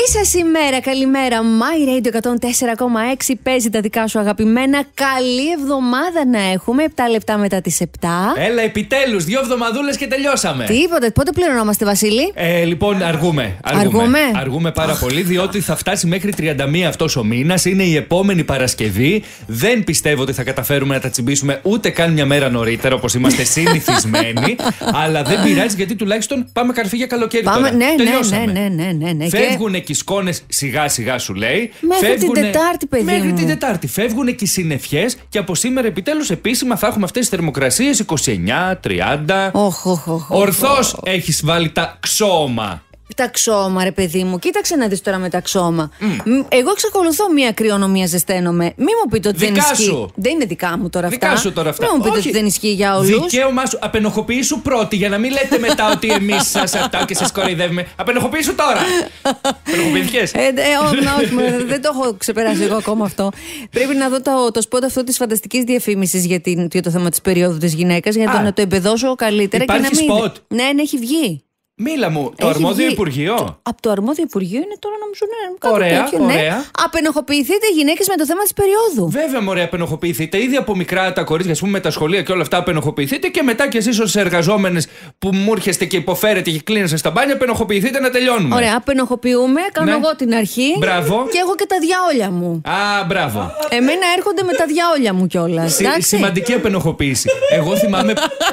Καλή σας ημέρα, καλημέρα. My Radio 104,6 παίζει τα δικά σου αγαπημένα. Καλή εβδομάδα να έχουμε. 7 λεπτά μετά τις 7. Έλα, επιτέλους, 2 εβδομαδούλες και τελειώσαμε. Τίποτε, πότε πληρωνόμαστε, Βασίλη? Λοιπόν, αργούμε πάρα πολύ, διότι θα φτάσει μέχρι 31 αυτός ο μήνας. Είναι η επόμενη Παρασκευή. Δεν πιστεύω ότι θα καταφέρουμε να τα τσιμπήσουμε ούτε καν μια μέρα νωρίτερα, όπως είμαστε συνηθισμένοι. Αλλά δεν πειράζει, γιατί τουλάχιστον πάμε καρφί για καλοκαίρι. Πάμε, τώρα. Ναι. Φεύγουν και οι σκόνες σιγά-σιγά, σου λέει. Μέχρι την Τετάρτη, παιδί Μέχρι μου. την Τετάρτη. Φεύγουν και οι συννεφιές και από σήμερα επιτέλους επίσημα θα έχουμε αυτές τις θερμοκρασίες 29, 30. Ορθώς έχεις βάλει τα ξώμα. Τα ξώμα, ρε παιδί μου. Κοίταξε να δεις τώρα με τα ξώμα. Εγώ εξακολουθώ μία κρυώνω, μία ζεσταίνομαι. Μη μου πείτε ότι δεν ισχύει. Σου. Δεν είναι δικά μου τώρα αυτά. Δικά σου τώρα αυτά. Μην μου πείτε ότι δεν ισχύει για όλους. Δικαίωμά σου. Απενοχοποιήσου πρώτη, για να μην λέτε μετά ότι εμείς σας αυτά και σας κοροϊδεύουμε. Απενοχοποιήσου τώρα. Απενοχοποιήθηκες? Όχι, δεν το έχω ξεπεράσει εγώ ακόμα αυτό. Πρέπει να δω το σπότ αυτό της φανταστικής διαφήμισης για το θέμα της περίοδου της γυναίκας, για να το εμπεδώσω καλύτερα. Υπάρχει και να μην. σπότ. Ναι, έχει βγει. Μίλα μου, το αρμόδιο Υπουργείο. Από το αρμόδιο Υπουργείο είναι τώρα, νομίζω, κάτι Ωραία, τέτοιο. ωραία. Ναι. Απενοχοποιηθείτε γυναίκες με το θέμα της περίοδου. Βέβαια, μωρέ, απενοχοποιηθείτε. Ήδη από μικρά τα κορίτσια, ας πούμε, με τα σχολεία και όλα αυτά, απενοχοποιηθείτε. Και μετά κι εσείς ως εργαζόμενες που μου έρχεστε και υποφέρετε και κλείνεστε στα μπάνια, απενοχοποιηθείτε να τελειώνουμε. Ωραία, απενοχοποιούμε. Κάνω εγώ την αρχή. Μπράβο. Και έχω και τα διαόλια μου. Α, μπράβο. Εμένα έρχονται με τα διαόλια μου κιόλας. Σημαντική απενοχοποίηση. Εγώ θυμάμαι.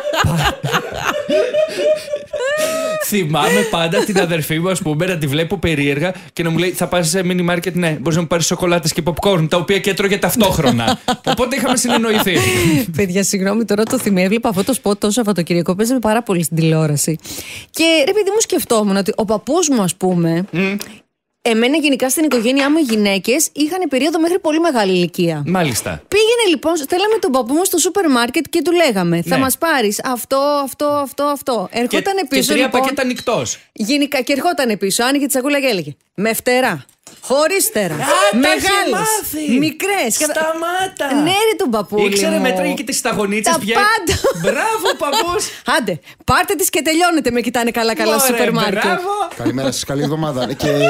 Θυμάμαι πάντα την αδερφή μου, ας πούμε, να τη βλέπω περίεργα και να μου λέει: θα πας σε mini market? Ναι, μπορείς να μου πάρεις σοκολάτες και popcorn, τα οποία και έτρωγε ταυτόχρονα. Οπότε είχαμε συνεννοηθεί. Παιδιά, συγγνώμη, τώρα το θυμάμαι. Έβλεπα αυτό το σποτ το Σαββατοκύριακο. Παίζαμε πάρα πολύ στην τηλεόραση. Και ρε παιδί μου, σκεφτόμουν ότι ο παππούς μου, ας πούμε. Εμένα γενικά στην οικογένειά μου οι γυναίκες είχαν περίοδο μέχρι πολύ μεγάλη ηλικία. Μάλιστα. Πήγαινε λοιπόν, στέλναμε τον παππού μου στο σούπερ μάρκετ και του λέγαμε: θα μας πάρεις αυτό. Ερχόταν πίσω. Και 3 πακέτα νυχτός. Γενικά και ερχόταν πίσω, άνοιγε τη σακούλα και έλεγε: με φτερά. Χωρίς φτερά. Μεγάλες. Μικρές. Σταμάτα. Ναι, ρε τον παππούλη. Ήξερε μου. μέτραγε και τις σταγονίτσες πια. Πάντα. Μπράβο, παππούς. Άντε, πάρτε τις και τελειώνετε. Με κοιτάνε καλά στο σούπερ μάρκετ. Καλημέρα σας, καλή εβδομάδα.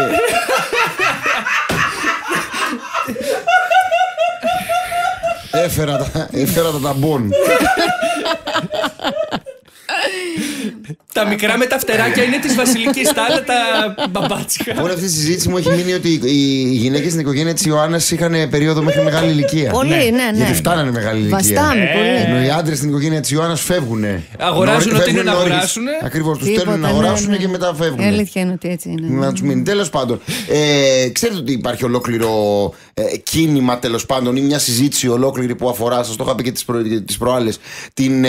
Έφερα τα ταμπών. Τα μικρά με τα φτεράκια είναι της Βασιλικής, τα άλλα τα μπαμπάτσικα. Όλη αυτή η συζήτηση μου έχει μείνει ότι οι γυναίκες στην οικογένεια της Ιωάννας είχαν περίοδο μέχρι μεγάλη ηλικία. Πολύ, ναι. Γιατί φτάνανε μεγάλη ηλικία. Βαστάμε πολύ. Ενώ οι άντρες στην οικογένεια της Ιωάννας φεύγουνε. Αγοράζουν ό,τι είναι να αγοράσουν. Ακριβώς, τους στέλνουν να αγοράσουν και μετά φεύγουν. Η αλήθεια είναι ότι έτσι είναι. Να τους μείνει. Τέλος πάντων, ξέρετε ότι υπάρχει ολόκληρο κίνημα, τέλος πάντων, ή μια συζήτηση ολόκληρη που αφορά, σας το είχα πει και τις προάλλες, την.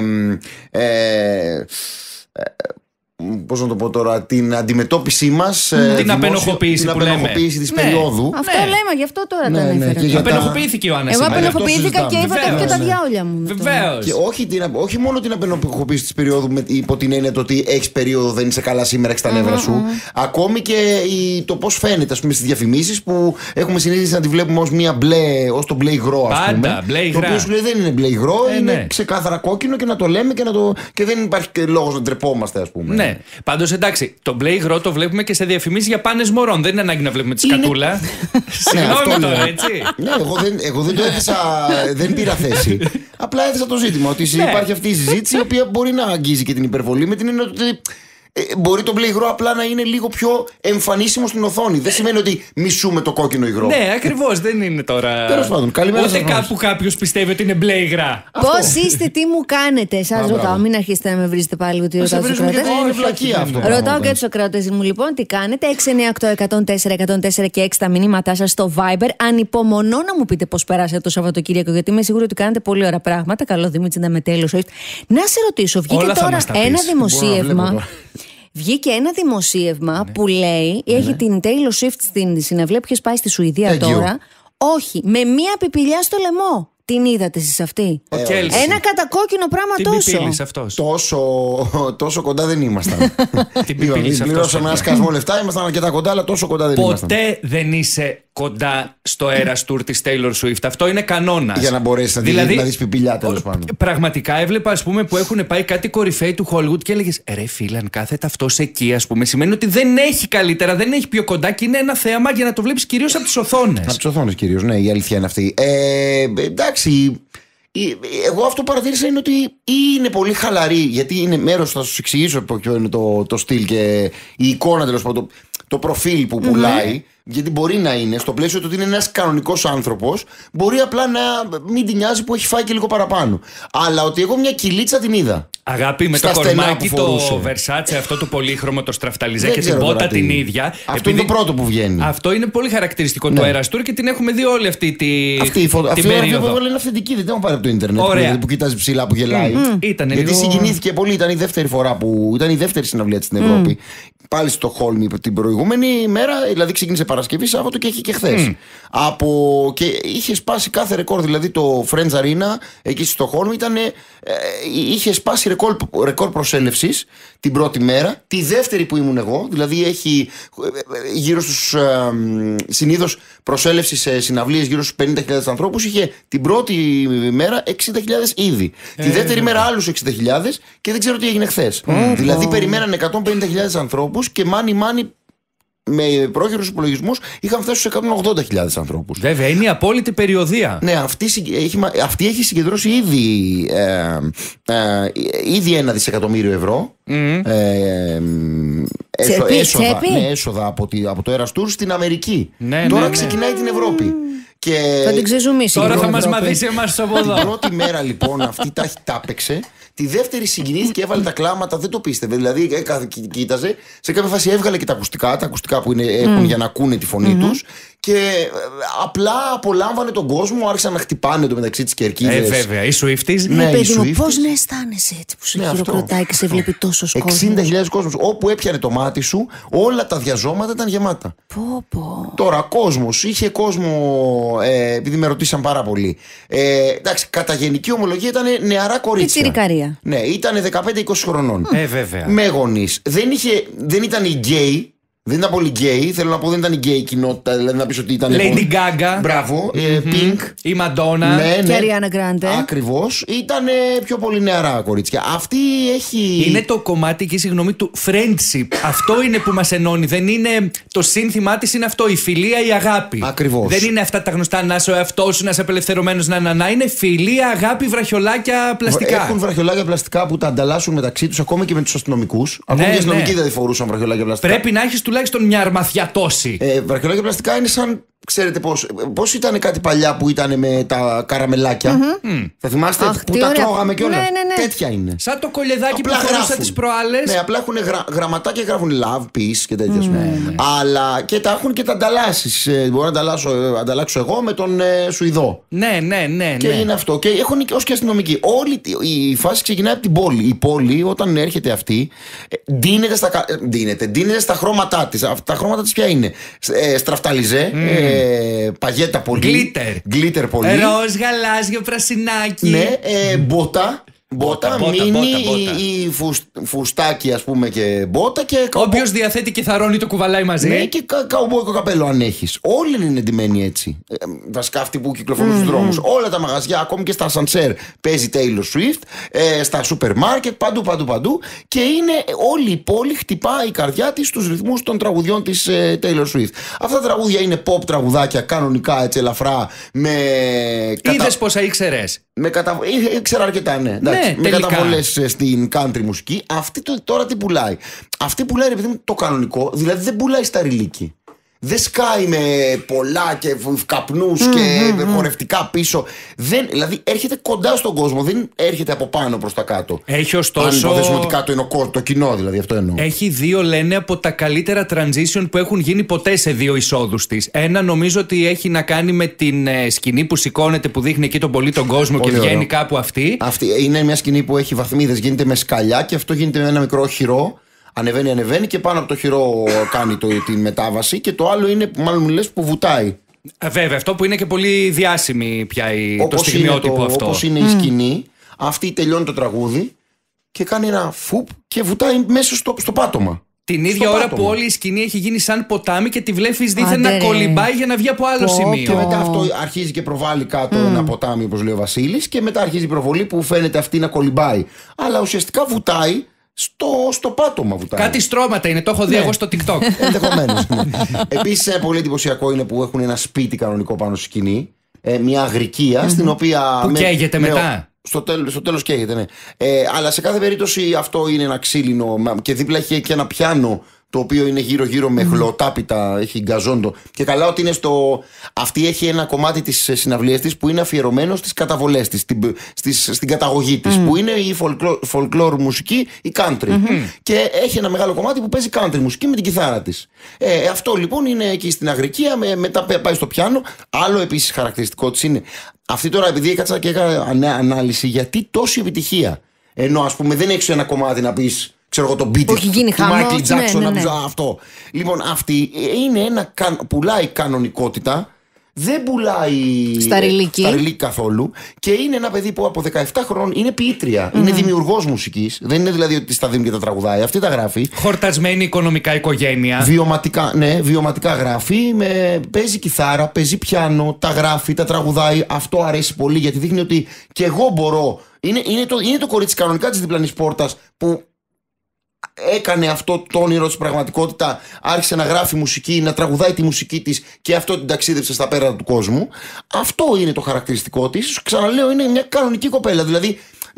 Πώς να το πω τώρα, την αντιμετώπιση μας, την απενοχοποίηση της περίοδου. Αυτό λέμε, γι' αυτό τώρα το ανέφερα. Απενοχοποιήθηκε ο Άννας. Εγώ απενοχοποιήθηκα και είπα και τα διαόλια μου. Βεβαίως. Και όχι μόνο την απενοχοποίηση της περίοδου υπό την έννοια το ότι έχεις περίοδο, δεν είσαι καλά σήμερα, έχεις τα νεύρα σου. Ακόμη και το πώς φαίνεται, ας πούμε, στις διαφημίσεις που έχουμε συνήθιση να τη βλέπουμε ως μια μπλε, ως το μπλε υγρό, ας πούμε. Πάντα, μπλε υγρά. Το οποίο σου λέει δεν είναι μπλε υγρό, είναι ξεκάθαρα κόκκινο και να το λέμε και δεν υπάρχει λόγος να τρεπόμαστε, ας πούμε. Ναι. Πάντως εντάξει, το μπλε υγρό το βλέπουμε και σε διαφημίσεις για πάνες μωρών. Δεν είναι ανάγκη να βλέπουμε τη σκατούλα. Συγγνώμη τώρα, έτσι. Ναι, εγώ δεν το έθεσα, δεν πήρα θέση. Απλά έθεσα το ζήτημα ότι υπάρχει αυτή η συζήτηση, η οποία μπορεί να αγγίζει και την υπερβολή, με την έννοια ότι μπορεί το μπλε υγρό απλά να είναι λίγο πιο εμφανίσιμο στην οθόνη. Δεν σημαίνει ότι μισούμε το κόκκινο υγρό. Ναι, ακριβώς, δεν είναι τώρα. Τέλος πάντων, καλημέρα σας. Ούτε κάπου κάποιος πιστεύει ότι είναι μπλε υγρά. Πώς είστε, τι μου κάνετε? Σας ρωτάω, μην αρχίσετε να με βρίζετε πάλι ότι ρωτάω τους Σοκράτες. Είναι βλακεία αυτό. Ρωτάω και τους Σοκράτες μου λοιπόν τι κάνετε. 698-104-104 και 6 τα μηνύματά σας στο Viber. Ανυπομονώ να μου πείτε πώς περάσατε το Σαββατοκύριακο, γιατί είμαι σίγουρη ότι κάνετε πολύ ωραία πράγματα. Καλό Δημήτρη με τέλος. Να σε ρωτήσω, βγήκε τώρα ένα δημοσίευμα. Βγήκε ένα δημοσίευμα που λέει, έχει την Taylor Swift στην συναυλία που είχε πάει στη Σουηδία τώρα. Όχι, με μία πιπηλιά στο λαιμό. Την είδατε εσείς αυτή? Ένα κατακόκκινο πράγμα τόσο κοντά δεν ήμασταν. Πληρώσαμε ένα σκασμό λεφτά, ήμασταν αρκετά κοντά, αλλά τόσο κοντά δεν ήμασταν. Ποτέ δεν είσαι κοντά στο Eras Tour της Taylor Swift. Αυτό είναι κανόνας. Για να μπορέσεις να δεις πιπιλιά, τέλος πάντων. Πραγματικά έβλεπα, ας πούμε, που έχουν πάει κάτι κορυφαίοι του Hollywood και έλεγες ρε φίλε, αν κάθεται αυτός εκεί, ας πούμε, σημαίνει ότι δεν έχει καλύτερα, δεν έχει πιο κοντά και είναι ένα θέαμα για να το βλέπεις κυρίως από τις οθόνες. Από τις οθόνες κυρίως, ναι, η αλήθεια είναι αυτή. Εντάξει. Εγώ αυτό που παρατήρησα είναι ότι είναι πολύ χαλαρή, γιατί είναι μέρος, θα σας εξηγήσω ποιο είναι το στυλ και η εικόνα, τέλος πάντων, το προφίλ που πουλάει. Γιατί μπορεί να είναι στο πλαίσιο του ότι είναι ένας κανονικός άνθρωπος, μπορεί απλά να μην την νοιάζει που έχει φάει και λίγο παραπάνω. Αλλά ότι εγώ μια κυλίτσα την είδα. Αγάπη, με το κορμάκι, το Versace, αυτό το πολύχρωμο, το στραφταλιζέ και την πότα την ίδια. Αυτό είναι το πρώτο που βγαίνει. Αυτό είναι πολύ χαρακτηριστικό του Eras Tour και την έχουμε δει όλη αυτή την περίοδο. Αυτή είναι αυθεντική, δεν την έχω πάρει από το Ιντερνετ. Που κοιτάζει ψηλά, που γελάει. Γιατί συγκινήθηκε πολύ, ήταν η δεύτερη φορά που. Ήταν η δεύτερη συναυλία της στην Ευρώπη. Πάλι στο Χόλμη την προηγούμενη μέρα, δηλαδή ξεκίνησε Παρασκευή, Σάββατο και έχει και χθες. Και είχε σπάσει κάθε ρεκόρ, δηλαδή το Friends Arena εκεί στο Χόλμη είχε σπάσει ρεκόρ προσέλευσης την πρώτη μέρα. Τη δεύτερη που ήμουν εγώ, δηλαδή έχει γύρω στους συνήθως προσέλευση σε συναυλίες γύρω στους 50.000 ανθρώπους, είχε την πρώτη μέρα 60.000 ήδη. Τη δεύτερη μέρα άλλους 60.000 και δεν ξέρω τι έγινε χθες. Δηλαδή περιμέναν 150.000 ανθρώπους και μάνι με πρόχειρους υπολογισμούς είχαν φτάσει στους 180.000 ανθρώπους. Βέβαια, είναι η απόλυτη περιοδία. Ναι, αυτή έχει συγκεντρώσει ήδη 1 δισεκατομμύριο ευρώ έσοδα από το Eras Tour στην Αμερική. Τώρα ξεκινάει την Ευρώπη. Θα την ξεζουμίσει. Τώρα θα μας μαθήσει εμάς από εδώ. Την πρώτη μέρα λοιπόν αυτή τα έπαιξε. Τη δεύτερη συγκινήθηκε, έβαλε τα κλάματα, δεν το πίστευε. Δηλαδή κοίταζε, σε κάποια φάση έβγαλε και τα ακουστικά που έχουν για να ακούνε τη φωνή τους. Και απλά απολάμβανε τον κόσμο, άρχισαν να χτυπάνε το μεταξύ της κερκίδες. Βέβαια, οι Swifties. Ναι, παιδί μου, πώς να αισθάνεσαι έτσι που σε χειροκροτάει και σε βλέπει τόσος κόσμος. 60.000 κόσμος. Όπου έπιανε το μάτι σου, όλα τα διαζώματα ήταν γεμάτα. Τώρα κόσμος, είχε κόσμο, επειδή με ρωτήσαν πάρα πολύ. Εντάξει, κατά γενική ομολογία ήταν νεαρά κορίτσια. Πιτσιρικαρία. Ναι, ήταν 15-20 χρονών. Βέβαια. Με γονείς. Δεν ήταν οι γκέι. Δεν ήταν πολύ γκέι, θέλω να πω, δεν ήταν η γκέι κοινότητα, δηλαδή να πεις ότι ήταν. Lady Gaga. Μπράβο. Pink. Η Madonna. Ναι. Και Ariana Grande. Ακριβώς. Ήταν πιο πολύ νεαρά κορίτσια. Αυτή έχει. Είναι το κομμάτι και συγγνώμη του friendship. Αυτό είναι που μας ενώνει. Δεν είναι. Το σύνθημά της είναι αυτό. Η φιλία, η αγάπη. Ακριβώς. Δεν είναι αυτά τα γνωστά να είσαι ο εαυτός σου, να είσαι απελευθερωμένος, να. Είναι φιλία, αγάπη, βραχιολάκια πλαστικά. Έχουν βραχιολάκια πλαστικά που τα ανταλλάσσουν μεταξύ τους, ακόμα και με τους αστυνομικούς. Ακόμα και οι αστυνομικοί δεν φορούσαν βραχιολάκια πλαστικά. Πρέπει να έχεις τουλάχιστον μια αρμαθιά τόση. Βραχιολάκια πλαστικά είναι σαν. Ξέρετε πώς ήταν κάτι παλιά που ήταν με τα καραμελάκια. Θα θυμάστε που τα τρώγαμε κιόλας. Ναι. Τέτοια είναι. Σαν το κολλεδάκι που φορούσα τις προάλλες. Ναι, απλά έχουν γραμματάκια και γράφουν love, peace και τέτοια. Αλλά και τα έχουν και τα ανταλλάσσεις. Μπορώ να ανταλλάξω εγώ με τον Σουηδό. Ναι. Και είναι αυτό. Και έχουν ως και αστυνομικοί. Όλη η φάση ξεκινάει από την πόλη. Η πόλη, όταν έρχεται αυτή, ντύνεται στα χρώματά της. Τα χρώματα της ποια είναι? Στραφταλιζέ. Παγέτα πολύ. Γκλίτερ πολύ. Ροζ, γαλάζιο, πρασινάκι. Ναι, μπότα, μίνι ή φουστάκι, ας πούμε, και μπότα. Όποιος διαθέτει κιθαρόνι το κουβαλάει μαζί. Ναι, και καουμπόικο καπέλο αν έχεις. Όλοι είναι ντυμένοι έτσι. Βασικά αυτοί που κυκλοφορούν στους δρόμους. Όλα τα μαγαζιά, ακόμη και στα ασανσέρ, παίζει Taylor Swift. Στα σούπερ μάρκετ, παντού. Και είναι όλη η πόλη χτυπάει η καρδιά της στους ρυθμούς των τραγουδιών της Taylor Swift. Αυτά τα τραγούδια είναι pop τραγουδάκια, κανονικά, έτσι ελαφρά. Είδες πόσα ήξερες? Ήξερα αρκετά, ναι. Με καταβολές στην country μουσική. Αυτή τώρα τι πουλάει? Αυτή πουλάει, επειδή είναι το κανονικό, δηλαδή δεν πουλάει στα ριλίκι. Δεν σκάει με πολλά και καπνούς και χορευτικά πίσω. Δηλαδή έρχεται κοντά στον κόσμο, δεν έρχεται από πάνω προς τα κάτω. Έχει ωστόσο. Αν υποθέσουμε ότι κάτω είναι το κοινό, δηλαδή αυτό εννοώ. Έχει δύο, λένε, από τα καλύτερα transition που έχουν γίνει ποτέ σε δύο εισόδους της. Ένα νομίζω ότι έχει να κάνει με την σκηνή που σηκώνεται, που δείχνει εκεί τον κόσμο πολύ και βγαίνει ωραίο. Κάπου αυτή. Αυτή είναι μια σκηνή που έχει βαθμίδες, γίνεται με σκαλιά και αυτό γίνεται με ένα μικρό χειρό. Ανεβαίνει και πάνω από το χειρό κάνει την μετάβαση. Και το άλλο είναι, μάλλον μου λες, που βουτάει. Βέβαια, αυτό που είναι και πολύ διάσημη πια το στιγμιότυπο αυτό. Όπως είναι η σκηνή, αυτή τελειώνει το τραγούδι και κάνει ένα φουπ και βουτάει μέσα στο πάτωμα. Την ίδια ώρα που όλη η σκηνή έχει γίνει σαν ποτάμι και τη βλέπεις δίθεν να κολυμπάει για να βγει από άλλο σημείο. Και μετά αυτό αρχίζει και προβάλλει κάτω ένα ποτάμι, όπως λέει ο Βασίλης, και μετά αρχίζει η προβολή που φαίνεται αυτή να κολυμπάει. Αλλά ουσιαστικά βουτάει στο πάτωμα. Κάτι στρώματα είναι, το έχω δει εγώ στο TikTok. Ενδεχομένως. Επίσης, πολύ εντυπωσιακό είναι που έχουν ένα σπίτι κανονικό πάνω στη σκηνή. Μια αγρικία στην οποία. Που καίγεται μετά. Στο τέλος καίγεται, ναι. Αλλά σε κάθε περίπτωση αυτό είναι ένα ξύλινο και δίπλα έχει και ένα πιάνο το οποίο είναι γύρω-γύρω με χλωτάπιτα, έχει γκαζόντο. Και καλά ότι είναι αυτή έχει ένα κομμάτι της συναυλίας της που είναι αφιερωμένο στις καταβολές της, στην καταγωγή της, που είναι η folklore μουσική, η country. Και έχει ένα μεγάλο κομμάτι που παίζει country μουσική με την κιθάρα της. Αυτό λοιπόν είναι εκεί στην αγρικία, μετά πάει στο πιάνο. Άλλο επίσης χαρακτηριστικό της είναι, αυτή τώρα επειδή έκατσα και έκανα ανάλυση γιατί τόση επιτυχία. Ενώ ας πούμε δεν έχεις ένα κομμάτι να πεις, ξέρω εγώ, τον beat του Michael Jackson, αυτό. Λοιπόν, αυτή είναι πουλάει κανονικότητα, δεν πουλάει σταριλίκη καθόλου και είναι ένα παιδί που από 17 χρόνων είναι ποιήτρια, είναι δημιουργός μουσικής. Δεν είναι δηλαδή ότι στα δίνει και τα τραγουδάει, αυτή τα γράφει. Χορτασμένη οικονομικά οικογένεια. Βιωματικά γράφει, παίζει κιθάρα, παίζει πιάνο, τα γράφει, τα τραγουδάει. Αυτό αρέσει πολύ γιατί δείχνει ότι και εγώ μπορώ. Είναι το κορίτσι κανονικά της διπλανής πόρτας που έκανε αυτό το όνειρο της πραγματικότητα, άρχισε να γράφει μουσική, να τραγουδάει τη μουσική της και αυτό την ταξίδεψε στα πέρατα του κόσμου. Αυτό είναι το χαρακτηριστικό της. Ξαναλέω, είναι μια κανονική κοπέλα. Δηλαδή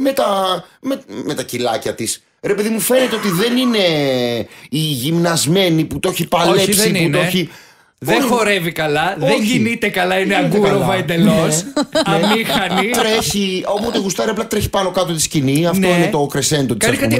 με τα κιλάκια της. Ρε παιδί μου, φαίνεται ότι δεν είναι η γυμνασμένη που το έχει παλέψει, που το έχει. Δεν χορεύει καλά, δεν κινείται καλά, είναι αγκούροβα εντελώς. Αμήχανη. Τρέχει, όποτε γουστάρει, απλά τρέχει πάνω κάτω τη σκηνή. Αυτό είναι το κρεσέντο της. Κάνει κάτι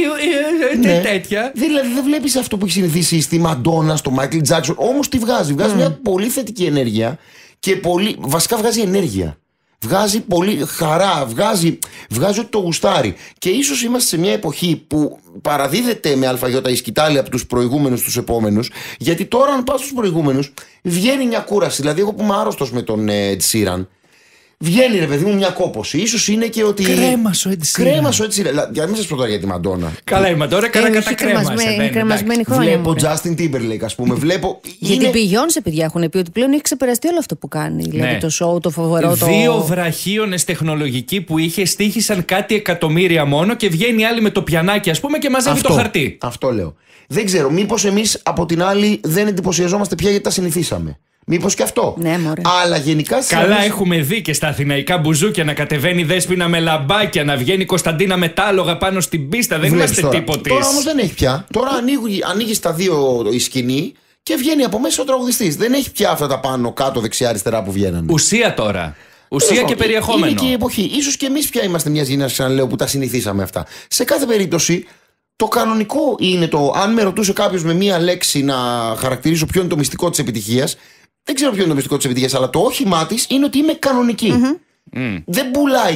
τέτοια. Δηλαδή δεν βλέπεις αυτό που έχει συνηθίσει στη Μαντόνα, στο Μάικλ Τζάκσον. Όμως τη βγάζει. Βγάζει μια πολύ θετική ενέργεια και βασικά βγάζει ενέργεια. Βγάζει πολύ χαρά, βγάζει ότι το γουστάρει. Και ίσως είμαστε σε μια εποχή που παραδίδεται με αλφαγιώτα η σκητάλη από τους προηγούμενους στους επόμενους. Γιατί τώρα, αν πας στους προηγούμενους, βγαίνει μια κούραση. Δηλαδή, εγώ που είμαι άρρωστος με τον Ed Sheeran, βγαίνει ρε παιδί μου μια κόπωση. Ίσως είναι και ότι. Κρέμας ο Ed Sheeran. Για να μην σας πω τώρα για τη Μαντόνα. Καλά, η Μαντόνα είναι κρεμασμένη χρόνια. Βλέπω Justin Timberlake, ας πούμε. Γιατί η Beyoncé, παιδιά, έχουν πει ότι πλέον έχει ξεπεραστεί όλο αυτό που κάνει. Δηλαδή το show, το φοβερό. 2 βραχίονες τεχνολογικοί που είχε στοίχησαν κάτι εκατομμύρια μόνο και βγαίνει άλλη με το πιανάκι, ας πούμε, και μαζεύει το χαρτί. Αυτό λέω. Δεν ξέρω, μήπως εμείς από την άλλη δεν εντυπωσιαζόμαστε πια γιατί τα συνηθίσαμε. Μήπως και αυτό. Ναι, μωρέ. Αλλά γενικά. Καλά, έχουμε δει και στα αθηναϊκά μπουζούκια να κατεβαίνει η Δέσποινα με λαμπάκια, να βγαίνει η Κωνσταντίνα με τάλογα πάνω στην πίστα. Δεν είμαστε τίποτε. Τώρα όμως δεν έχει πια. Τώρα ανοίγει στα δύο η σκηνή και βγαίνει από μέσα ο τραγουδιστής. Δεν έχει πια αυτά τα πάνω, κάτω, δεξιά, αριστερά που βγαίνανε. Ουσία τώρα. Ουσία και περιεχόμενο. Είναι και η εποχή. Ίσως και εμείς πια είμαστε μια γενιά, ξαναλέω, που τα συνηθίσαμε αυτά. Σε κάθε περίπτωση. Το κανονικό είναι αν με ρωτούσε κάποιος με μία λέξη να χαρακτηρίσω ποιο είναι το μυστικό της επιτυχίας, δεν ξέρω ποιο είναι το μυστικό της επιτυχίας, αλλά το όχημά της είναι ότι είμαι κανονική. Δεν πουλάει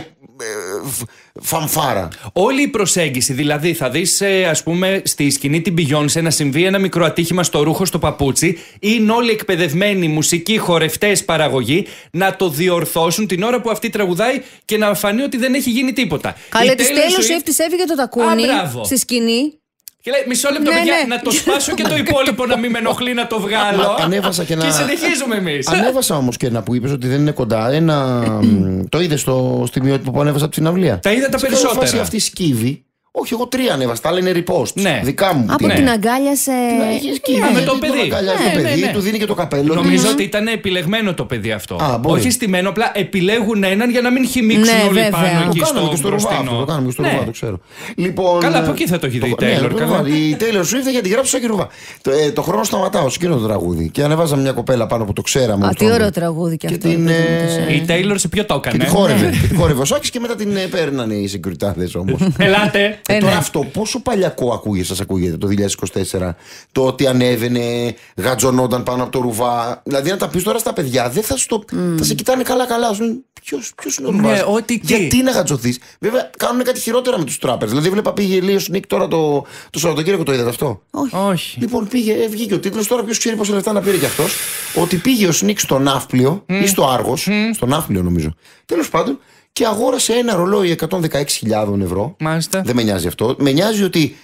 φανφάρα. Όλη η προσέγγιση, δηλαδή θα δεις ας πούμε στη σκηνή την Beyoncé να συμβεί ένα μικρό ατύχημα στο ρούχο, στο παπούτσι, είναι όλοι εκπαιδευμένοι, μουσικοί, χορευτές, παραγωγή, να το διορθώσουν την ώρα που αυτή τραγουδάει και να φανεί ότι δεν έχει γίνει τίποτα. Καλά, της τέλος της έφυγε το τακούνι στη σκηνή. Και λέει, μισό λεπτό, παιδιά, να το σπάσω και το υπόλοιπο να μην με ενοχλεί να το βγάλω. Ανέβασα και συνεχίζουμε εμείς. Ανέβασα όμως και ένα που είπες ότι δεν είναι κοντά. Το είδες στο στιγμιότυπο που ανέβασα από την αυλία. Τα είδα τα περισσότερα. Φάση αυτή σκύβει. Όχι, εγώ 3 ανέβασα. Τα άλλα είναι repost. Ναι. Δικά μου. Από την αγκάλιασε. Με το παιδί. Του δίνει και το καπέλο. Νομίζω ότι ήταν επιλεγμένο το παιδί αυτό. Όχι στημένο, απλά επιλέγουν έναν για να μην χυμίξουν όλοι πάνω εκεί στο μπροστινό. Το κάνουμε και στο ρουβά, το ξέρω. Καλά, από εκεί θα το έχει δει η Taylor. Η Taylor Swift είχε την γράψει στο ρουβά. Το χρόνο σταματάω, σε εκείνο το τραγούδι. Και ανεβάζα μια κοπέλα πάνω που το ξέραμε. Τι ωραίο τραγούδι κι αυτό. Η Taylor σε ποιο το έκανε. Και τη χόρευε ο Σάκης και μετά την παίρνανε οι συγκριτάδες όμως. Ελάτε. Τώρα αυτό πόσο παλιακό σας ακούγεται το 2024? Το ότι ανέβαινε, γατζωνόταν πάνω από το ρουβά. Δηλαδή, να τα πεις τώρα στα παιδιά, δεν θα σε κοιτάνε καλά-καλά. Ποιος είναι ο ρουβάς? Γιατί να γατζωθείς? Βέβαια, κάνουν κάτι χειρότερα με τους τράπερς. Δηλαδή, βλέπα πήγε λίγο Σνικ τώρα το Σαββατοκύριακο, το είδατε αυτό? Όχι. Λοιπόν, βγήκε ο τίτλος. Τώρα ποιος ξέρει πόσα λεφτά να πήρε κι αυτός? Ότι πήγε ο Σνικ στο Ναύπλιο ή στο Άργος, στο Ναύπλιο νομίζω. Τέλος πάντων. Και αγόρασε ένα ρολόι 116.000 ευρώ. Μάλιστα. Δεν με νοιάζει αυτό. Με νοιάζει ότι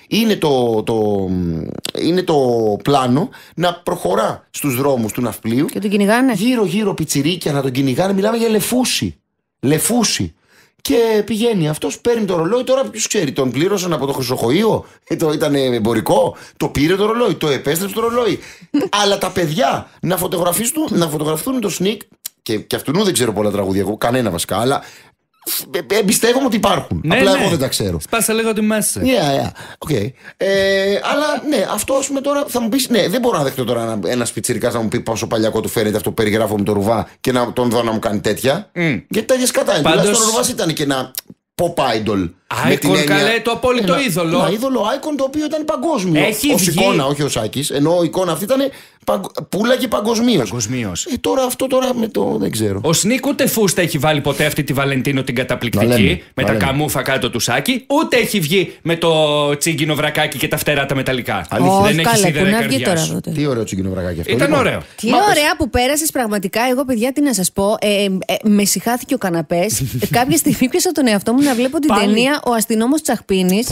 είναι το πλάνο να προχωρά στους δρόμους του ναυπλίου. Και τον κυνηγάνε. Γύρω-γύρω πιτσιρίκια να τον κυνηγάνε. Μιλάμε για λεφούσι. Και πηγαίνει αυτός, παίρνει το ρολόι. Τώρα ποιος ξέρει, τον πλήρωσαν από το χρυσοχοείο? Ήταν εμπορικό. Το πήρε το ρολόι, το επέστρεψε το ρολόι. Αλλά τα παιδιά να φωτογραφθούν το Σνικ. Και αυτού δεν ξέρω πολλά τραγούδια, εγώ κανένα βασικά, αλλά εμπιστεύομαι ότι υπάρχουν. Απλά εγώ δεν τα ξέρω. Σπάσα λίγο τη μέση. Okay. Αλλά ναι, αυτό ας πούμε τώρα θα μου πεις, ναι, δεν μπορώ να δεχτώ τώρα ένας πιτσιρικάς να μου πει πόσο παλιακό του φαίνεται αυτό που περιγράφω με το ρουβά και να τον δω να μου κάνει τέτοια. Γιατί τα ίδια σκατά είναι. Τουλάχιστον ο ρουβάς ήταν και ένα pop idol. Icon, καλέ, το απόλυτο είδωλο. Ένα είδωλο icon το οποίο ήταν παγκόσμιο. Ως εικόνα, όχι ως Άκης. Ενώ η εικόνα αυτή ήταν πουλάγε παγκοσμίως. Τώρα αυτό με το δεν ξέρω. Ο Σνικ ούτε φούστα έχει βάλει ποτέ αυτή τη Βαλεντίνο την καταπληκτική. Με τα καμούφα κάτω του Σάκη. Ούτε έχει βγει με το τσίγκινο βρακάκι και τα φτερά τα μεταλλικά. Δεν έχει σίδερα η καρδιά σου. Τι ωραίο τσίγκινο βρακάκι αυτό. Ήταν ωραίο. Τι ωραία που πέρασες πραγματικά. Εγώ, παιδιά, τι να σας πω. Με συχάθηκε ο καναπές. Κάποια στιγμή πιάσα τον εαυτό μου να βλέπω την ταινία Ο αστυνόμος Τσαχπίνης.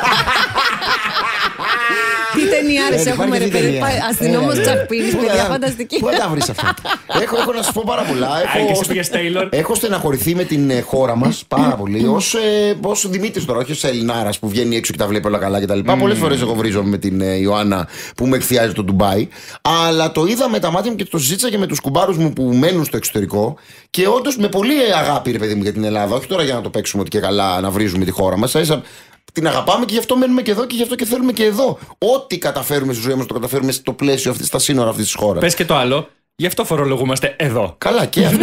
Τι ταινιάρες έχουμε, ρε παιδί? Αστυνόμος Τσαχπίνης, παιδιά, φανταστική. Πού τα βρεις αυτά? Έχω να σας πω πάρα πολλά. Έχω στεναχωρηθεί με την χώρα μας πάρα πολύ. Ως Δημήτρης τώρα, όχι ως Ελληνάρας που βγαίνει έξω και τα βλέπει όλα καλά κτλ. Πολλές φορές εγώ βρίζομαι με την Ιωάννα που με εκθιάζει το Ντουμπάι. Αλλά το είδα με τα μάτια μου και το συζήτησα και με τους κουμπάρους μου που μένουν στο εξωτερικό. Και όντως με πολύ αγάπη, ρε παιδί μου, για την Ελλάδα. Όχι τώρα για να το παίξουμε ότι και καλά να βρίζουμε τη χώρα μας. Την αγαπάμε και γι' αυτό μένουμε και εδώ και γι' αυτό και θέλουμε και εδώ. Ό,τι καταφέρουμε στη ζωή μας το καταφέρουμε στο πλαίσιο στα σύνορα αυτής της χώρας. Πες και το άλλο. Γι' αυτό φορολογούμαστε εδώ. Καλά, και αυτό.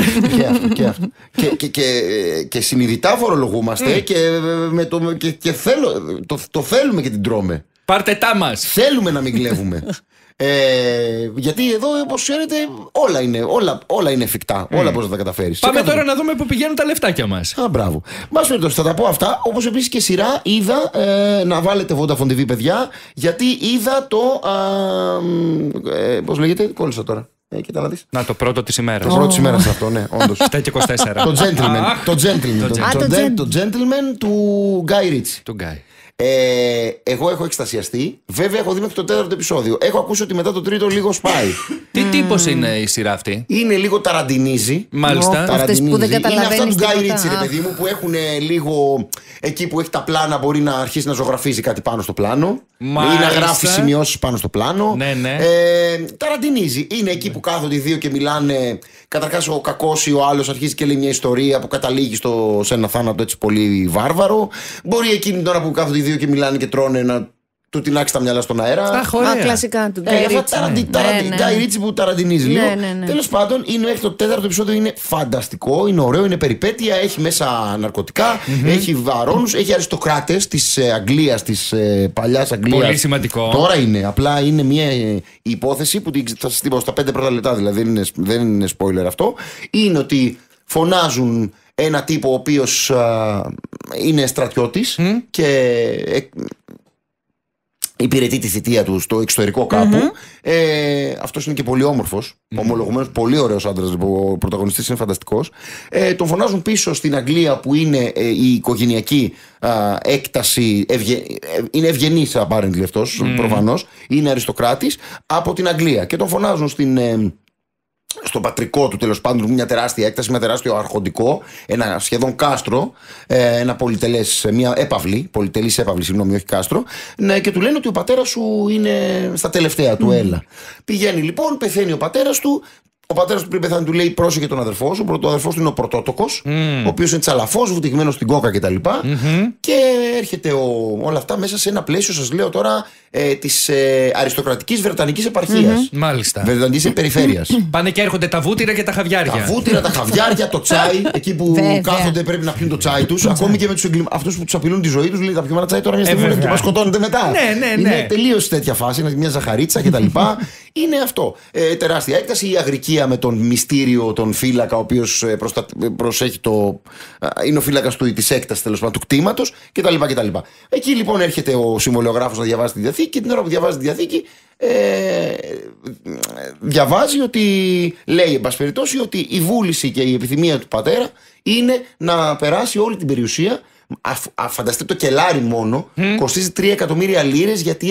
Και συνειδητά φορολογούμαστε και το θέλουμε και την τρώμε. Πάρτε τα μας. Θέλουμε να μην κλέβουμε. Γιατί εδώ, όπως ξέρετε, όλα είναι εφικτά. Όλα πώς να τα καταφέρεις. Πάμε τώρα να δούμε πού πηγαίνουν τα λεφτάκια μας. Μπράβο. Μας περιπτώσει, θα τα πω αυτά. Όπως επίσης και σειρά είδα να βάλετε Vodafone TV, παιδιά. Γιατί είδα το. Πώς λέγεται, κόλλησα τώρα. Κοίτα να δεις. Να, το πρώτο της ημέρας. Το πρώτο της ημέρας αυτό, ναι, όντως. 7 και 24. Το Gentleman του Guy Ritchie. Εγώ έχω εκστασιαστεί. Βέβαια, έχω δει μέχρι το 4ο επεισόδιο. Έχω ακούσει ότι μετά το 3ο λίγο σπάει. Τι τύπος είναι η σειρά αυτή? Είναι λίγο ταραντινίζει. Μάλιστα. Αυτές που δεν καταλαβαίνεις. Είναι αυτά του Guy Ritchie, ρε παιδί μου, που έχουν λίγο. Εκεί που έχει τα πλάνα, μπορεί να αρχίσει να ζωγραφίζει κάτι πάνω στο πλάνο. Μάλιστα. Ή να γράφει σημειώσεις πάνω στο πλάνο. Ναι. Ταραντινίζει. Είναι εκεί που κάθονται οι δύο και μιλάνε. Καταρχάς, ο κακός ή ο άλλος αρχίζει και λέει μια ιστορία που καταλήγει σε ένα θάνατο έτσι πολύ βάρβαρο. Μπορεί εκείνη τώρα που κάθονται οι δύο και μιλάνε και τρώνε να του τεινάξει τα μυαλά στον αέρα. Κλασικά του Guy Ritchie που ταραντινίζει λίγο. Τέλος πάντων, μέχρι το 4ο επεισόδιο είναι φανταστικό, είναι ωραίο, είναι περιπέτεια, έχει μέσα ναρκωτικά, έχει βαρώνους, έχει αριστοκράτες της Αγγλίας, της παλιάς Αγγλίας. Πολύ σημαντικό. Τώρα είναι, απλά είναι μια υπόθεση που θα σας την πω στα 5 πρώτα λεπτά, δηλαδή δεν είναι spoiler αυτό. Είναι ότι φωνάζουν ένα τύπο ο οποίος είναι στρατιώτης και υπηρετεί τη θητεία του στο εξωτερικό κάπου. Αυτός είναι και πολύ όμορφος, ομολογουμένως πολύ ωραίος άντρας. Ο πρωταγωνιστής είναι φανταστικός. Τον φωνάζουν πίσω στην Αγγλία που είναι η οικογενειακή έκταση. Είναι ευγενής apparently αυτός, προφανώς. Είναι αριστοκράτης από την Αγγλία. Και τον φωνάζουν στο πατρικό του, τέλος πάντων, μια τεράστια έκταση, ένα τεράστιο αρχοντικό, ένα σχεδόν κάστρο, ένα πολυτελές, μια έπαυλη, πολυτελής έπαυλη, συγγνώμη, όχι κάστρο, ναι, και του λένε ότι ο πατέρας σου είναι στα τελευταία του, έλα. Πηγαίνει λοιπόν, πεθαίνει ο πατέρας του. Ο πατέρας του πριν πεθάνει του λέει: πρόσεχε τον αδερφό σου. Ο αδερφός του είναι ο Πρωτότοκος, ο οποίος είναι τσαλαφός, βουτυγμένος στην κόκα κτλ. Και έρχεται όλα αυτά μέσα σε ένα πλαίσιο, σας λέω τώρα, της αριστοκρατικής Βρετανικής επαρχίας. Μάλιστα. Βρετανικής περιφέρειας. Πάνε και έρχονται τα βούτυρα και τα χαβιάρια. Τα βούτυρα, τα χαβιάρια, το τσάι. Εκεί που κάθονται πρέπει να πιούν το τσάι τους. Ακόμη και με αυτούς που τους απειλούν τη ζωή τους, λέει: θα πιούμε ένα τσάι τώρα μια στιγμή και μας σκοτώνετε μετά. Ναι. Είναι τελείως τέτοια φάση. Μια ζαχαρίτσα κτλ. Είναι αυτό. Τεράστια έκταση. Η Αγρικία με τον μυστήριο, τον φύλακα, ο οποίος προσέχει είναι ο φύλακας της έκτασης, τέλος πάντων, του κτήματος κτλ. Εκεί λοιπόν έρχεται ο συμβολιογράφος να διαβάσει τη διαθήκη και την ώρα που διαβάζει τη διαθήκη διαβάζει ότι λέει, εν πάση περιπτώσει, ότι η βούληση και η επιθυμία του πατέρα είναι να περάσει όλη την περιουσία. Φανταστείτε, το κελάρι μόνο κοστίζει 3 εκατομμύρια λίρες, γιατί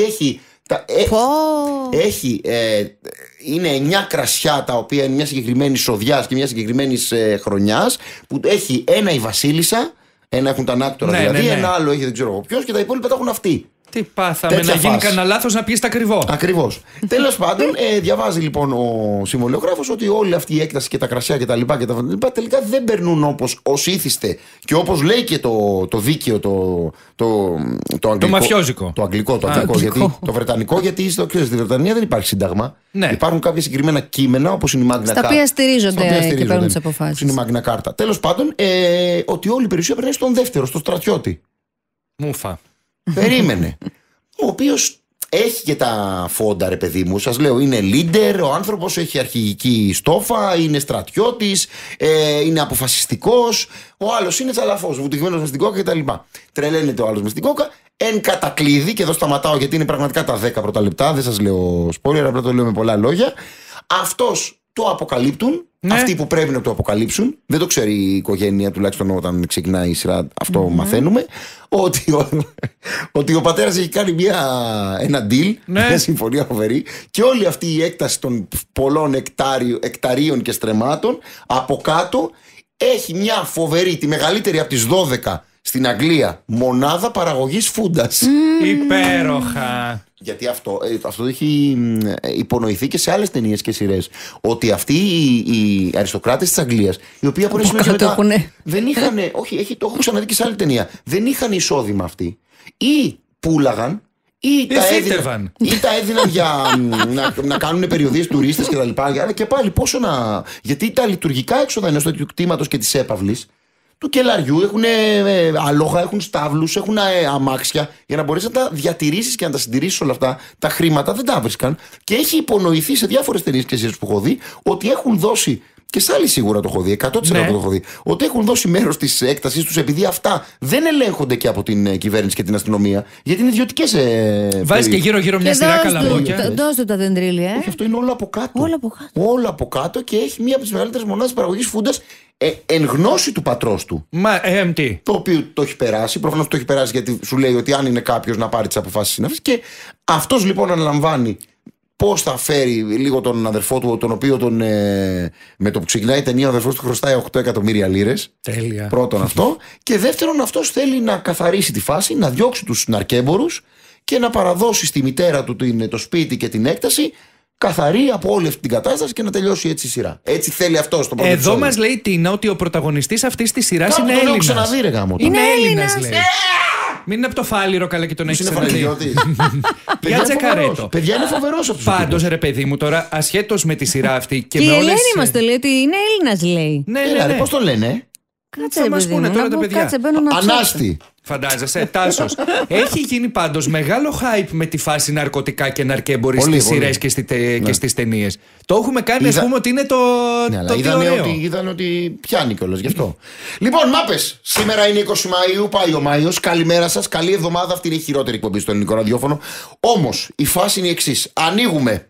είναι 9 κρασιά τα οποία είναι μια συγκεκριμένη σοδιάς και μια συγκεκριμένη χρονιάς, που έχει ένα η βασίλισσα, ένα έχουν τα ανάκτορα δηλαδή, ένα άλλο έχει δεν ξέρω εγώ ποιος και τα υπόλοιπα τα έχουν αυτοί. Τι πάθαμε, να γίνει κανένα λάθος να πιείς τα ακριβό. Ακριβώς. Τέλος πάντων, διαβάζει λοιπόν ο συμβολιογράφος ότι όλη αυτή η έκταση και τα κρασιά και τα λοιπά τελικά δεν περνούν όπως ως ήθιστε και όπως λέει και το δίκαιο, το αγγλικό. Το μαφιόζικο. Το αγγλικό, γιατί, το βρετανικό, γιατί στη Βρετανία δεν υπάρχει σύνταγμα. Ναι. Υπάρχουν κάποια συγκεκριμένα κείμενα, όπως είναι η Magna Carta. Στα οποία στηρίζονται και παίρνουν τις αποφάσεις. Είναι η Magna Carta. Τέλος πάντων, ότι όλη η περιουσία περνάει στον δεύτερο, στο στρατιώτη. Μούφα. Περίμενε. Ο οποίος έχει και τα φόντα, ρε παιδί μου. Σας λέω, είναι leader, ο άνθρωπος έχει αρχηγική στόφα, είναι στρατιώτης, είναι αποφασιστικός. Ο άλλος είναι τσαλαφός, βουτυγμένος μες στην κόκα κτλ. Τρελαίνεται ο άλλος μες στην κόκα. Εν κατακλείδη, και εδώ σταματάω γιατί είναι πραγματικά τα 10 πρώτα λεπτά, δεν σας λέω spoiler, απλά το λέω με πολλά λόγια. Αυτός το αποκαλύπτουν. Ναι. Αυτοί που πρέπει να το αποκαλύψουν, δεν το ξέρει η οικογένεια, τουλάχιστον όταν ξεκινάει η σειρά, αυτό μαθαίνουμε. Ότι ο πατέρας έχει κάνει ένα deal, μια συμφωνία φοβερή, και όλη αυτή η έκταση των πολλών εκταρίων και στρεμμάτων από κάτω έχει μια φοβερή, τη μεγαλύτερη από τις 12 στην Αγγλία, μονάδα παραγωγής φούντας. Υπέροχα. Γιατί αυτό έχει υπονοηθεί και σε άλλες ταινίες και σειρές. Ότι αυτοί οι αριστοκράτες της Αγγλίας, οι οποίοι από μετά δεν είχαν. Όχι, το έχω ξαναδεί και σε άλλη ταινία. Δεν είχαν εισόδημα αυτοί. Ή πούλαγαν, ή τα έδιναν για να κάνουν περιοδίες τουρίστες κτλ. Και πάλι πόσο να. Γιατί τα λειτουργικά έξοδα ενός τέτοιου κτήματος και της έπαυλης, του κελαριού, έχουν άλογα, έχουν στάβλους, έχουν αμάξια, για να μπορείς να τα διατηρήσεις και να τα συντηρήσεις όλα αυτά. Τα χρήματα δεν τα βρίσκαν. Και έχει υπονοηθεί σε διάφορες ταινίες και σειρές που έχω δει ότι έχουν δώσει, και σε άλλη σίγουρα το έχω δει, 100% το έχω δει, ότι έχουν δώσει μέρος της έκτασης τους, επειδή αυτά δεν ελέγχονται και από την κυβέρνηση και την αστυνομία, γιατί είναι ιδιωτικές. Βάζει και γύρω-γύρω μια σειρά καλαμπόκια. Δώσ' του τα δεντρίλια. Όχι, αυτό είναι όλο από κάτω. Όλο από κάτω, και έχει μία από τις μεγαλύτερες μονάδες παραγωγής φούντας. Εν γνώση του πατρός του. Το οποίο το έχει περάσει. Προφανώς το έχει περάσει, γιατί σου λέει ότι αν είναι κάποιος να πάρει τις αποφάσεις συνάφης. Και αυτός λοιπόν αναλαμβάνει πώς θα φέρει λίγο τον αδερφό του, τον οποίο με το που ξεκινάει η ταινία, ο αδερφός του χρωστάει 8 εκατομμύρια λίρες. Τέλεια. Πρώτον αυτό. Και δεύτερον, αυτός θέλει να καθαρίσει τη φάση, να διώξει τους ναρκέμπορους και να παραδώσει στη μητέρα του το σπίτι και την έκταση καθαρή από όλη αυτή την κατάσταση και να τελειώσει έτσι η σειρά. Έτσι θέλει αυτό στο πρώτο. Εδώ μας λέει η Τίνα ότι ο πρωταγωνιστής αυτής της σειράς είναι Έλληνας. Ξαναδεί, ρε γάμο. Είναι Έλληνας, λέει. Μην είναι από το Φάληρο, καλά, και τον έχει ξαναδεί. Για τσεκαρέτο. Παιδιά, είναι φοβερός αυτός. Πάντως, ρε παιδί μου, τώρα ασχέτως με τη σειρά αυτή και με όλες. Η Ελένη μας το λέει ότι είναι Έλληνας, λέει. Ναι. Πώς τον λένε? Θα μας πούνε τώρα τα παιδιά. Ανάστη. Φαντάζεσαι, Τάσος. Έχει γίνει πάντως μεγάλο hype με τη φάση ναρκωτικά και ναρκέμποροι στις σειρές και στις ταινίες. Το έχουμε κάνει, ας πούμε, ότι είναι το. Είδαν ότι πιάνει κιόλας γι' αυτό. Λοιπόν, μάπες, σήμερα είναι 20 Μαΐου, πάει ο Μάιος. Καλημέρα σας, καλή εβδομάδα. Αυτή είναι η χειρότερη εκπομπή στο ελληνικό ραδιόφωνο. Όμως η φάση είναι η εξής. Ανοίγουμε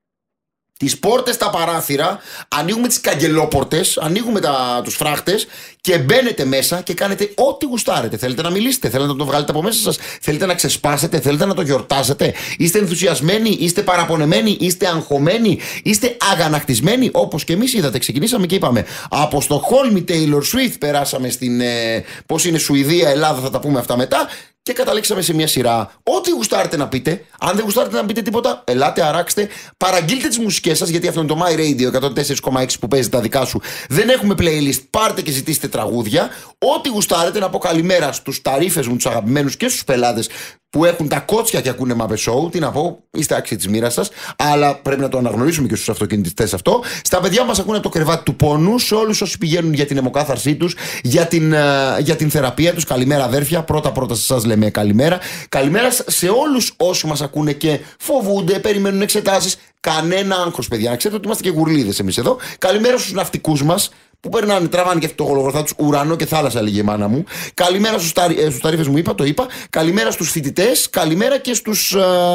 τις πόρτες, τα παράθυρα, ανοίγουμε τις καγκελόπορτες, ανοίγουμε τους φράχτες και μπαίνετε μέσα και κάνετε ό,τι γουστάρετε. Θέλετε να μιλήσετε, θέλετε να το βγάλετε από μέσα σας, θέλετε να ξεσπάσετε, θέλετε να το γιορτάσετε. Είστε ενθουσιασμένοι, είστε παραπονεμένοι, είστε αγχωμένοι, είστε αγανακτισμένοι, όπως και εμείς είδατε. Ξεκινήσαμε και είπαμε από Στοκχόλμη, Taylor Swift, περάσαμε στην πώς είναι Σουηδία, Ελλάδα, θα τα πούμε αυτά μετά. Και καταλήξαμε σε μια σειρά. Ό,τι γουστάρετε να πείτε, Αν δεν γουστάρετε να πείτε τίποτα, ελάτε, αράξτε, παραγγείλτε τις μουσικές σας, γιατί αυτό είναι το My Radio 104,6 που παίζει τα δικά σου. Δεν έχουμε playlist, πάρτε και ζητήστε τραγούδια. Ό,τι γουστάρετε, να πω καλημέρα στους ταρίφες μου, τους αγαπημένους και στους πελάτες που έχουν τα κότσια και ακούνε Μάπε Show. Τι να πω, είστε άξιοι της μοίρας σας, αλλά πρέπει να το αναγνωρίσουμε και στους αυτοκινητιστές αυτό. Στα παιδιά μας ακούνε από το κρεβάτι του πόνου, σε όλους όσοι πηγαίνουν για την αιμοκάθαρσή τους, για την θεραπεία τους. Καλημέρα, αδέρφια. Πρώτα σε εσάς λέμε καλημέρα. Καλημέρα σε όλους όσοι μας ακούνε και φοβούνται, περιμένουν εξετάσεις. Κανένα άγχος, παιδιά. Να ξέρετε ότι είμαστε και γουρλίδες εμείς εδώ. Καλημέρα στους ναυτικούς μας που περνάνε, τραβάνε και αυτό το γολογορθά τους, ουρανό και θάλασσα, λέγε η μάνα μου. Καλημέρα στους ταρίφες μου, το είπα. Καλημέρα στους φοιτητές. Καλημέρα και στους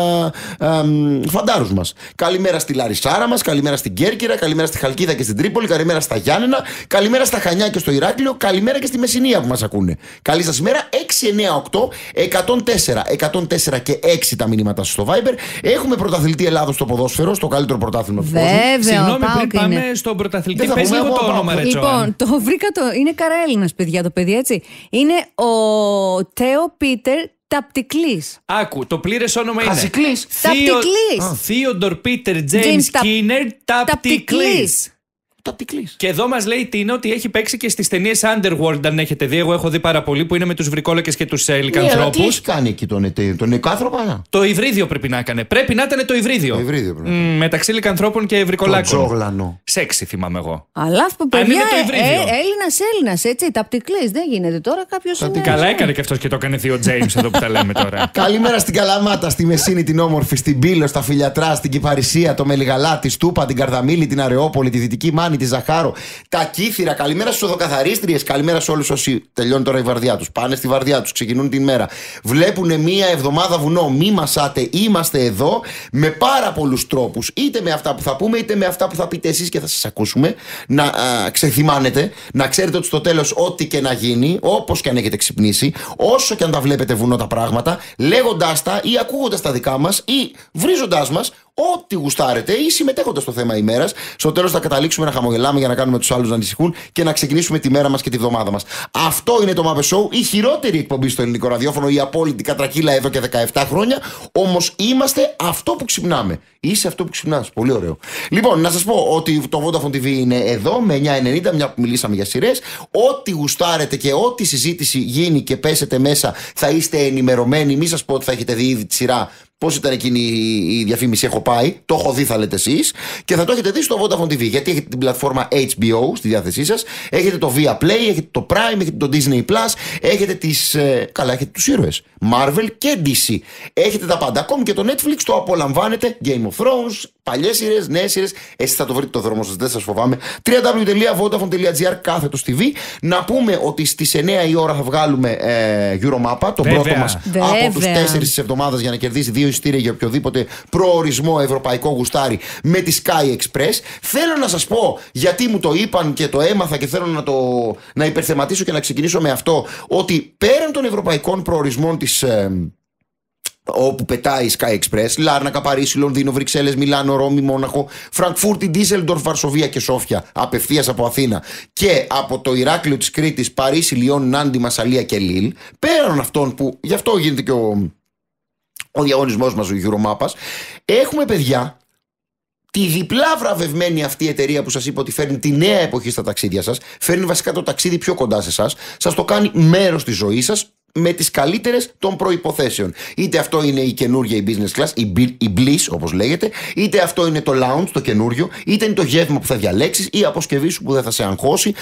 φαντάρους μας. Καλημέρα στη Λαρισάρα μας. Καλημέρα στην Κέρκυρα. Καλημέρα στη Χαλκίδα και στην Τρίπολη. Καλημέρα στα Γιάννενα. Καλημέρα στα Χανιά και στο Ηράκλειο. Καλημέρα και στη Μεσσηνία που μας ακούνε. Καλή σας ημέρα. 698 104 και 6 τα μηνύματα στο Viber. Έχουμε πρωταθλητή Ελλάδος στο ποδόσφαιρο, στο καλύτερο πρωτάθλημα του κόσμου. Συγγνώμη, πριν πάμε στον πρωταθλητή, πες λίγο το όνομα, ρε. Λοιπόν, το βρήκα, είναι Καραέλληνας, παιδιά, το παιδί, έτσι. Είναι ο Τέο Πίτερ Ταπτικλής. Άκου, το πλήρες όνομα είναι Ταπτικλής. Θείοντορ Πίτερ Τζέιμς Σκίνερ Ταπτικλής. Και εδώ μας λέει Τίνα ότι έχει παίξει και στις ταινίες Underworld, αν έχετε δει. Εγώ έχω δει πάρα πολύ, που είναι με τους βρικόλακες και τους λικανθρώπους. Τι έχει κάνει εκεί τον νεκάνθρωπα? Το υβρίδιο πρέπει να έκανε. Πρέπει να ήταν το υβρίδιο. Μεταξύ λικανθρώπων και βρικολάκων. Τζόγλανο. Σεξι θυμάμαι εγώ. Αλλά αυτό, παιδιά, Έλληνας, έτσι. Ταπτικλής. Δεν γίνεται τώρα κάποιος. Καλά έκανε και αυτός και το έκανε Θείο Τζέιμς εδώ που τα λέμε τώρα. Καλημέρα στην Καλαμάτα, στη Μεσίνη την όμορφη, στην Πύλο, στα Φιλιατρά, στην Κυπαρισία, το Μελιγαλά, τη Στούπα, την Καρδαμίλη, την Αρεόπολη, τη Δυτική Μάνη, τη Ζαχάρο, τα Κύθυρα. Καλημέρα στους οδοκαθαρίστριες. Καλημέρα σε όλους όσοι τελειώνουν τώρα η βαρδιά τους. Πάνε στη βαρδιά τους, ξεκινούν την μέρα. Βλέπουν μία εβδομάδα βουνό. Μη μασάτε, είμαστε εδώ με πάρα πολλούς τρόπους. Είτε με αυτά που θα πούμε, είτε με αυτά που θα πείτε εσείς και θα σας ακούσουμε. Να ξεθυμάνετε, να ξέρετε ότι στο τέλος, ό,τι και να γίνει, όπως και αν έχετε ξυπνήσει, όσο και αν τα βλέπετε βουνό τα πράγματα, λέγοντάς τα ή ακούγοντας τα δικά μας ή βρίζοντάς μας, ό,τι γουστάρετε ή συμμετέχοντας στο θέμα ημέρας, στο τέλος θα καταλήξουμε να χαμογελάμε για να κάνουμε τους άλλους να ανησυχούν και να ξεκινήσουμε τη μέρα μας και τη βδομάδα μας. Αυτό είναι το Μάπε Show, η χειρότερη εκπομπή στο ελληνικό ραδιόφωνο, η απόλυτη κατρακύλα εδώ και 17 χρόνια. Όμως είμαστε αυτό που ξυπνάμε. Είσαι αυτό που ξυπνάς. Πολύ ωραίο. Λοιπόν, να σας πω ότι το Vodafone TV είναι εδώ με 9.90, μια που μιλήσαμε για σειρές. Ό,τι γουστάρετε και ό,τι συζήτηση γίνει και πέσετε μέσα θα είστε ενημερωμένοι. Μην σας πω ότι θα έχετε δει ήδη τη σειρά. Πώς ήταν εκείνη η διαφήμιση, έχω πάει, το έχω δει θα λέτε εσείς, και θα το έχετε δει στο Vodafone TV, γιατί έχετε την πλατφόρμα HBO στη διάθεσή σας, έχετε το Viaplay, έχετε το Prime, έχετε το Disney Plus, έχετε έχετε τους ήρωες Marvel και DC, έχετε τα πάντα, ακόμη και το Netflix το απολαμβάνετε, Game of Thrones, παλιές σειρές, νέες σειρές, εσείς θα το βρείτε το δρόμο σας, δεν σας φοβάμαι. www.vodafone.gr /TV. Να πούμε ότι στις 9 η ώρα θα βγάλουμε Euromappa, τον πρώτο μας από τους 4 της εβδομάδας, για να κερδίσει 2 εισιτήρια για οποιοδήποτε προορισμό ευρωπαϊκό γουστάρι με τη Sky Express. Θέλω να σας πω, γιατί μου το είπαν και το έμαθα και θέλω να υπερθεματίσω και να ξεκινήσω με αυτό, ότι πέραν των ευρωπαϊκών προορισμών της όπου πετάει η Sky Express, Λάρνακα, Παρίσι, Λονδίνο, Βρυξέλλες, Μιλάνο, Ρώμη, Μόναχο, Φραγκφούρτη, Ντίσελντορφ, Βαρσοβία και Σόφια, απευθείας από Αθήνα, και από το Ηράκλειο της Κρήτης, Παρίσι, Λιόν, Νάντι, Μασσαλία και Λίλ, πέραν αυτών που γι' αυτό γίνεται και ο διαγωνισμός μας, ο Euromappas, έχουμε, παιδιά, τη διπλά βραβευμένη αυτή η εταιρεία που σας είπα ότι φέρνει τη νέα εποχή στα ταξίδια σας, φέρνει βασικά το ταξίδι πιο κοντά σε εσάς, σας το κάνει μέρος της ζωής σας με τις καλύτερες των προϋποθέσεων. Είτε αυτό είναι η καινούργια η business class, η bliss όπως λέγεται, είτε αυτό είναι το lounge, το καινούριο, είτε είναι το γεύμα που θα διαλέξεις, η αποσκευή σου που δεν θα σε αγχώσει,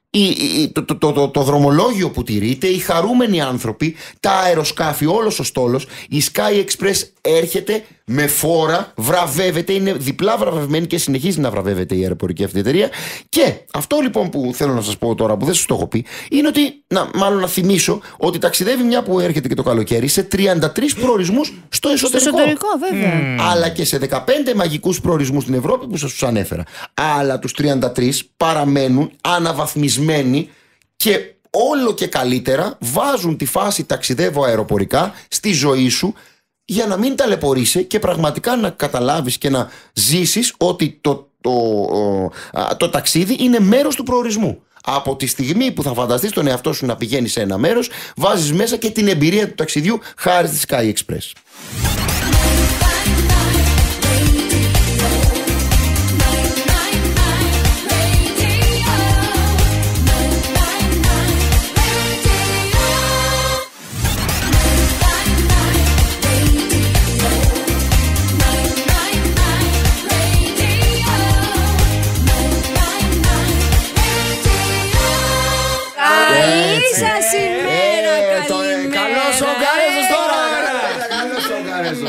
το δρομολόγιο που τηρείται, οι χαρούμενοι άνθρωποι, τα αεροσκάφη, όλος ο στόλος. Η Sky Express έρχεται με φόρα, βραβεύεται, είναι διπλά βραβευμένη και συνεχίζει να βραβεύεται η αεροπορική αυτή εταιρεία. Και αυτό λοιπόν που θέλω να σας πω τώρα, που δεν σας το έχω πει, είναι ότι, μάλλον να θυμίσω, ότι ταξιδεύει, μια που έρχεται και το καλοκαίρι, σε 33 προορισμούς στο εσωτερικό. Στο εσωτερικό, βέβαια. Αλλά και σε 15 μαγικούς προορισμούς στην Ευρώπη που σας τους ανέφερα. Αλλά τους 33 παραμένουν αναβαθμισμένοι και όλο και καλύτερα βάζουν τη φάση ταξιδεύω αεροπορικά στη ζωή σου, για να μην ταλαιπωρείσαι και πραγματικά να καταλάβεις και να ζήσεις ότι το ταξίδι είναι μέρος του προορισμού. Από τη στιγμή που θα φανταστείς τον εαυτό σου να πηγαίνει σε ένα μέρος, βάζεις μέσα και την εμπειρία του ταξιδιού χάρη στη Sky Express.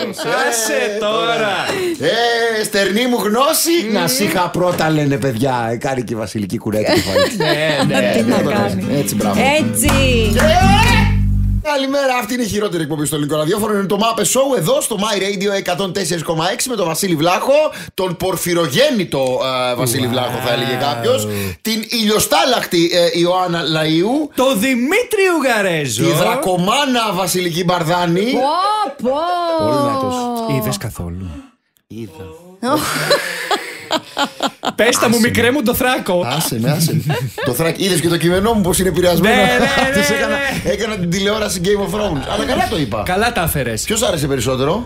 Άσε τώρα. Στερνή μου γνώση. Να σήχα πρώτα, λένε παιδιά. Κάνει και η Βασιλική Κουρέτη. Τι να κάνει. Έτσι, μπράβο. Έτσι. Καλημέρα, αυτή είναι η χειρότερη εκπομπή στο ελληνικό ραδιόφωνο. Είναι το MAPE Show εδώ στο My Radio 104,6 με τον Βασίλη Βλάχο. Τον πορφυρογέννητο Βασίλη Βλάχο, θα έλεγε κάποιος. Την ηλιοστάλαχτη Ιωάννα Λαΐου. Το Δημήτρη Ουγαρέζο. Τη δρακομάνα Βασιλική Μπαρδάνη. Πολύ δυνατός. Είδες καθόλου? Είδα. Πέστα μου, μικρέ μου το Θράκο. Άσε με. Το Θράκο. Είδες και το κείμενό μου πως είναι επηρεασμένο? Έκανα την τηλεόραση Game of Thrones. Αλλά καλά το είπα. Καλά τα έφερες. Ποιος άρεσε περισσότερο?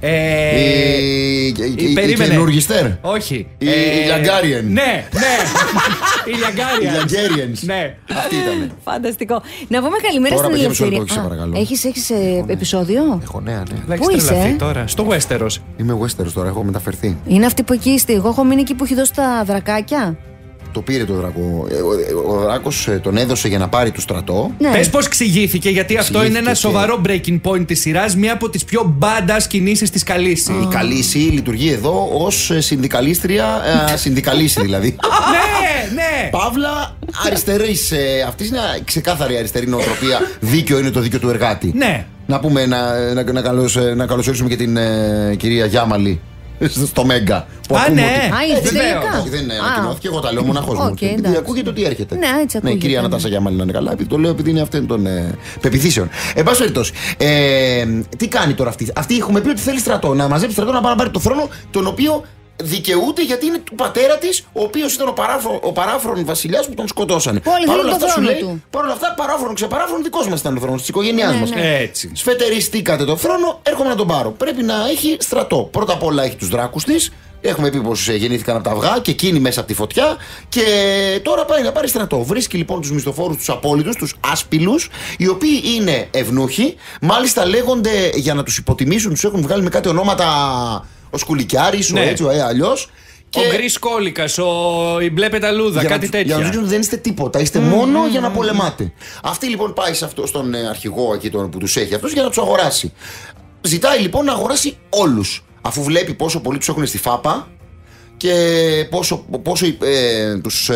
Η καινούργιστερ. Όχι. Η Λιαγκάριεν. Ναι. Η Λιαγκάριεν. Ναι. Αυτή ήταν. Φανταστικό. Να πούμε καλημέρα Τώρα στην Ελευθερία. παρακαλώ. Έχεις επεισόδιο? Έχω νέα. Πού είσαι? Τώρα, στο Westeros. Είμαι Westeros τώρα, έχω μεταφερθεί. Είναι αυτή που εκεί είστε. Εγώ έχω μείνει εκεί που έχει δώσει τα δρακάκια. Το πήρε το Δράκο. Ο Δράκος τον έδωσε για να πάρει το στρατό. Ναι. Πες πως εξηγήθηκε, γιατί αυτό είναι ένα σοβαρό breaking point της σειράς, μία από τις πιο badass κινήσεις της Καλύση. Η Καλύση λειτουργεί εδώ ως συνδικαλίστρια, συνδικαλίση δηλαδή. Ναι. Παύλα αριστερής. Αυτή είναι ξεκάθαρη αριστερή νοοτροπία. Δίκαιο είναι το δίκαιο του εργάτη. Ναι. Να πούμε να καλωσορίσουμε και την κυρία Γιάμαλη στο Μέγκα. Ναι. Δεν ανακοινώθηκε, εγώ τα λέω μοναχός μου. Ακούγεται ότι έρχεται. Ναι, έτσι ακούγεται. Ναι, η κυρία Νατάσα Γιάμαλη να είναι καλά. Το λέω επειδή είναι αυτήν των πεποιθήσεων. Εν πάση περιπτώσει, τι κάνει τώρα αυτή? Αυτή έχουμε πει ότι θέλει στρατό. Να μαζέψει στρατό να πάει να πάρει το θρόνο, τον οποίο δικαιούται γιατί είναι του πατέρα της, ο οποίος ήταν ο παράφρον βασιλιάς που τον σκοτώσανε. Παρ' όλα αυτά σου λέει, παρ' όλα αυτά παράφρον, ξεπαράφρον, δικός μας ήταν ο θρόνος, της οικογένειάς μας. Έτσι. Σφετεριστήκατε το θρόνο, έρχομαι να τον πάρω. Πρέπει να έχει στρατό. Πρώτα απ' όλα έχει τους δράκους της. Έχουμε πει πως γεννήθηκαν από τα αυγά και εκείνη μέσα από τη φωτιά. Και τώρα πάει να πάρει στρατό. Βρίσκει λοιπόν τους μισθοφόρους, τους απόλυτους, τους άσπυλους, οι οποίοι είναι ευνούχοι. Μάλιστα λέγονται, για να τους υποτιμήσουν, τους έχουν βγάλει με κάτι ονόματα. Ο Σκουλικιάρης, ο έτσι, αλλιώς. Ο Γκρις Κόλικας, η μπλε πεταλούδα, κάτι τέτοια. Για να δείξουν ότι δεν είστε τίποτα, είστε μόνο για να πολεμάτε. Αυτή λοιπόν πάει στον αρχηγό εκεί που τους έχει αυτός για να τους αγοράσει. Ζητάει λοιπόν να αγοράσει όλους. Αφού βλέπει πόσο πολλοί τους έχουν στη φάπα και πόσο τους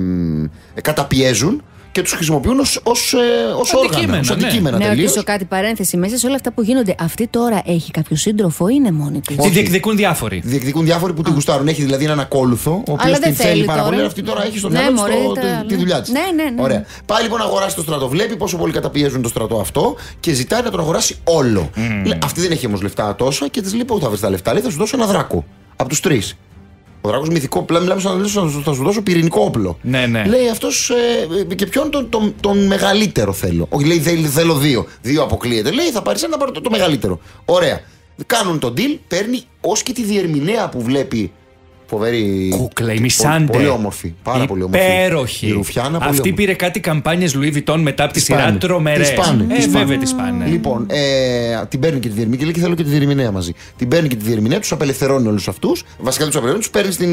καταπιέζουν και τους χρησιμοποιούν ως όργανα, ως αντικείμενα. Να ρωτήσω κάτι, παρένθεση, μέσα σε όλα αυτά που γίνονται, αυτή τώρα έχει κάποιο σύντροφο ή είναι μόνη της? Τη διεκδικούν διάφοροι. Διεκδικούν διάφοροι που την γουστάρουν. Έχει δηλαδή έναν ακόλουθο, ο οποίος την θέλει πάρα πολύ. Αυτή τώρα έχει στο μυαλό τη δουλειά της. Ναι. Ωραία. Πάει λοιπόν να αγοράσει το στρατό. Βλέπει πόσο πολύ καταπιέζουν το στρατό αυτό και ζητάει να τον αγοράσει όλο. Αυτή δεν έχει όμως λεφτά τόσα και της λέει: πού θα βρει τα λεφτά? Λέει: θα σου δώσω ένα δράκο από τους τρεις. Ο δράκος μυθικό, μιλάμε θα σου δώσω πυρηνικό όπλο. Ναι. Λέει αυτός, και ποιον τον μεγαλύτερο θέλω. Όχι, λέει θέλω δύο. Δύο αποκλείεται. Λέει θα πάρεις ένα, να πάρω το μεγαλύτερο. Ωραία. Κάνουν τον deal, παίρνει ως και τη διερμηνέα που βλέπει. Φοβερή. Κούκλα, η Μισάντε. Πολύ όμορφη. Πάρα πολύ όμορφη. Υπέροχη. Η Ρουφιάνα. Αυτή πολύ πήρε κάτι καμπάνιες Louis Vuitton μετά από τη σειρά τρομερές. Βέβαια τις πάνε. Λοιπόν, την παίρνει και τη διερμηνέα και λέει: και θέλω και τη διερμηνέα μαζί. Την παίρνει και τη διερμηνέα, τους απελευθερώνει όλους αυτούς. Βασικά τους απελευθερώνει, τους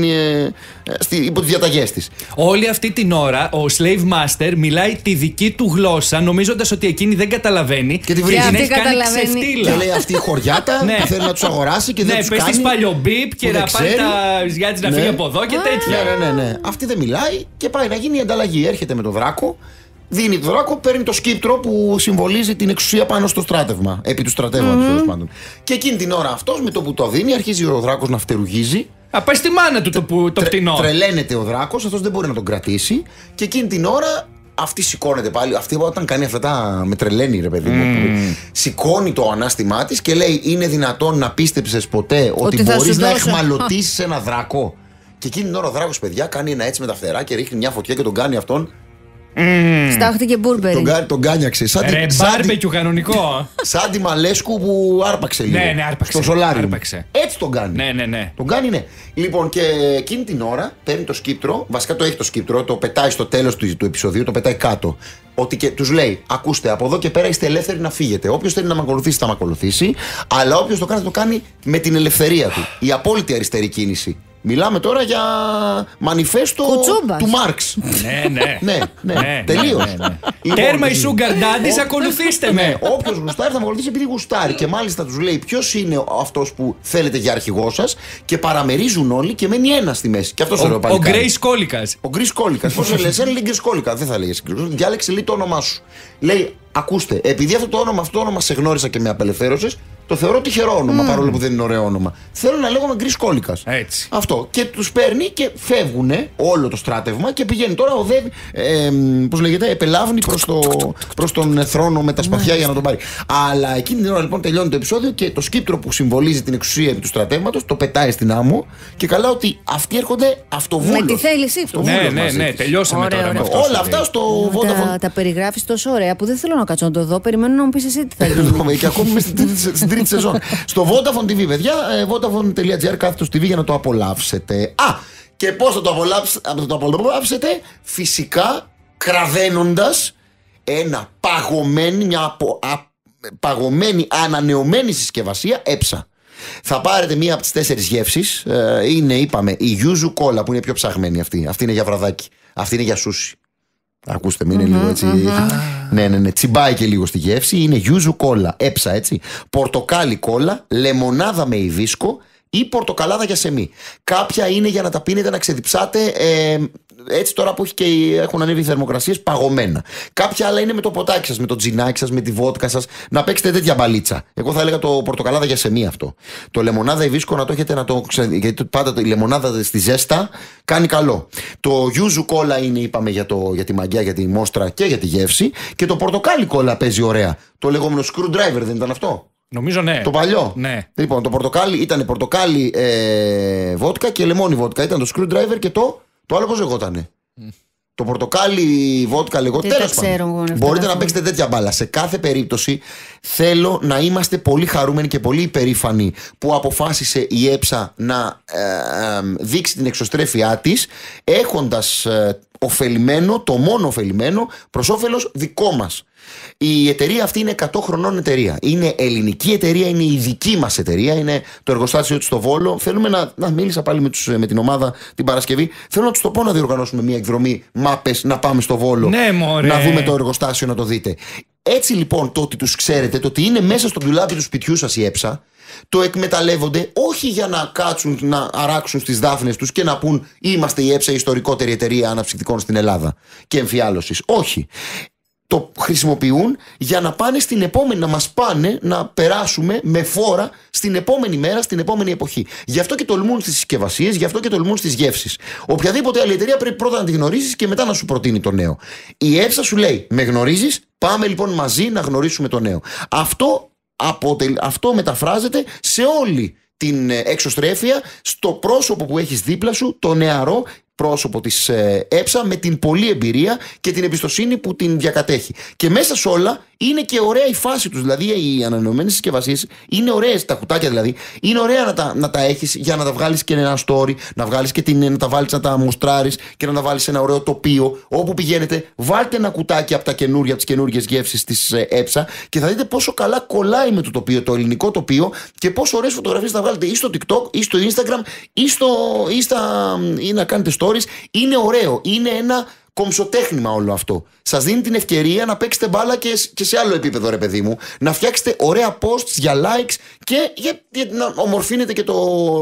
παίρνει υπό τις διαταγές της. Όλη αυτή την ώρα ο Slave Master μιλάει τη δική του γλώσσα, νομίζοντας ότι εκείνη δεν καταλαβαίνει. Και τη βρίζει. Την έχει κάνει ξεφτύλα. Και λέει αυτή η χωριάτα που θέλει να τους αγοράσει και δεν τους κάνει. Ναι, πες της παλιομπίπ και να πάρει τα ζυγιά της να φύγει από εδώ και τέτοια. Ναι. Αυτή δεν μιλάει και πάει να γίνει η ανταλλαγή. Έρχεται με τον δράκο, δίνει τον δράκο, παίρνει το σκύπτρο που συμβολίζει την εξουσία πάνω στο στράτευμα. Επί του στρατεύματος τέλος πάντων. Και εκείνη την ώρα αυτός με το που το δίνει αρχίζει ο δράκος να φτερουγίζει. Πάει στη μάνα του το πτηνό. Τρελαίνεται ο δράκος, αυτός δεν μπορεί να τον κρατήσει και εκείνη την ώρα. Αυτή σηκώνεται πάλι. Αυτή όταν κάνει αυτά τα. Με τρελαίνει, ρε παιδί μου. Σηκώνει το ανάστημά της και λέει: είναι δυνατόν να πίστεψες ποτέ ότι μπορείς να εχμαλωτήσεις ένα δράκο? Και εκείνη την ώρα ο δράκος, παιδιά, κάνει ένα έτσι με τα φτερά και ρίχνει μια φωτιά και τον κάνει αυτόν. Στάχτηκε μπουρμπερι. Τον κάνιαξε. Μπάρμπεκιου κανονικό. Σαν τη Μαλέσκου που άρπαξε λίγο. Ναι, άρπαξε. Στο σολάριο. Έτσι τον κάνει. Ναι. Τον κάνει, ναι. Λοιπόν, και εκείνη την ώρα παίρνει το σκύπτρο. Βασικά το έχει το σκύπτρο. Το πετάει στο τέλος του επεισοδίου. Το πετάει κάτω. Ότι και τους λέει: ακούστε, από εδώ και πέρα είστε ελεύθεροι να φύγετε. Όποιος θέλει να με ακολουθήσει, θα με ακολουθήσει. Αλλά όποιος το κάνει, το κάνει με την ελευθερία του. Η απόλυτη αριστερή κίνηση. Μιλάμε τώρα για μανιφέστο του Μάρξ. Ναι. Τελείως. Τέρμα η Sugar Daddies, ακολουθήστε με. Όποιος γουστάρει θα με ακολουθήσει επειδή γουστάρει. Και μάλιστα τους λέει ποιος είναι αυτός που θέλετε για αρχηγό σας και παραμερίζουν όλοι και μένει ένας στη μέση. Και αυτός ο Γκρέις Κόλικας. Ο Γκρέις Κόλικας. Πώς λες, ένα λέει Γκρέις Κόλικα. Δεν θα λέγε συγκεκριμένα. Διάλεξε λέει το όνομά σου. Λέει, ακούστε, επειδή αυτό το όνομα σε γνώρισα και με απελευθέρωσες, το θεωρώ τυχερό όνομα, παρόλο που δεν είναι ωραίο όνομα. Θέλω να λέγομαι Γκρέις Κόλικας. Έτσι. Αυτό. Και τους παίρνει και φεύγουνε όλο το στράτευμα και πηγαίνει τώρα, οδεύει, πώς λέγεται, επελάβνει προς τον θρόνο με τα σπαθιά για να τον πάρει. Αλλά εκείνη την ώρα λοιπόν τελειώνει το επεισόδιο και το σκύπτρο που συμβολίζει την εξουσία επί του στρατεύματος το πετάει στην άμμο και καλά ότι αυτοί έρχονται αυτοβούλως. Με τη θέλησή του. Ναι, τελειώσαμε τώρα με αυτό. Όλα αυτά στο Vodafone. Τα περιγράφεις τόσο ωραία που δεν θέλω να κάτσω να το δω. Περιμένω να μου πεις εσύ τι θα γίνει. Και ακόμη είμαι στην τρίτη σεζόν. Στο Vodafone TV, παιδιά, vodafone.gr/TV για να το απολαύσετε. Και πώς θα το απολαύσετε? Φυσικά κραδένοντας μια παγωμένη, ανανεωμένη συσκευασία έψα. Θα πάρετε μία από τις 4 γεύσεις. Είναι, είπαμε, η yuzu cola που είναι πιο ψαγμένη αυτή. Αυτή είναι για βραδάκι. Αυτή είναι για σούσι. Ακούστε με, είναι λίγο έτσι. Ναι. Τσιμπάει και λίγο στη γεύση. Είναι yuzu cola, έψα έτσι. Πορτοκάλι κόλλα, λεμονάδα με ιβίσκο ή πορτοκαλάδα για σεμί. Κάποια είναι για να τα πίνετε, να ξεδιψάτε έτσι τώρα που έχουν ανέβει οι θερμοκρασίες, παγωμένα. Κάποια άλλα είναι με το ποτάκι σας, με το τζινάκι σας, με τη βότκα σας, να παίξετε τέτοια μπαλίτσα. Εγώ θα έλεγα το πορτοκαλάδα για σεμί αυτό. Το λεμονάδα ιβίσκο να το έχετε γιατί πάντα η λεμονάδα στη ζέστα κάνει καλό. Το yuzu cola είναι, είπαμε, για τη μαγιά, για τη μόστρα και για τη γεύση. Και το πορτοκάλι cola παίζει ωραία. Το λεγόμενο screwdriver δεν ήταν αυτό? Νομίζω ναι. Το παλιό. Ναι. Λοιπόν, το πορτοκάλι ήταν πορτοκάλι βότκα και λεμόνι βότκα. Ήταν το screwdriver και το άλλο πώς λεγότανε. Το πορτοκάλι βότκα λεγόταν. Τέλος πάντων. Μπορείτε να παίξετε τέτοια μπάλα. Σε κάθε περίπτωση θέλω να είμαστε πολύ χαρούμενοι και πολύ υπερήφανοι που αποφάσισε η ΕΨΑ να δείξει την εξωστρέφειά της έχοντας ωφελημένο, το μόνο ωφελημένο προς όφελος δικό μας. Η εταιρεία αυτή είναι 100 χρονών εταιρεία. Είναι ελληνική εταιρεία, είναι η δική μας εταιρεία. Είναι το εργοστάσιο της στο Βόλο. Θέλουμε να μίλησα πάλι με την ομάδα την Παρασκευή. Θέλω να τους το πω να διοργανώσουμε μια εκδρομή μάπες, να πάμε στο Βόλο. Ναι, μωρέ. Να δούμε το εργοστάσιο, να το δείτε. Έτσι λοιπόν το ότι τους ξέρετε, το ότι είναι μέσα στο ντουλάπι του σπιτιού σας η ΕΨΑ, το εκμεταλλεύονται όχι για να κάτσουν να αράξουν στις δάφνες τους και να πούν είμαστε η ΕΨΑ, η ιστορικότερη εταιρεία αναψυκτικών στην Ελλάδα και εμφιάλωσης. Όχι. Το χρησιμοποιούν για να πάνε στην επόμενη, να μας πάνε να περάσουμε με φόρα στην επόμενη μέρα, στην επόμενη εποχή. Γι' αυτό και τολμούν στις συσκευασίες, γι' αυτό και τολμούν στις γεύσεις. Οποιαδήποτε άλλη εταιρεία πρέπει πρώτα να τη γνωρίσεις και μετά να σου προτείνει το νέο. Η ΕΨΑ σου λέει: με γνωρίζεις, πάμε λοιπόν μαζί να γνωρίσουμε το νέο. Αυτό μεταφράζεται σε όλη την εξωστρέφεια, στο πρόσωπο που έχεις δίπλα σου, το νεαρό πρόσωπο της ΕΨΑ με την πολλή εμπειρία και την εμπιστοσύνη που την διακατέχει. Και μέσα σε όλα είναι και ωραία η φάση τους. Δηλαδή οι ανανεωμένες συσκευασίες είναι ωραίες, τα κουτάκια δηλαδή. Είναι ωραία να τα έχεις για να τα βγάλεις και ένα story, να βγάλεις και να τα βάλεις, να τα μουστράρεις και να τα βάλεις σε ένα ωραίο τοπίο. Όπου πηγαίνετε, βάλτε ένα κουτάκι από τις καινούργιες γεύσεις της ΕΨΑ και θα δείτε πόσο καλά κολλάει με το τοπίο, το ελληνικό τοπίο και πόσο ωραίες φωτογραφίες θα βγάλετε ή στο TikTok ή στο Instagram ή να κάνετε stories. Είναι ωραίο, είναι ένα κομψοτέχνημα όλο αυτό. Σας δίνει την ευκαιρία να παίξετε μπάλα και σε άλλο επίπεδο, ρε παιδί μου. Να φτιάξετε ωραία posts για likes και για να ομορφύνετε και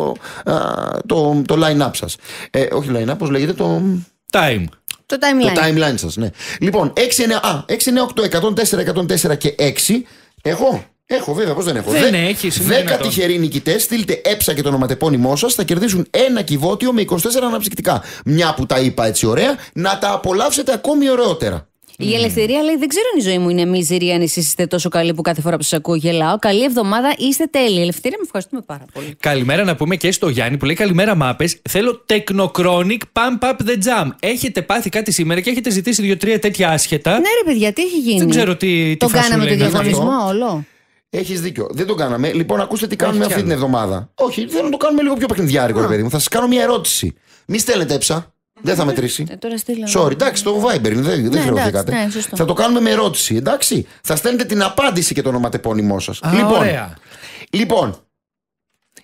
το line-up σας. Όχι line-up, πώς λέγεται το... Time. Το timeline σας, ναι. Λοιπόν, 698 104 και 6. Έχω βέβαια, πώς δεν έχω. Δεν έχεις. 10 τυχεροί νικητές, στείλτε έψα και το ονοματεπώνυμό σας, θα κερδίσουν ένα κυβότιο με 24 αναψυκτικά. Μια που τα είπα έτσι ωραία, να τα απολαύσετε ακόμη ωραιότερα. Η Ελευθερία λέει: δεν ξέρω αν η ζωή μου είναι μίζερη, αν εσείς είστε τόσο καλοί που κάθε φορά που σας ακούω γελάω. Καλή εβδομάδα, είστε τέλειοι. Ελευθερία, με ευχαριστούμε πάρα πολύ. Καλημέρα να πούμε και στο Γιάννη που λέει: καλημέρα μάπες. Θέλω Technochronic Pump Up the Jam. Έχετε πάθει κάτι σήμερα και έχετε ζητήσει 2-3 τέτοια άσχετα. Ναι, ρε παιδιά, τι έχει γίνει. Δεν ξέρω τι το κάναμε το διαγωνισμό όλο. Έχεις δίκιο. Δεν το κάναμε. Λοιπόν, ακούστε τι κάνουμε αυτή την εβδομάδα. Όχι, θέλω να το κάνουμε λίγο πιο παιχνιδιάρικο, ρε παιδί μου. Θα σας κάνω μια ερώτηση. Μη στέλνετε έψα. Δεν θα μετρήσει. Sorry, εντάξει, το Viber δεν χρεωθήκατε. Ναι, θα το κάνουμε με ερώτηση, εντάξει. Θα στέλνετε την απάντηση και το ονοματεπώνυμό σας. Λοιπόν,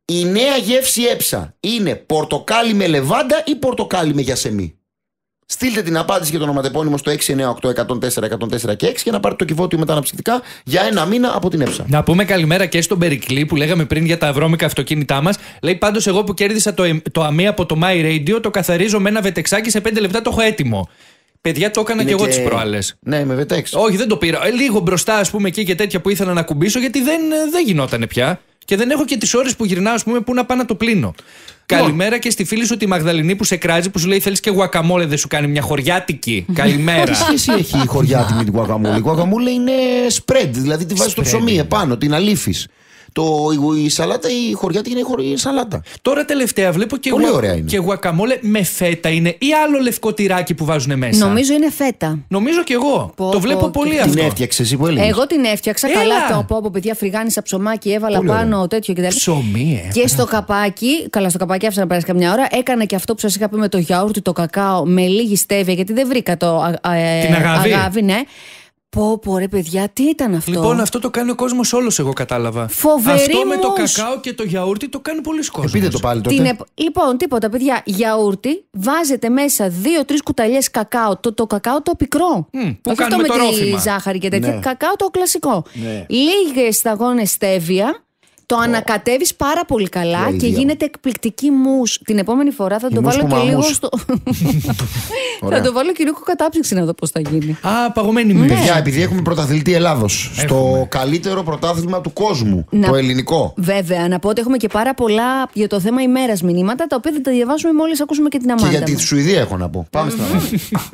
Η νέα γεύση έψα είναι πορτοκάλι με λεβάντα ή πορτοκάλι με γιασεμί? Στείλτε την απάντηση και το ονοματεπώνυμο στο 698-104-104 και 6 για να πάρετε το κυβότιο με τα αναψυκτικά για 1 μήνα από την έψα. Να πούμε καλημέρα και στον Περικλή που λέγαμε πριν για τα βρώμικα αυτοκίνητά μας. Λέει πάντως εγώ που κέρδισα το ΑΜΗ από το My Radio το καθαρίζω με ένα βετεξάκι, σε 5 λεπτά το έχω έτοιμο. Παιδιά, το έκανα και εγώ τις προάλλες. Ναι, με βετέξ. Όχι, δεν το πήρα. Λίγο μπροστά, ας πούμε, εκεί και τέτοια που ήθελα να κουμπίσω, γιατί δεν γινότανε πια. Και δεν έχω και τις ώρες που γυρνάω, ας πούμε, που να πάω να το πλύνω. Καλημέρα και στη φίλη σου τη Μαγδαληνή που σε κράζει, που σου λέει θέλεις και γουακαμόλε, δεν σου κάνει μια χωριάτικη? Καλημέρα. Τι σχέση έχει η χωριάτικη με την γουακαμόλε? Η γουακαμόλε είναι spread, δηλαδή τη βάζεις στο ψωμί επάνω, την αλήφεις. Η σαλάτα, η χωριάτικη είναι η σαλάτα. Τώρα τελευταία βλέπω και γουακαμόλε με φέτα είναι ή άλλο λευκό τυράκι που βάζουν μέσα. Νομίζω είναι φέτα. Νομίζω κι εγώ. Το βλέπω πολύ αυτό. Την έφτιαξε εσύ που έλεγες? Εγώ την έφτιαξα. Καλά το από παιδιά, φρυγάνισα ψωμάκι, έβαλα πολύ πάνω ωραία. τέτοιο κτλ. Ψωμί, Και στο καπάκι, καλά στο καπάκι άφησα να περάσει καμιά ώρα. Έκανα και αυτό που σας είχα πει με το γιαούρτι, το κακάο με λίγη στέβια, γιατί δεν βρήκα την αγάβη. Ναι. Πω ρε παιδιά, τι ήταν αυτό? Λοιπόν, αυτό το κάνει ο κόσμος όλος, εγώ κατάλαβα. Φοβερή αυτό με το μους. κακάο και το γιαούρτι το κάνει πολλοί κόσμος. Πείτε το πάλι τότε. Λοιπόν, τίποτα, παιδιά. Γιαούρτι, βάζετε μέσα 2-3 κουταλιές κακάο. Το κακάο το πικρό. Που όχι κάνουμε αυτό το με τη ρόφημα. ζάχαρη και τέτοια. Ναι. Κακάο το κλασικό. Ναι. Λίγες σταγόνες στέβια. Το ανακατεύεις πάρα πολύ καλά και γίνεται εκπληκτική μους. Την επόμενη φορά θα το βάλω και λίγο στο. Θα το βάλω και λίγο κατάψυξη να δω πώς θα γίνει. Α, παγωμένη μύτη. Παιδιά, επειδή έχουμε πρωταθλητή Ελλάδος στο καλύτερο πρωτάθλημα του κόσμου, το ελληνικό. Βέβαια, να πω ότι έχουμε και πάρα πολλά για το θέμα ημέρας μηνύματα, τα οποία θα τα διαβάσουμε μόλις ακούσουμε και την Αμάντα. Και για τη Σουηδία έχω να πω. Πάμε στην Αμάντα.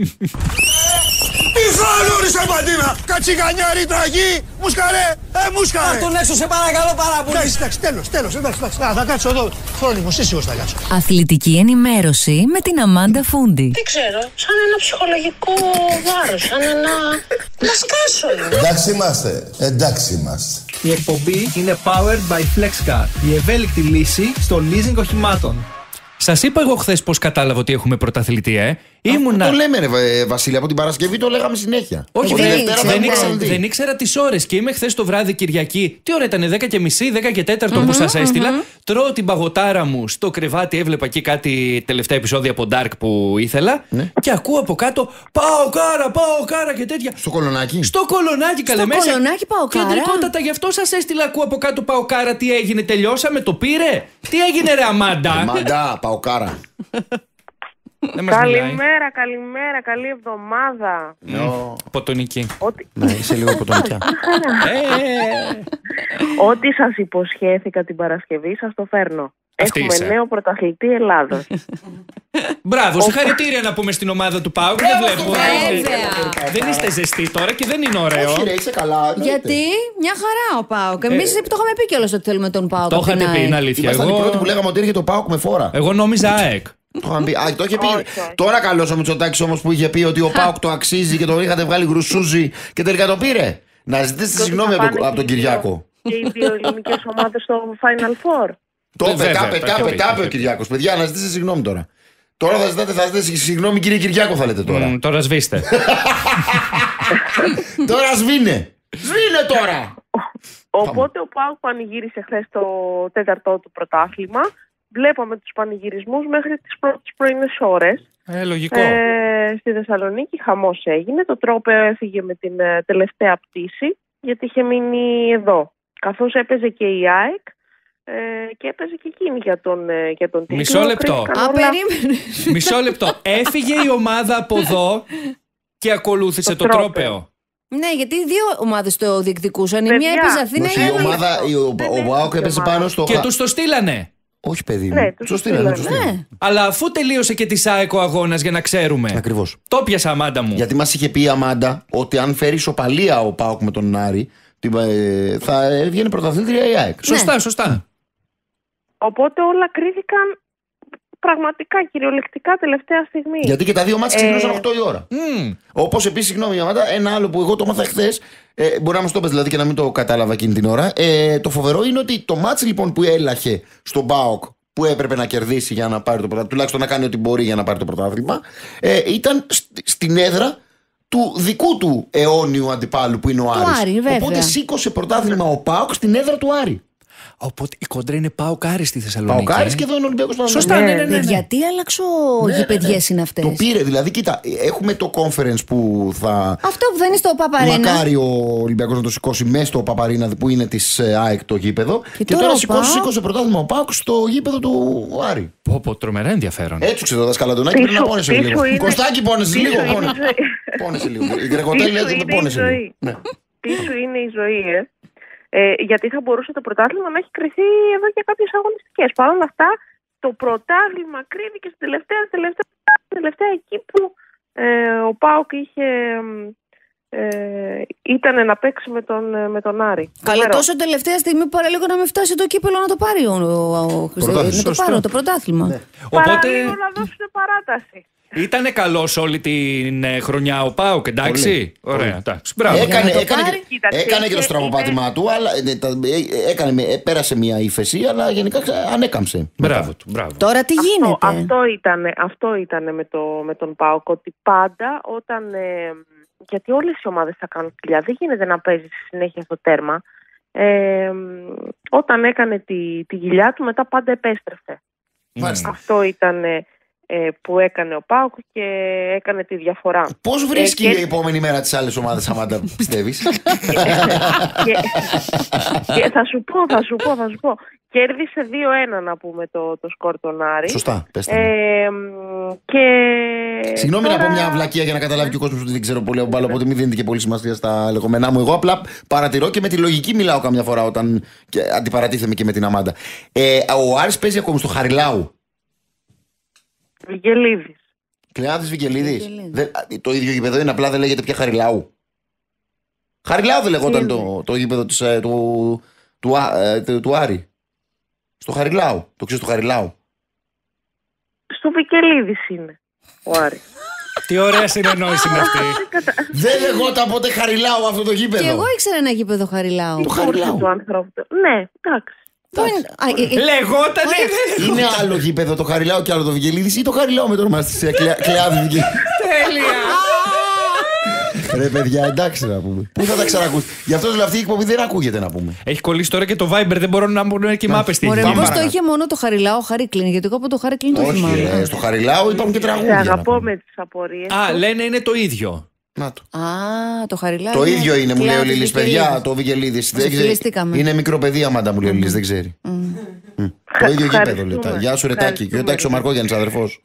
Τι φάουλ ρε Παντίνα! Κατσικανιάρη τραγή! Μουσκαρέ! Μουσκαρέ! Τον έξω σε παρακαλώ πάρα πολύ. Εντάξει, τέλος. Θα κάτσω εδώ. Φρόνιμος, ήσυχος θα κάτσω. Αθλητική ενημέρωση με την Αμάντα Φούντι. Δεν ξέρω, σαν ένα ψυχολογικό βάρος, σαν ένα... να σκάσω. Εντάξει είμαστε. Η εκπομπή είναι powered by FlexCar, η ευέλικτη λύση στο leasing οχημάτων. Σας είπα εγώ χθες πώς κατάλαβα ότι έχουμε πρωταθλητή, Το λέμε ρε Βασίλη, από την Παρασκευή το λέγαμε συνέχεια. Όχι, δεν δεν ήξερα τις ώρες και είμαι χθες το βράδυ Κυριακή. Τι ώρα ήταν, 10:30, 10:04 που σας έστειλα. Τρώω την παγωτάρα μου στο κρεβάτι, έβλεπα εκεί κάτι τελευταία επεισόδια από Dark που ήθελα. Και ακούω από κάτω πάω κάρα και τέτοια. Στο κολονάκι. Στο κολονάκι, καλέ μέσα. Στο κολονάκι πάω κάρα. Κεντρικότατα, γι' αυτό σας έστειλα. Ακούω από κάτω πάω κάρα. Τι έγινε, τελειώσαμε, το πήρε. Τι έγινε, ρε Αμάντα. Αμάντα, πάω κάρα. Καλημέρα, καλή εβδομάδα. Ποτονική. Ναι, είσαι λίγο ποτονικιά. Ό,τι σας υποσχέθηκα την Παρασκευή σας το φέρνω. Έχουμε νέο πρωταθλητή Ελλάδος. Μπράβο, συγχαρητήρια να πούμε στην ομάδα του ΠΑΟΚ. Δεν βλέπω. Δεν είστε ζεστοί τώρα και δεν είναι ωραίο. Όχι, είσαι καλά. Γιατί μια χαρά ο ΠΑΟΚ. Εμείς το είχαμε πει κιόλας ότι θέλουμε τον ΠΑΟΚ. Το είχατε πει, είναι αλήθεια. Ήμασταν οι πρώτοι που λέγαμε ότι έρχεται ο ΠΑΟΚ με φόρα. Εγώ νόμιζα ΑΕΚ. Το είχε πει. Τώρα καλός ο Μητσοτάκης όμως που είχε πει ότι ο ΠΑΟΚ το αξίζει και τον είχατε βγάλει γρουσούζι και τελικά το πήρε. Να ζητήσετε συγγνώμη από τον Κυριάκο. Και οι δύο ελληνικές ομάδες στο Final Four. Το πετάπε ο Κυριάκος. Παιδιά, να ζητήσετε συγγνώμη τώρα. Τώρα θα ζητάτε συγγνώμη κύριε Κυριάκο, θα λέτε τώρα. Τώρα σβήστε. Τώρα σβήνε. Σβήνε τώρα. Οπότε ο ΠΑΟΚ πανηγύρισε χθες το 4ο του πρωτάθλημα. Βλέπαμε τους πανηγυρισμούς μέχρι τις πρώτες πρωινές ώρες. Λογικό. Στη Θεσσαλονίκη χαμός έγινε. Το τρόπαιο έφυγε με την τελευταία πτήση γιατί είχε μείνει εδώ. Καθώς έπαιζε και η ΑΕΚ και έπαιζε και εκείνη για τον τίτλο. Μισό λεπτό. Περίμενε. Μισό λεπτό. Έφυγε η ομάδα από εδώ και ακολούθησε το τρόπαιο. Ναι, γιατί οι δύο ομάδες το διεκδικούσαν. Η μία έπαιζε Αθήνα, ο ΠΑΟΚ έπαιζε πάνω στο. Και τους το στείλανε. Όχι, παιδί μου. Ναι, το στείλανε. Αλλά αφού τελείωσε και τη ΑΕΚ ο αγώνας για να ξέρουμε. Ακριβώς. Το πιάσα, Αμάντα μου. Γιατί μας είχε πει η Αμάντα ότι αν φέρει ισοπαλία ο ΠΑΟΚ με τον Άρη, θα βγαίνει πρωταθλήτρια η ΑΕΚ. Σωστά. Οπότε όλα κρίθηκαν πραγματικά κυριολεκτικά τελευταία στιγμή. Γιατί και τα δύο μάτς ξεκινούσαν 8 η ώρα. Όπως επίσης, συγγνώμη, Αμάντα, ένα άλλο που εγώ το μάθα χθες, μπορεί να μας το πες δηλαδή και να μην το κατάλαβα εκείνη την ώρα. Το φοβερό είναι ότι το μάτς λοιπόν που έλαχε στον ΠΑΟΚ, που έπρεπε να κερδίσει για να πάρει το πρωτάθλημα, τουλάχιστον να κάνει ό,τι μπορεί για να πάρει το πρωτάθλημα, ήταν στην έδρα του δικού του αιώνιου αντιπάλου που είναι ο Άρης. Άρη, οπότε σήκωσε πρωτάθλημα ο ΠΑΟΚ στην έδρα του Άρη. Οπότε η κόντρα είναι ΠΑΟΚ Άρης στη Θεσσαλονίκη. ΠΑΟΚ Άρης και εδώ είναι Ολυμπιακός Σωστά, ναι. Γιατί άλλαξε γηπεδιές είναι αυτές? Το πήρε, δηλαδή, κοίτα, έχουμε το conference που θα. Αυτό που δεν είναι στο Παπαρίνα. Μακάρι ο Ολυμπιακός να το σηκώσει μέσα στο Παπαρίνα που είναι της ΑΕΚ το γήπεδο. Και τώρα σήκωσε πρωτάθλημα ο ΠΑΟΚ στο γήπεδο του Άρη. Πω, τρομερά ενδιαφέρον. Έτσι το δασκαλαντονάκι πρέπει να πόνεσαι λίγο. Κωστάκι, πόνεσαι λίγο. Πόνεσαι λίγο. Η Γρηγοτέλη δεν πόνεσαι λίγο. Πίσω είναι η ζωή, γιατί θα μπορούσε το πρωτάθλημα να έχει κρυθεί εδώ και κάποιες αγωνιστικές. Παρ' όλα αυτά, το πρωτάθλημα κρίθηκε στην τελευταία εκεί που ο ΠΑΟΚ ήταν να παίξει με τον Άρη. Καλά, τόσο τελευταία στιγμή που παραλίγο να μην φτάσει το κύπελο να το πάρει το πρωτάθλημα. Ναι. Παραλίγο να δώσουν παράταση. Ήτανε καλός όλη την χρονιά ο ΠΑΟΚ, εντάξει. Ωραία, εντάξει. Έκανε και το στραβοπάτημά του, αλλά πέρασε μια ύφεση, αλλά γενικά ανέκαμψε. Μπράβο του. Τώρα τι γίνεται? Αυτό ήταν με τον ΠΑΟΚ, ότι πάντα όταν. Γιατί όλες οι ομάδες θα κάνουν δουλειά, δεν γίνεται να παίζει συνέχεια στο τέρμα. Όταν έκανε τη κοιλιά του, μετά πάντα επέστρεφε. Αυτό ήταν που έκανε ο ΠΑΟΚ και έκανε τη διαφορά. Πώς βρίσκει η επόμενη μέρα τις άλλες ομάδες, Αμάντα, πιστεύεις? Θα σου πω. Κέρδισε 2-1 να πούμε το σκορ τον Άρη. Σωστά, πέστε. Συγγνώμη να πω μια βλακεία για να καταλάβει και ο κόσμος ότι δεν ξέρω πολύ από μπάλα, οπότε μην δίνετε και πολύ σημασία στα λεγόμενά μου. Εγώ απλά παρατηρώ και με τη λογική μιλάω καμιά φορά όταν αντιπαρατίθεμαι και με την Αμάντα. Ο Άρης παίζει ακόμη στο Χαριλάου. Βικελίδης. Κλεάδης Βικελίδης. Το ίδιο γήπεδο είναι, απλά δεν λέγεται πια Χαριλάου. Χαριλάου δεν λεγόταν το γήπεδο του Άρη. Στο Χαριλάου. Το ξέρεις, στο Χαριλάου. Στο Βικελίδης είναι ο Άρη. Τι ωραία συνεννόηση είναι αυτή. Δεν λεγόταν ποτέ Χαριλάου αυτό το γήπεδο. Και εγώ ήξερα ένα γήπεδο Χαριλάου. Το Χαριλάου του ανθρώπου. Ναι, εντάξει. Λεγότανε. Είναι άλλο γήπεδο το Χαριλάου και άλλο το Βικελίδης, ή το Χαριλάου με το όνομα της Κλεάδη Βικελίδης? Τέλεια. Ρε παιδιά, εντάξει να πούμε. Πού θα τα ξανακούσει? Γι' αυτό δηλαδή αυτή η εκπομπή δεν ακούγεται να πούμε. Έχει κολλήσει τώρα και το Viber, δεν μπορούν να μπουν και μάπες στη Ωραία, μήπως το είχε μόνο το Χαριλάου, ο Χαρίκλιν? Γιατί εγώ από το Χαρίκλιν το θυμάμαι. Στο Χαριλάου υπάρχουν και τραγούδια. Αγαπώ με τις απορίες. Λένε είναι το ίδιο. Να το. Το Χαριλάου. Το ίδιο είναι, μου λέει ο Λίλης, παιδιά, το Βικελίδης. Είναι μικρό παιδί, Αμάντα, μου λέει ο Λίλης, δεν ξέρει. Το ίδιο γήπεδο λέει. Γεια σου, Ρετάκη. Και ο Τάκης ο Μαρκόγιαννης, αδερφός.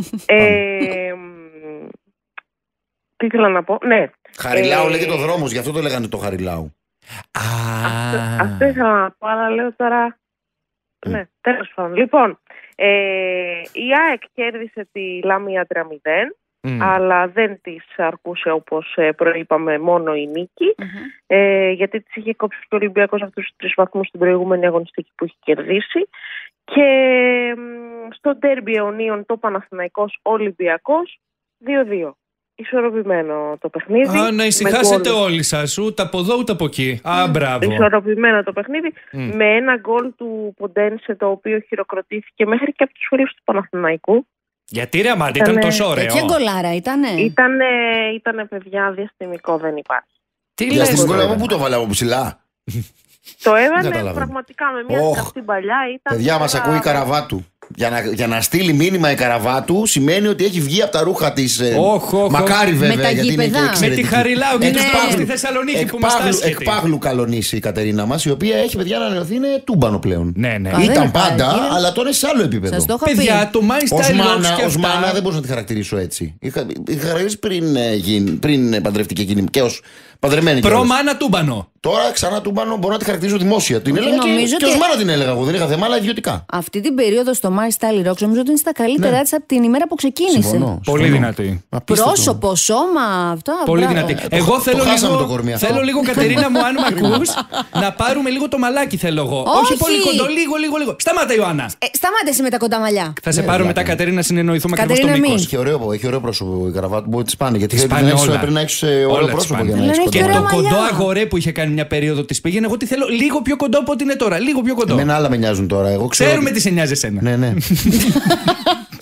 Τι ήθελα να πω, ναι. Χαριλάου λέγεται ο δρόμος, γι' αυτό το λέγανε το Χαριλάου. Αυτό ήθελα να πω, αλλά λέω τώρα. Ναι, τέλος πάντων. Λοιπόν, η ΑΕΚ κέρδισε τη Λαμία 3-0, αλλά δεν της αρκούσε, όπως προείπαμε, μόνο η νίκη, γιατί της είχε κόψει και ο Ολυμπιακός αυτούς τους 3 βαθμούς στην προηγούμενη αγωνιστική που είχε κερδίσει. Και στο ντέρμπι αιωνίων το Παναθηναϊκός Ολυμπιακός 2-2. Ισορροπημένο το παιχνίδι. Να ησυχάσετε όλοι σας, ούτε από εδώ ούτε από εκεί. Μπράβο. Ισορροπημένο το παιχνίδι, με ένα γκολ του Ποντένσε, το οποίο χειροκροτήθηκε μέχρι και από τους φίλους του Παναθηναϊκού. Γιατί ρε Αμάντα, ήταν τόσο ωραίο. Ποια γκολάρα ήτανε? Ήτανε παιδιά, διαστημικό δεν υπάρχει. Τι λες? Διαστημικό από πού το βάλε, από ψηλά? Το έβαλε πραγματικά με μια σκαφτή παλιά. Παιδιά, μας ακούει η Καραβάτου. Για να στείλει μήνυμα η Καραβάτου σημαίνει ότι έχει βγει από τα ρούχα της. Μακάρι βέβαια, γιατί είναι και εξαιρετική. Με τη Χαριλάου και τους Πάγου στη Θεσσαλονίκη που μας τάσχεται. Εκ Πάγλου καλονίσει η Κατερίνα μας, η οποία έχει, παιδιά, να ανανεωθεί, είναι τούμπανο πλέον. Ναι. Ήταν πάντα, αλλά τώρα σε άλλο επίπεδο. Σας το είχα παιδιά, το My Style Rocks και ως μάνα δεν μπορούσα να τη χαρακτηρίσω έτσι. Είχα χαρακτηρίσει πριν παντρευτική εκείνη και ως παντρεμένη. Προ-μάνα τούμπανο. Τώρα ξανά τούμπανο μπορώ να τη χαρακτηρίσω δημόσια. Την έλεγα και ως μάνα την έλεγα εγώ. Δεν είχα θέμα, αλλά ιδιωτικά. Αυτή την περίοδο στο My Style Rocks νομίζω ότι είναι στα καλύτερά της από την ημέρα που ξεκίνησε. Συμφωνώ. Πολύ δυνατή. Πρόσωπο, σώμα, αυτά. Πολύ δυνατή. Εγώ θέλω λίγο, Κατερίνα μου, αν με ακούς, να πάρουμε λίγο το μαλάκι, θέλω εγώ. Όχι πολύ κοντό, λίγο. Σταμάτα, Ιωάννα. Σταμάτα εσύ με τα κοντά μαλλιά. Θα σε πάρω μετά, Κατερίνα, να συνεννοηθούμε ακριβώς στο μήκος. Έχει ωραίο πρόσωπο η Καραβάτου, μπορεί να τη πάνε. Γιατί πρέπει να έχει ωραίο πρόσωπο για να έχει. Και το κοντό αγορέ που είχε κάνει μια περίοδο τη πήγαινε, εγώ τι θέλω λίγο πιο κοντό από ό,τι είναι τώρα. Λίγο πιο κοντό. Εμένα άλλα με νοιάζουν τώρα. Ξέρουμε τι σε νοιάζει εσένα. Ναι.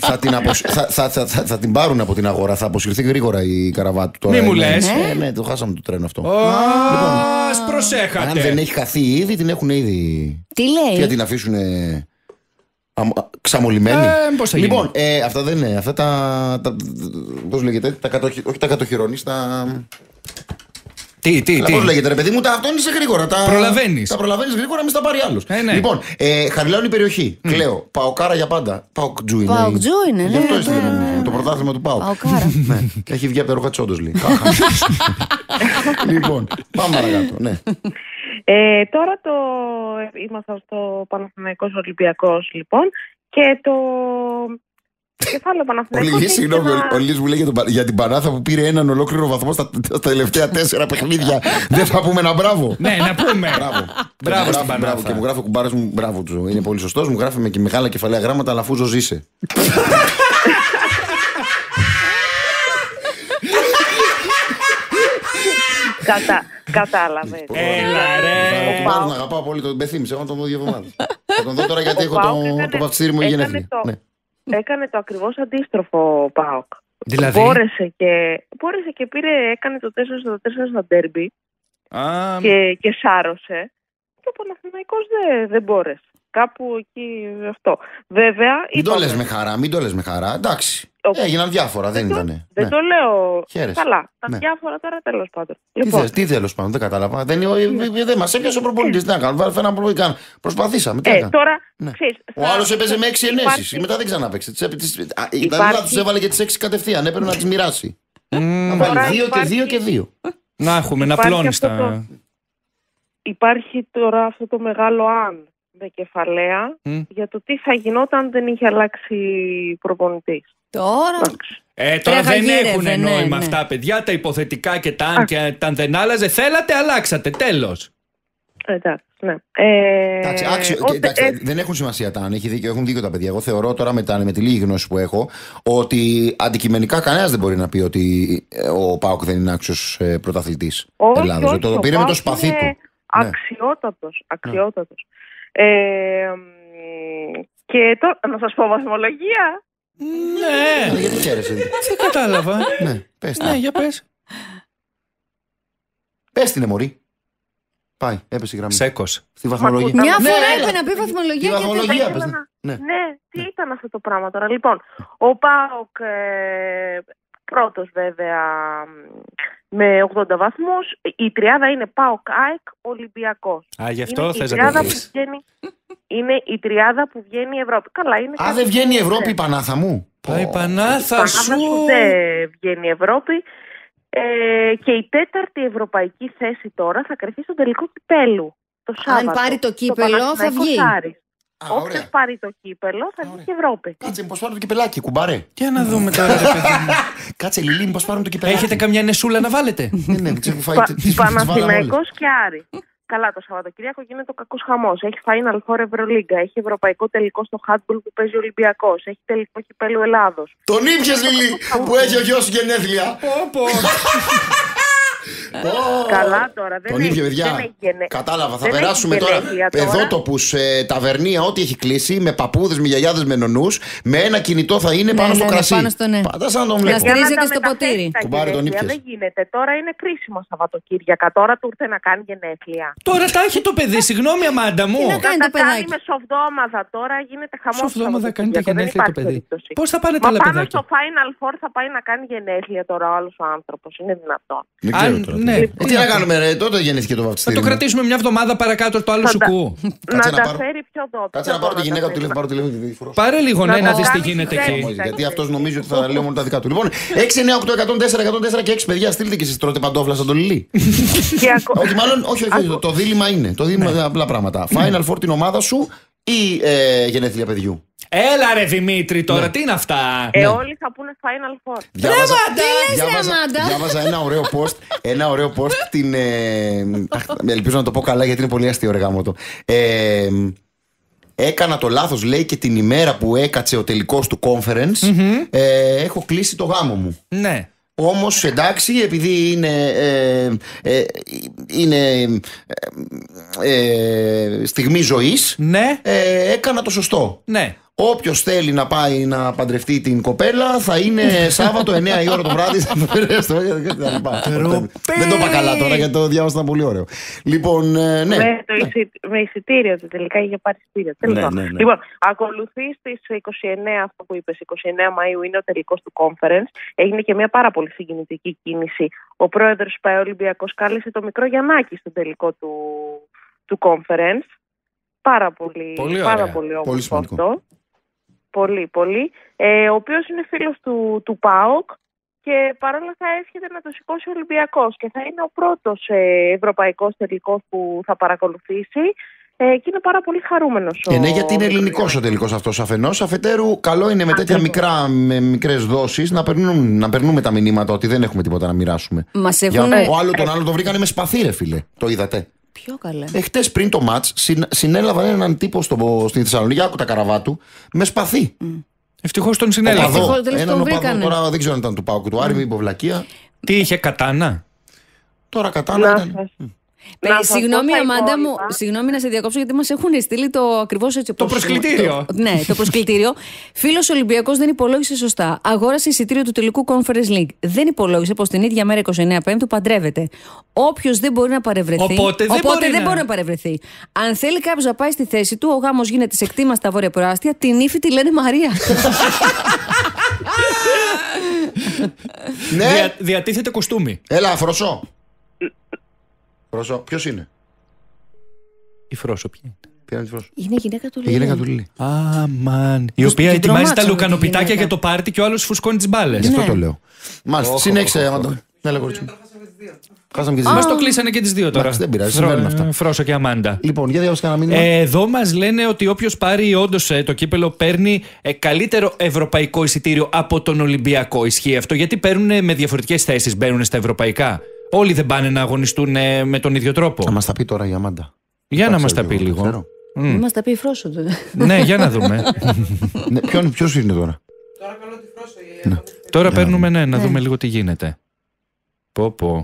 θα την πάρουν από την αγορά. Θα αποσυρθεί γρήγορα η Καραβάτου τώρα. Μη μου λες. Ναι, το χάσαμε το τρένο αυτό. Ας προσέχατε. Αν δεν έχει χαθεί ήδη, την έχουν ήδη. Τι λέει? Και να την αφήσουν ξαμολυμένη. Λοιπόν, αυτά δεν είναι. Αυτά πώς λέγεται, όχι τα κατοχυρώνεις, Τι. Πώς λέγεται, ρε παιδί μου, αυτό είναι σε γρήγορα. Προλαβαίνεις. Τα προλαβαίνεις γρήγορα, μη τα πάρει άλλος. Ναι. Λοιπόν, Χαριλάων η περιοχή. Κλαίω. Παοκάρα για πάντα. Παοκτζού είναι. Παοκτζού είναι, Γι' αυτό είναι το πρωτάθλημα του Πάοκ. Παοκάρα. Έχει βγει από τα ρούχα της Όντοσλη. Λοιπόν, πάμε παρακάτω. Ναι. Τώρα είμαστε στο Παναθηναϊκός Ολυμπιακός, λοιπόν, και το κεφάλαιο Παναθηναϊκός. Συγγνώμη, ο Λύς μου λέει για την Πανάθα που πήρε έναν ολόκληρο βαθμό στα τελευταία 4 παιχνίδια. Δεν θα πούμε ένα μπράβο? Ναι, να πούμε. Μπράβο στην Πανάθα. Και μου γράφει ο κουμπάρας μου, μπράβο του. Είναι πολύ σωστός. Μου γράφει με και μεγάλα κεφαλαία γράμματα, αλλά αφού ζήσε. Κατάλαβε. Έλα ρε. Ο κουμπάρος να αγαπάω πολύ, τον πεθύμισε. Εγώ να τον δω 2 εβδομάδες. Θα τον δω τώρα γιατί έχω το βαφτιστήρι μου γενέθλια. Έκανε το ακριβώς αντίστροφο ο ΠΑΟΚ. Δηλαδή. Μπόρεσε και έκανε το 4-4 στα ντέρμπι και σάρωσε. Και ο Παναθηναϊκός δεν μπόρεσε. Κάπου εκεί αυτό. Βέβαια. Μην το λες με χαρά. Εντάξει. Έγιναν διάφορα, δεν ήταν. Δεν το λέω. Χαίρεσαι. Καλά. Τα διάφορα τώρα τέλος πάντων. Τι τέλος πάντων, δεν κατάλαβα. Δεν μας έπιασε ο προπονητής. Τι να κάνουμε, βάλε ένα προπονητή. Προσπαθήσαμε. Τώρα. Ο άλλος έπαιζε με 6 ενέσεις και μετά δεν ξανάπαιξε. Δηλαδή τους έβαλε και τις 6 κατευθείαν. Έπρεπε να τις μοιράσει. Να βάλει 2 και 2 και 2. Να έχουμε, να πλώνεις τα. Υπάρχει τώρα αυτό το μεγάλο αν με κεφαλαία για το τι θα γινόταν αν δεν είχε αλλάξει προπονητής. Τώρα δεν έχουν νόημα αυτά, παιδιά. Τα υποθετικά και τα αν και αν δεν άλλαζε. Θέλατε, αλλάξατε. Τέλος. Εντάξει, ναι. Δεν έχουν σημασία τα αν. Έχουν δίκιο τα παιδιά. Εγώ θεωρώ τώρα με τη λίγη γνώση που έχω ότι αντικειμενικά κανένας δεν μπορεί να πει ότι ο ΠΑΟΚ δεν είναι άξιος πρωταθλητής Ελλάδος. Το πήρε με το σπαθί του. Αξιότατος. Και τώρα να σας πω βαθμολογία. Ναι. Γιατί χαίρεσαι? Δεν κατάλαβα. Ναι, πες. Ναι, για πες. Πες την μωρή. Πάει, έπεσε η γραμμή. Σέκος. Στη βαθμολογία. Μια φορά έπρεπε να πει βαθμολογία. Τη βαθμολογία πες. Ναι, τι ήταν αυτό το πράγμα τώρα. Λοιπόν, ο ΠΑΟΚ πρώτος βέβαια με 80 βαθμούς. Η τριάδα είναι ΠΑΟΚ, ΑΕΚ, Ολυμπιακός. Γι' αυτό θες να το πεις. Είναι η τριάδα που βγαίνει η Ευρώπη. Καλά, είναι. Δεν βγαίνει η Ευρώπη η Πανάθα μου. Η Πανάθα σου. Δεν βγαίνει η Ευρώπη. Και η τέταρτη ευρωπαϊκή θέση τώρα θα κρυφτεί στο τελικό κυπέλου. Το Σάββατο. Αν πάρει το κύπελο θα βγει. Όποιος πάρει το κύπελο θα βγει και Ευρώπη. Κάτσε, μήπως πάρουν το κυπελάκι, κουμπάρε. Για να δούμε τώρα, ρε παιδί μου. Κάτσε, Λιλί, μήπως πάρουν το κυπελάκι. Έχετε καμιά νεσούλα να βάλετε? Ναι, τις φάει. Παναθηναϊκός και Άρη. Καλά, το Σαββατοκύριακο γίνεται ο κακός χαμός. Έχει Final Four Ευρωλίγκα. Έχει ευρωπαϊκό τελικό στο handball που παίζει ο Ολυμπιακός. Έχει τελικό κυπέλου Ελλάδος. Τον ήπιες, Λιλί, που έχει ο γιος σου γενέθλια. Καλά τώρα, δεν τον ίδιο, παιδιά. Κατάλαβα, θα περάσουμε τώρα παιδότοπους, ταβερνία, ό,τι έχει κλείσει, με παππούδες, με γιαγιάδες, με νονούς. Με ένα κινητό θα είναι πάνω στο κρασί. Πάντα σαν να τον βλέπω. Να στηρίζεται στο ποτήρι. Κουμπάρε, τον ήπιες. Δεν γίνεται. Τώρα είναι κρίσιμο Σαββατοκύριακα. Τώρα του ήρθε να κάνει γενέθλια. Τώρα τα έχει το παιδί, συγγνώμη, Αμάντα μου. Τι να κάνει το παιδάκι? Με σοφδόμαδα τώρα γίνεται χαμός. Σοφδόμαδα κάνει τα γενέθλια το παιδί. Πώς θα πάνε τα άλλα παιδάκια? Πάνω στο Final Four θα πάει να κάνει γενέθλια τώρα ο άλλος ο άνθρωπος. Είναι δυνατόν. Δεν ξέρω τώρα. Ναι. Τι να κάνουμε, ρε, τότε γεννήθηκε το βαφτιστήρι. Θα το κρατήσουμε μια εβδομάδα παρακάτω το άλλο σου κου. Να τα φέρει πιο δόντια. Κάτσε να πάρω τη γυναίκα του τηλέφωνο. Πάρε λίγο, ναι, να δεις τι γίνεται εκεί. Γιατί αυτός νομίζει ότι θα λέω μόνο τα δικά του. Λοιπόν, 6, 9, 8, 104 και 6 παιδιά, στείλτε και εσείς τρώτε παντόφλα σαν το Λιλί. Όχι, μάλλον, όχι, το δίλημμα είναι. Το δίλημμα είναι απλά πράγματα. Final Four την ομάδα σου ή γενέθλια παιδιού? Έλα ρε Δημήτρη τώρα, τι είναι αυτά? Όλοι θα πούνε Final Four. Διάβαζα ένα ωραίο post την... Ελπίζω να το πω καλά γιατί είναι πολύ αστείο, ρε γάμο το. Έκανα το λάθος, λέει, και την ημέρα που έκατσε ο τελικός του conference έχω κλείσει το γάμο μου. Ναι. Όμως εντάξει, επειδή είναι στιγμή ζωής, ναι. Έκανα το σωστό. Ναι. Όποιος θέλει να πάει να παντρευτεί την κοπέλα θα είναι Σάββατο 9 η ώρα το βράδυ. Δεν το είπα καλά τώρα γιατί το διάβασα πολύ ωραίο. Λοιπόν, ναι. Με εισιτήριο τελικά είχε πάρει εισιτήριο. Λοιπόν, ακολουθεί στις 29, αυτό που είπες, 29 Μαΐου είναι ο τελικός του conference. Έγινε και μια πάρα πολύ συγκινητική κίνηση. Ο πρόεδρος ΠΑΕ Ολυμπιακός κάλεσε το μικρό Γιαννάκη στο τελικό του conference. Πάρα πολύ όμορφο αυτό. Πολύ. Ο οποίος είναι φίλος του ΠΑΟΚ και παρόλα θα έσχεται να το σηκώσει ο Ολυμπιακός και θα είναι ο πρώτος ευρωπαϊκός τελικός που θα παρακολουθήσει και είναι πάρα πολύ χαρούμενος. Ναι, γιατί είναι ελληνικός ο τελικός αυτός αφενός. Αφετέρου, καλό είναι με τέτοια μικρές δόσεις να περνούμε τα μηνύματα ότι δεν έχουμε τίποτα να μοιράσουμε. Τον άλλο το βρήκανε με σπαθί, ρε φίλε. Το είδατε? Πιο καλά. Χτες πριν το μάτς συνέλαβαν έναν τύπο στη Θεσσαλονίκη, άκου τα καραβάτου, με σπαθί. Ευτυχώς τον συνέλαβαν. Έναν οπαδό, τώρα δεν ξέρω αν ήταν του ΠΑΟΚ του Άρη, μήπως βλακεία. Τι είχε, κατάνα? Τώρα κατάνα ήταν. Συγγνώμη, Αμάντα μου, συγγνώμη να σε διακόψω γιατί μας έχουν στείλει το ακριβώς έτσι. Το προσκλητήριο. Ναι, το προσκλητήριο. Φίλος Ολυμπιακός δεν υπολόγισε σωστά. Αγόρασε εισιτήριο του τελικού Conference League. Δεν υπολόγισε πως την ίδια μέρα 29 Πέμπτου παντρεύεται. Όποιος δεν μπορεί να παρευρεθεί. Οπότε δεν μπορεί να παρευρεθεί. Αν θέλει κάποιος να πάει στη θέση του, ο γάμος γίνεται σε κτήμα στα βόρεια προάστια. Την ύφη τη λένε Μαρία. Ναι. Διατίθεται κοστούμι. Έλα, Φροσό. Ποιος είναι? Η Φρόσο, ποια είναι? Είναι η γυναίκα του Λίλη. Αμάν. Η οποία ετοιμάζει τα λουκανοπιτάκια για το πάρτι και ο άλλος φουσκώνει τις μπάλες. Γι' αυτό το λέω. Μάλιστα. Συνέχισε, Αμάντα. Έλα, κορίτσι μου. Μας το κλείσανε και τις δύο τώρα. Δεν πειράζει, συμβαίνουν αυτά. Φρόσο και Αμάντα. Λοιπόν, για διάβασα κανένα μήνυμα. Εδώ μας λένε ότι όποιος πάρει όντως το κύπελο παίρνει καλύτερο ευρωπαϊκό εισιτήριο από τον Ολυμπιακό. Ισχύει αυτό? Γιατί παίρνουν με διαφορετικές θέσεις, μπαίνουν στα ευρωπαϊκά. Όλοι δεν πάνε να αγωνιστούν με τον ίδιο τρόπο. Να μας τα πει τώρα η Αμάντα. Για να μας τα πει λίγο. Μας τα πει η Φρόσο τότε. Ναι, για να δούμε. Ποιος είναι τώρα? Τώρα καλώ τη Φρόσο. Τώρα παίρνουμε, να δούμε λίγο τι γίνεται. Πω.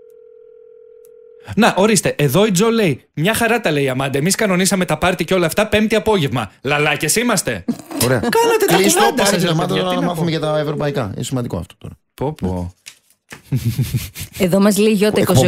Να, ορίστε, εδώ η Τζο λέει: μια χαρά τα λέει η Αμάντα. Εμείς κανονίσαμε τα πάρτι και όλα αυτά Πέμπτη απόγευμα. Λαλάκες είμαστε. Ωραία. Κάνατε τα κουβέντα σας. Να μάθουμε για τα ευρωπαϊκά. Είναι σημαντικό αυτό τώρα. Πω. Εδώ μας λέει η Γιώτα 28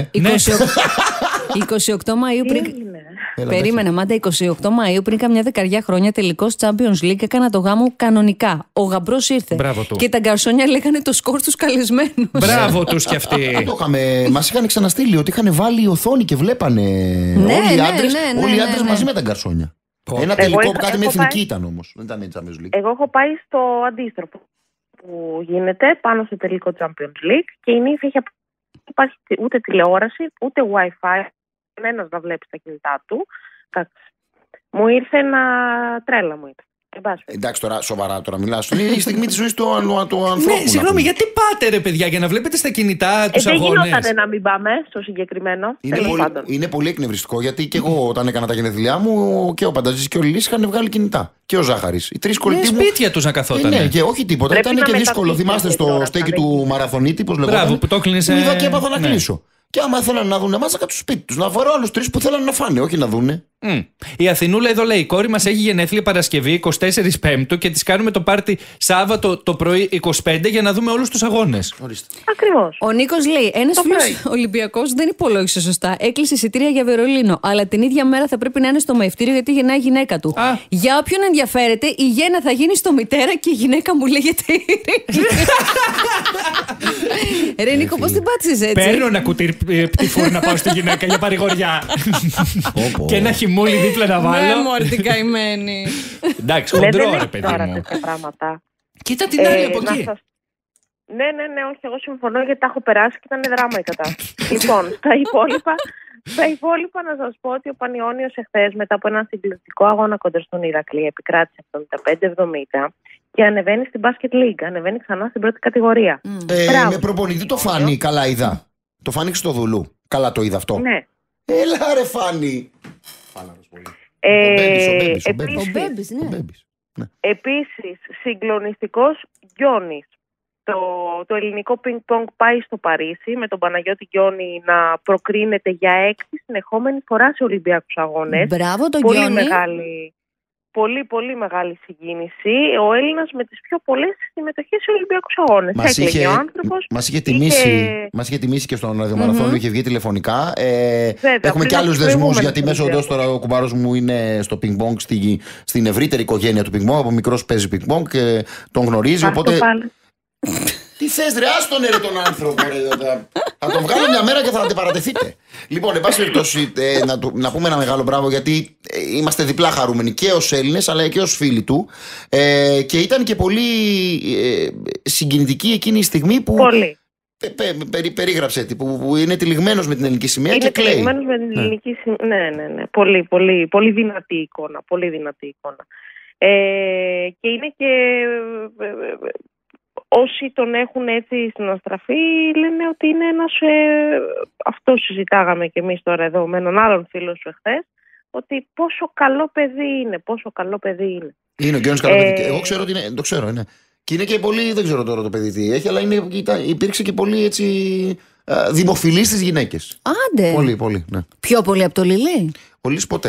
Μαΐου πριν. Περίμενα, Μάντα, 28 Μαΐου πριν καμιά δεκαριά χρόνια τελικός Champions League έκανα το γάμο κανονικά. Ο γαμπρός ήρθε. Και τα γκαρσόνια λέγανε το σκορ στους καλεσμένους. Μπράβο τους κι αυτοί. Μας είχαν ξαναστείλει ότι είχαν βάλει οθόνη και βλέπανε όλοι οι άντρες μαζί με τα γκαρσόνια. Ένα τελικό που κάτι με εθνική ήταν όμως. Δεν ήταν Champions League. Εγώ έχω πάει στο αντίστροφο που γίνεται πάνω στο τελικό Champions League και η νύφη έχει υπάρχει ούτε τηλεόραση, ούτε Wi-Fi. Κανένας να βλέπει τα κινητά του. Μου ήρθε τρέλα μου ήρθε. Εντάξει τώρα, σοβαρά τώρα μιλάς. Είναι η στιγμή της ζωής του ανθρώπου. Ναι, συγγνώμη, γιατί πάτε ρε παιδιά για να βλέπετε στα κινητά τους αγώνες? Δεν γινόταν να μην πάμε στο συγκεκριμένο. Είναι πολύ εκνευριστικό γιατί και εγώ όταν έκανα τα γενέθλιά μου και ο Πανταζής και ο Λιλής είχαν βγάλει κινητά. Και ο Ζάχαρης. Οι τρεις κολλητοί μου. Σπίτια τους να καθότανε. Ναι, και όχι τίποτα. Ήταν και δύσκολο. Θυμάστε στο στέκι του Μαραθωνίτη, πώς λεγόταν. Μπράβο, που το κλείνησε. Που είδα και έπαθα να κλείσω. Και άμα θέλανε να δουν εμάς, θα κάτσουν σπίτι τους. Να φέρω άλλους τρεις που θέλανε να φάνε, όχι να δούνε. Η Αθηνούλα εδώ λέει: η κόρη μας έχει γενέθλια Παρασκευή 24 Πέμπτου και της κάνουμε το πάρτι Σάββατο το πρωί 25 για να δούμε όλους τους αγώνες. Ακριβώς. Ο Νίκος λέει: ένας φίλος Ολυμπιακός δεν υπολόγισε σωστά. Έκλεισε εισιτήρια για Βερολίνο. Αλλά την ίδια μέρα θα πρέπει να είναι στο μαευτήριο γιατί γεννάει η γυναίκα του. Για όποιον ενδιαφέρεται, η γέννα θα γίνει στο μητέρα και η γυναίκα μου λέγεται Ειρήνη. Ρε Νίκο, πώς την πάτησες έτσι? Παίρνω ένα κουτί πτυφούρ να πάω στη γυναίκα για παρηγοριά. Και ένα χυμούλι δίπλα να βάλω. Ναι, μωρή την καημένη. Εντάξει, χοντρό ρε παιδί μου. Κοίτα την άλλη από εκεί. Ναι, όχι, εγώ συμφωνώ γιατί τα έχω περάσει και ήταν δράμα η κατάσταση. Λοιπόν, στα υπόλοιπα να σας πω ότι ο Πανιώνιος εχθές μετά από ένα συγκλονιστικό αγώνα κοντά στον Ηρακλή επικράτησε 75-70 και ανεβαίνει στην Basket League, ανεβαίνει ξανά στην πρώτη κατηγορία. Με προπονητή το Φάνη, καλά είδα. Το Φάνη Χριστοδουλού. Καλά το είδα αυτό. Ναι. Έλα ρε Φάνη. Ο Μπέμπης, ναι. Επίσης, συγκλονιστικός Γιώνης. Το ελληνικό πινκ-πονγκ πάει στο Παρίσι με τον Παναγιώτη Γιώνη να προκρίνεται για 6η συνεχόμενη φορά σε Ολυμπιακούς αγώνες. Μπράβο τον Πολύ Γιώνη. Μεγάλη. πολύ πολύ μεγάλη συγκίνηση. Ο Έλληνας με τις πιο πολλές συμμετοχές σε Ολυμπιακούς Αγώνες. Έκλαιγε ο άνθρωπος. Μας είχε τιμήσει και στον ραδιομαραθώνιο, είχε βγει τηλεφωνικά. Έχουμε και άλλους δεσμούς, γιατί μέσω εδώ τώρα ο κουμπάρος μου είναι στο πινκ-πονγκ, στην ευρύτερη οικογένεια του πινκ-πονγκ. Από μικρός παίζει πινκ-πονγκ και τον γνωρίζει. Οπότε. Τι θες ρε, άστον ρε τον άνθρωπο ρε, θα τον βγάλω μια μέρα και θα αντιπαρατεθείτε. Λοιπόν, εν πάση περιπτώσει, να πούμε ένα μεγάλο μπράβο, γιατί είμαστε διπλά χαρούμενοι και ως Έλληνες αλλά και ως φίλοι του, και ήταν και πολύ συγκινητική εκείνη η στιγμή που περίγραψε, που είναι τυλιγμένος με την ελληνική σημαία και κλαίει. Είναι τυλιγμένος με την ελληνική σημαία, ναι. Πολύ δυνατή εικόνα, πολύ δυνατή εικόνα. Και είναι και... Όσοι τον έχουν έτσι στην αστραφή λένε ότι είναι ένας, αυτό συζητάγαμε κι εμείς τώρα εδώ με έναν άλλον φίλο σου εχθές, ότι πόσο καλό παιδί είναι. Είναι ο Γκιόνης καλό παιδί. Εγώ ξέρω ότι είναι, το ξέρω, είναι. Και είναι και πολύ, δεν ξέρω τώρα το παιδί τι έχει, αλλά υπήρξε και πολύ έτσι δημοφιλής στις γυναίκες. Άντε. Πολύ, ναι. Πιο πολύ από το Λιλί. Πολύ ποτέ.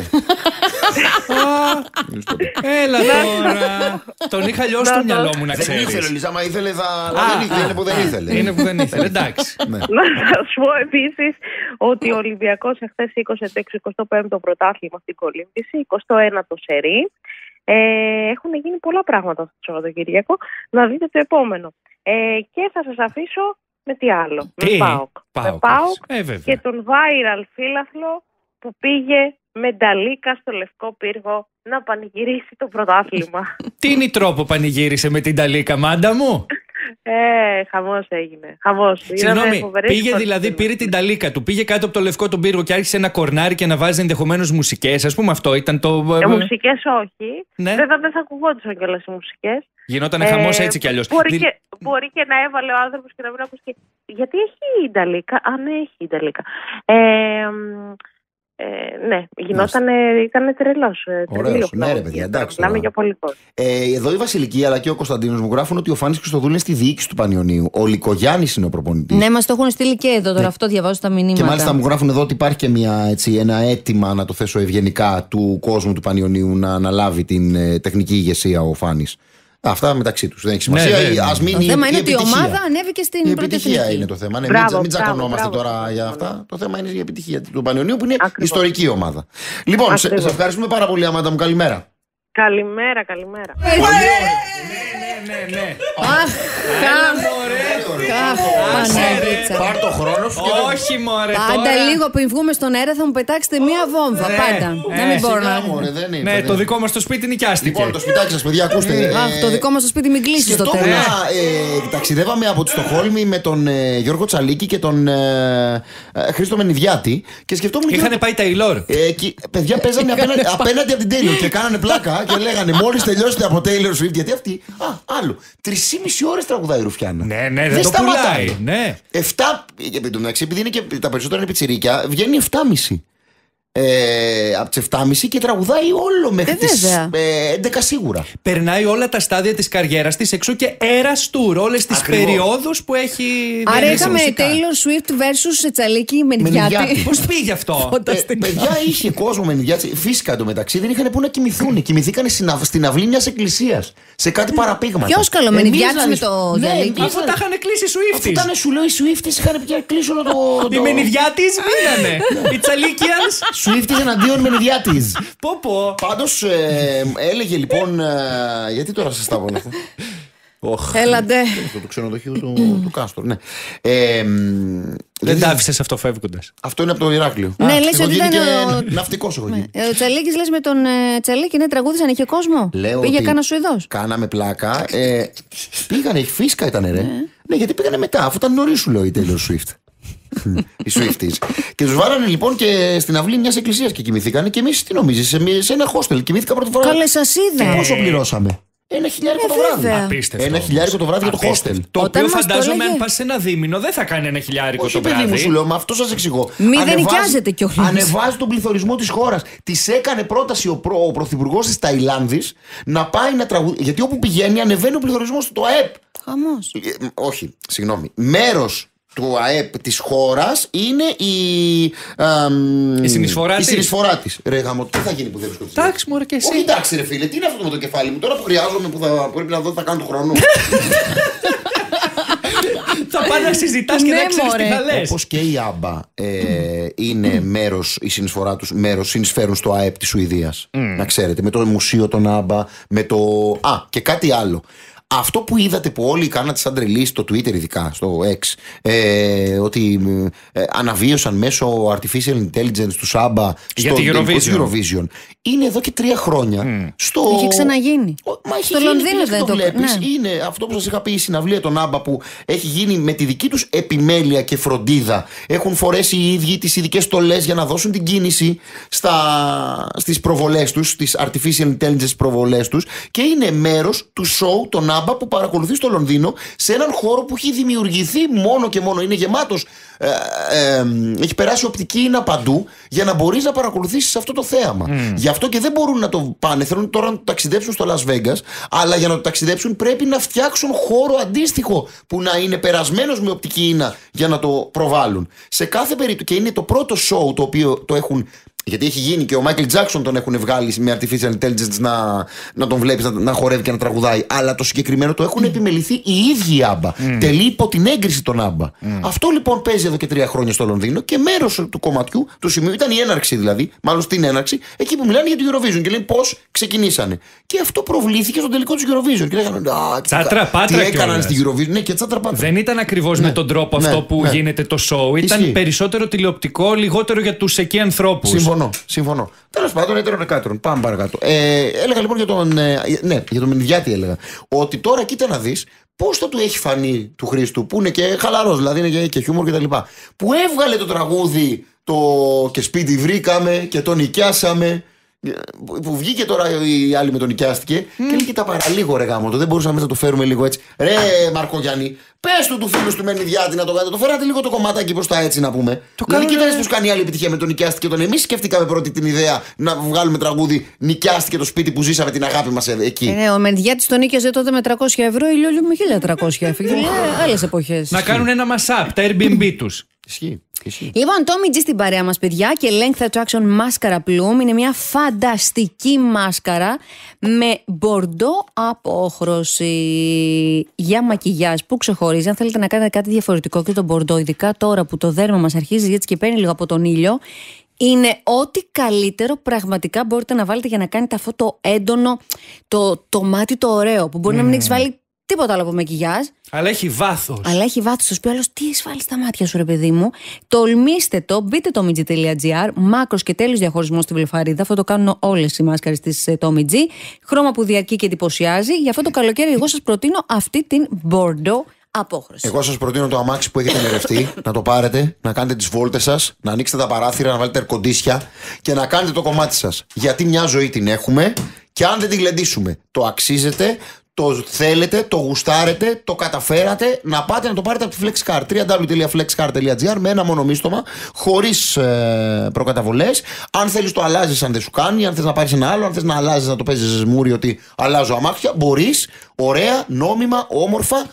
Έλα τώρα. Τον είχα λιώσει στο μυαλό μου, να ξέρεις. Δεν ήθελε, Λίζα, μα ήθελε είναι που δεν ήθελε. Είναι που δεν ήθελε, εντάξει. Να σας πω επίσης ότι ο Ολυμπιακός εχθές σήκωσε το 65ο πρωτάθλημα στην κολύμβηση, 21ο σερί. Έχουν γίνει πολλά πράγματα αυτό το Σαββατοκύριακο. Να δείτε το επόμενο. Και θα σας αφήσω με τι άλλο. Με ΠΑΟΚ και τον viral φίλαθλο που πήγε με νταλίκα στο Λευκό Πύργο να πανηγυρίσει το πρωτάθλημα. Τι είναι η τρόπο πανηγύρισε με την νταλίκα, μάντα μου? Χαμός έγινε. Χαμός. Συγγνώμη, πήγε δηλαδή, πήρε την ταλίκα του, πήγε κάτω από το Λευκό τον Πύργο και άρχισε ένα κορνάρι και να βάζει ενδεχομένως μουσικές. Ας πούμε, αυτό ήταν το. Μουσικές όχι. Ναι. Δεν θα ακουγόντουσαν κιόλας οι μουσικές. Γινόταν χαμός έτσι κι αλλιώς. Μπορεί και να έβαλε ο άνθρωπος και να μην ακούσει. Γιατί έχει η ταλίκα. Ναι, έχει η ταλίκα. Ναι, ήταν τρελός. Ωραίος, ναι ρε παιδιά, εντάξει. Μιλάμε για πολύ κόσμο. Εδώ η Βασιλική αλλά και ο Κωνσταντίνος μου γράφουν ότι ο Φάνης Χριστοδούλου είναι στη διοίκηση του Πανιωνίου. Ο Λικογιάννης είναι ο προπονητής. Ναι, μας το έχουν στείλει και εδώ τώρα, αυτό διαβάζω τα μηνύματα. Και μάλιστα μου γράφουν εδώ ότι υπάρχει και ένα αίτημα, να το θέσω ευγενικά, του κόσμου του Πανιωνίου να αναλάβει την τεχνική ηγεσία ο Φάνης. Αυτά μεταξύ τους. Δεν έχει σημασία. Το θέμα είναι ότι η ομάδα ανέβηκε στην πρώτη εθνική. Η επιτυχία είναι το θέμα. Μην τσακωνόμαστε τώρα για αυτά. Το θέμα είναι η επιτυχία του Πανιωνίου, που είναι ιστορική ομάδα. Λοιπόν, σε ευχαριστούμε πάρα πολύ, Αμάντα μου. Καλημέρα. Καλημέρα. Ναι. Αχ, Πάρ' το χρόνο σου. Όχι, μωρέ. Πάντα λίγο πριν βγούμε στον αέρα θα μου πετάξετε μία βόμβα. Πάντα. Δεν μην μπορώ να. Ναι, το δικό μας το σπίτι νοικιάστηκε. Λοιπόν, το σπιτάκι σας, παιδιά, ακούστε. Το δικό μας το σπίτι μην κλείσει στο τέλος. Ταξιδεύαμε από τη Στοκχόλμη με τον Γιώργο Τσαλίκη και τον Χρήστο Μενιδιάτη και σκεφτόμουν. Είχαν πάει Τέιλορ. Παιδιά παίζανε απέναντι από την Τέιλορ και κάνανε πλάκα και λέγανε μόλις τελειώσετε από Taylor Swift. Γιατί αυτή. Άλλο. 3,5 ώρες τραγουδάει η Ρουφιάνα. Ναι, δεν το πουλάει. Ναι. 7. Επειδή είναι και τα περισσότερα είναι πιτσιρίκια, βγαίνει 7,5. Από τις 7.30 και τραγουδάει όλο μέχρι τις 11 σίγουρα. Περνάει όλα τα στάδια της καριέρας της, εξού και Eras Tour, όλες τις περιόδους που έχει. Άρα είχαμε Taylor Swift versus Τσαλίκη Μενιδιάτη. Πώς πήγε αυτό? Παιδιά, είχε κόσμο Μενιδιάτη. Φυσικά εντωμεταξύ δεν είχαν που να κοιμηθούν. Κοιμηθήκανε στην αυλή μιας εκκλησίας. Σε κάτι παραπήγματα. Ποιος καλό Μενιδιάτη με το Τσαλίκη? Αφού τα είχαν κλείσει οι Swifties. Αφού ήταν σου λέω οι Swifties είχαν πια κλείσει όλο το. Οι Μενιδιάτης μείνανε. Οι Τσαλίκιans. Swiftys εναντίον Μενιδιάτης. Πω. Πάντως έλεγε λοιπόν. Γιατί τώρα σας τα βάλω αυτό? Έλατε. Το ξενοδοχείο του Κάστορ. Ναι. Δεν τα άφησες αυτό φεύγοντας? Αυτό είναι από το Ηράκλειο. Ναι, λες ότι ήταν ναυτικός έχω γίνει. Ο Τσαλίκης λες με τον Τσαλίκη, ναι, τραγούδισαν, είχε κόσμο. Πήγε κάνα Σουηδός. Κάναμε πλάκα. Πήγανε, φύσκα ήταν ρε. Ναι, γιατί πήγανε μετά, αφού ήταν νωρίς σου λέω η Taylor Swift. Οι Swifties. Και τους βάλανε λοιπόν και στην αυλή μιας εκκλησίας και κοιμηθήκανε. Και εμείς τι νομίζεις, σε ένα hostel κοιμήθηκα πρώτη φορά. Καλέ, σας είδα. Και πόσο πληρώσαμε? 1.000 το βράδυ. Απίστευτο. 1.000 το βράδυ για το hostel. Το οποίο φαντάζομαι αν πας σε ένα δίμηνο δεν θα κάνει 1.000 το βράδυ. Μου σου λέω, με αυτό σας εξηγώ. Μην δεν νοικιάζεται κιόλας. Ανεβάζει τον πληθωρισμό της χώρας. Της έκανε πρόταση ο πρωθυπουργός της Ταϊλάνδης να πάει να τραγουδήσει. Γιατί όπου πηγαίνει ανεβαίνει ο πληθωρισμός του, το ΑΕΠ. Χαμός. Όχι, συγγνώμη. Μέρος του ΑΕΠ της χώρας είναι η συνεισφορά της. Ρε γάμο, τι θα γίνει που δεν βρίσκω. Εντάξει, μωρέ και εσύ. Όχι, εντάξει, ρε φίλε, τι είναι αυτό με το κεφάλι μου τώρα που χρειάζομαι, που θα πρέπει να δω τι θα κάνω του χρόνου. Θα πάει να συζητάς και δεν ξέρεις τι θα λες. Όπως και η Άμπα είναι μέρος, η συνεισφορά τους συνεισφέρουν στο ΑΕΠ της Σουηδίας. Να ξέρετε, με το μουσείο των Άμπα, με το. Και κάτι άλλο. Αυτό που είδατε που όλοι κάνατε σαν τρελή στο Twitter, ειδικά στο X, ότι αναβίωσαν μέσω Artificial Intelligence του Σάμπα στο Eurovision, είναι εδώ και 3 χρόνια. Είχε ξαναγίνει. Στο Λονδίνο δεν το βλέπεις. Ναι. Είναι αυτό που σας είχα πει, η συναυλία των Άμπα που έχει γίνει με τη δική τους επιμέλεια και φροντίδα. Έχουν φορέσει οι ίδιοι τις ειδικές στολές για να δώσουν την κίνηση στις προβολές τους, στις Artificial Intelligence προβολές τους, και είναι μέρος του show των Άμπα που παρακολουθεί στο Λονδίνο, σε έναν χώρο που έχει δημιουργηθεί μόνο και μόνο. Είναι γεμάτος. Έχει περάσει οπτική ίνα παντού για να μπορείς να παρακολουθήσεις αυτό το θέαμα. Γι' αυτό και δεν μπορούν να το πάνε. Θέλουν τώρα να το ταξιδέψουν στο Las Vegas, αλλά για να το ταξιδέψουν πρέπει να φτιάξουν χώρο αντίστοιχο που να είναι περασμένος με οπτική ίνα για να το προβάλλουν. Σε κάθε περίπτωση, και είναι το πρώτο show το οποίο το έχουν. Γιατί έχει γίνει και ο Μάικλ Τζάκσον τον έχουν βγάλει με Artificial Intelligence να τον βλέπεις να χορεύει και να τραγουδάει. Αλλά το συγκεκριμένο το έχουν επιμεληθεί οι ίδιοι Άμπα. Τελεί υπό την έγκριση των Άμπα. Αυτό λοιπόν παίζει εδώ και 3 χρόνια στο Λονδίνο και μέρος του κομματιού, του σημείου, ήταν η έναρξη δηλαδή, μάλλον στην έναρξη, εκεί που μιλάνε για το Eurovision και λένε πώς ξεκινήσανε. Και αυτό προβλήθηκε στο τελικό του Eurovision. Και λέγανε τσάτρα πάτρα. Τι έκαναν στην Eurovision. Ναι, και τσάτρα πάτρα. Δεν ήταν ακριβώς με τον τρόπο αυτό που γίνεται το show. Ήταν περισσότερο τηλεοπτικό, λιγότερο για τους εκεί ανθρώπους. Συμφωνώ. Τέλος πάντων, έτερον εκάτερον. Πάμε παρακάτω. Έλεγα λοιπόν για τον Μενιδιάτη, έλεγα. Ότι τώρα κοίτα να δεις πώς θα του έχει φανεί του Χρήστου, που είναι και χαλαρός, δηλαδή είναι και χιούμορ κτλ. Που έβγαλε το τραγούδι και σπίτι βρήκαμε και τον νοικιάσαμε. Που βγήκε τώρα η άλλη με τον νοικιάστηκε και λέει: κοίτα παραλίγο, ρε γάμο, δεν μπορούσαμε να το φέρουμε λίγο έτσι. Ρε Μαρκογιάννη, πες του φίλου του Μενιδιάτη να το κάνετε. Το φέρατε λίγο το κομματάκι προς τα έτσι να πούμε. Δηλαδή, κοίταξε πως κάνει άλλη επιτυχία με τον νοικιάστηκε τον. Εμείς σκεφτήκαμε πρώτη την ιδέα να βγάλουμε τραγούδι νοικιάστηκε το σπίτι που ζήσαμε την αγάπη μας εκεί. Ο Μενιδιάτης τον νοίκιαζε τότε με 300 ευρώ, η Λιόλιου με 1.300. Άλλες εποχές. Να κάνουν ένα mashup, τα Airbnb τους. Ισχύει. Λοιπόν, Tommy G στην παρέα μας, παιδιά, και Length Attraction Mascara Plume είναι μια φανταστική μάσκαρα με μπορντό απόχρωση για μακιγιάζ που ξεχωρίζει. Αν θέλετε να κάνετε κάτι διαφορετικό και το μπορντό, ειδικά τώρα που το δέρμα μας αρχίζει έτσι και παίρνει λίγο από τον ήλιο, είναι ό,τι καλύτερο πραγματικά μπορείτε να βάλετε για να κάνετε αυτό το έντονο, το μάτι το ωραίο, που μπορεί να μην έχεις βάλει τίποτα άλλο από μακιγιάζ. Αλλά έχει βάθος. Θα σου πει άλλος, τι έχεις βάλει στα μάτια σου, ρε παιδί μου. Τολμήστε το, μπείτε το tommy.gr, μάκρος και τέλειος διαχωρισμός στη βλεφαρίδα. Αυτό το κάνουν όλες οι μάσκαρες της Tommy G. Χρώμα που διαρκεί και εντυπωσιάζει. Γι' αυτό το καλοκαίρι, εγώ σας προτείνω αυτή την Bordeaux απόχρωση. Εγώ σας προτείνω το αμάξι που έχετε μοιρευτεί, να το πάρετε, να κάνετε τις βόλτες σας, να ανοίξετε τα παράθυρα, να βάλετε ερκοντήσια και να κάνετε το κομμάτι σας. Γιατί μια ζωή την έχουμε και αν δεν την γλεντήσουμε, το αξίζετε. Το θέλετε, το γουστάρετε, το καταφέρατε, να πάτε να το πάρετε από τη FlexCar. www.flexcar.gr με ένα μόνο μίστομα, χωρίς προκαταβολές. Αν θέλεις το αλλάζεις αν δεν σου κάνει, αν θες να πάρεις ένα άλλο, αν θες να αλλάζεις να το παίζεις μούρι ότι αλλάζω αμάξια, μπορείς, ωραία, νόμιμα, όμορφα.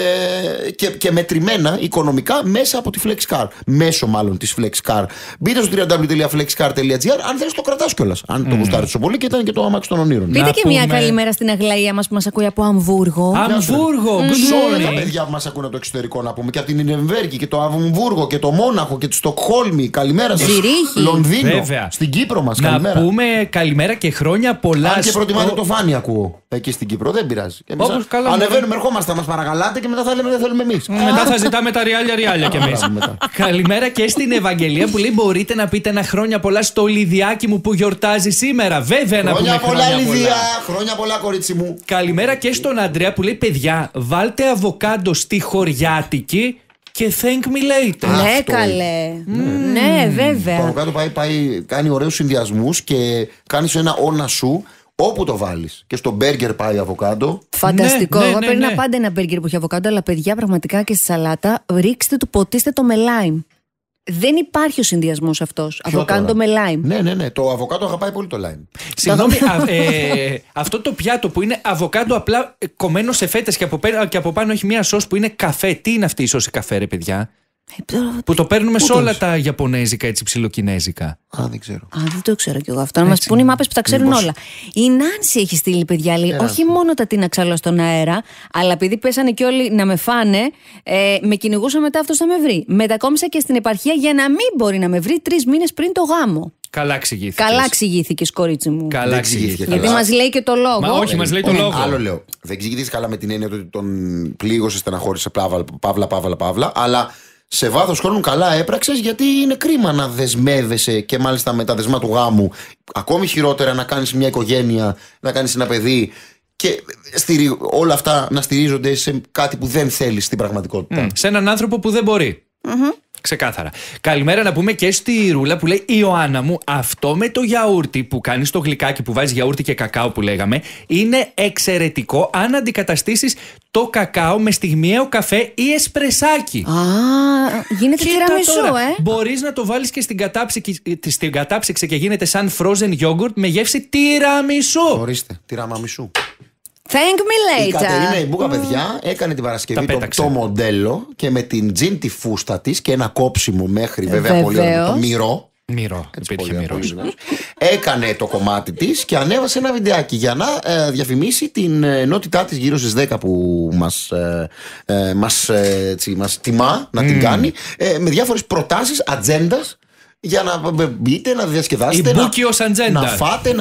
Και μετρημένα οικονομικά μέσα από τη FlexCar. Μέσω μάλλον της FlexCar. Μπείτε στο www.flexcar.gr αν θέλεις το κρατάς κιόλας. Αν το γουστάρεις τόσο πολύ και ήταν και το αμάξι των ονείρων. Πείτε και μια καλημέρα στην Αγλαία μας που μας ακούει από Αμβούργο. Αμβούργο, σε όλα τα παιδιά που μας ακούνε από το εξωτερικό να πούμε. Και από την Νιρεμβέργη και το Αμβούργο και το Μόναχο και τη Στοκχόλμη. Καλημέρα σας. Λονδίνο. Βέβαια. Στην Κύπρο μας. Να πούμε καλημέρα και χρόνια πολλά. Αν και προτιμάτε το Φάνη, ακούω. Εκεί στην Κύπρο δεν πειράζει. Ανεβαίνουμε, ερχόμαστε, μας παρακαλάτε. Και μετά θα λέμε δεν θέλουμε εμείς. Μετά θα ζητάμε τα ριάλια κι εμείς. Καλημέρα και στην Ευαγγελία που λέει: μπορείτε να πείτε ένα χρόνια πολλά στο Λιδιάκι μου που γιορτάζει σήμερα. Βέβαια να πούμε χρόνια Λιδία. Χρόνια πολλά, κορίτσι μου. Καλημέρα και στον Αντρέα που λέει: παιδιά, βάλτε αβοκάντο στη χωριάτικη και thank me later. Ναι, καλέ. Ναι, βέβαια. Το αβοκάντο κάνει ωραίους συνδυασμούς και κάνει ένα όνα σου. Όπου το βάλεις. Και στο μπέργκερ πάει αβοκάντο. Φανταστικό. Εγώ παίρνω πάντα ένα μπέργκερ που έχει αβοκάντο, αλλά παιδιά, πραγματικά και στη σαλάτα ρίξτε το, ποτίστε το με λάιμ. Δεν υπάρχει ο συνδυασμός αυτός. Αβοκάντο με λάιμ. Ναι. Το αβοκάντο αγαπάει πολύ το λάιμ. Συγγνώμη, αυτό το πιάτο που είναι αβοκάντο απλά κομμένο σε φέτες και από πάνω έχει μια σως που είναι καφέ. Τι είναι αυτή η σώση καφέ, ρε παιδιά? Που το παίρνουμε σε όλα τα Ιαπωνέζικα, έτσι ψιλοκινέζικα. Δεν ξέρω. Δεν το ξέρω κι εγώ αυτό. Να μας πούν οι μάπες που τα ξέρουν όλα. Η Νάνση έχει στείλει, παιδιά, λέει, όχι μόνο τα τίναξα στον αέρα, αλλά επειδή πέσανε κι όλοι να με φάνε, με κυνηγούσα μετά αυτός θα με βρει. Μετακόμισα και στην επαρχία για να μην μπορεί να με βρει 3 μήνες πριν το γάμο. Καλά εξηγήθηκες. Καλά εξηγήθηκες, κορίτσι μου. Καλά εξηγήθηκες. Γιατί μας λέει και το λόγο. Μα όχι, μας λέει το λόγο. Άλλο λέω. Δεν εξηγήθηκες καλά με την έννοια ότι τον πλήγωσε, στεναχώρησε, παύλα, αλλά σε βάθος χρόνου καλά έπραξες, γιατί είναι κρίμα να δεσμεύεσαι και μάλιστα με τα δεσμά του γάμου. Ακόμη χειρότερα να κάνεις μια οικογένεια, να κάνεις ένα παιδί και όλα αυτά να στηρίζονται σε κάτι που δεν θέλεις στην πραγματικότητα. Σε έναν άνθρωπο που δεν μπορεί. Ξεκάθαρα. Καλημέρα να πούμε και στη Ρούλα που λέει: Ιωάννα μου, αυτό με το γιαούρτι που κάνεις το γλυκάκι που βάζεις γιαούρτι και κακάο που λέγαμε, είναι εξαιρετικό αν αντικαταστήσεις το κακάο με στιγμιαίο καφέ ή εσπρεσάκι. Γίνεται τυραμισού, Μπορείς να το βάλεις και στην κατάψυξη και γίνεται σαν frozen yogurt με γεύση τυραμισού. Ορίστε, τυραμαμισού. Thank me later. Η Κατερίνα η Μπούκα, παιδιά, έκανε την Παρασκευή το μοντέλο και με την τζιν τη φούστα της και ένα κόψιμο μέχρι, βέβαια, πολύ ωραίο, το μυρό. Υπήρχε μυρός. Έκανε το κομμάτι της και ανέβασε ένα βιντεάκι για να διαφημίσει την ενότητά της γύρω στις 10 που μας τιμά να την κάνει, με διάφορες προτάσεις, ατζέντας, για να μπείτε, να διασκεδάσετε, να φάτε,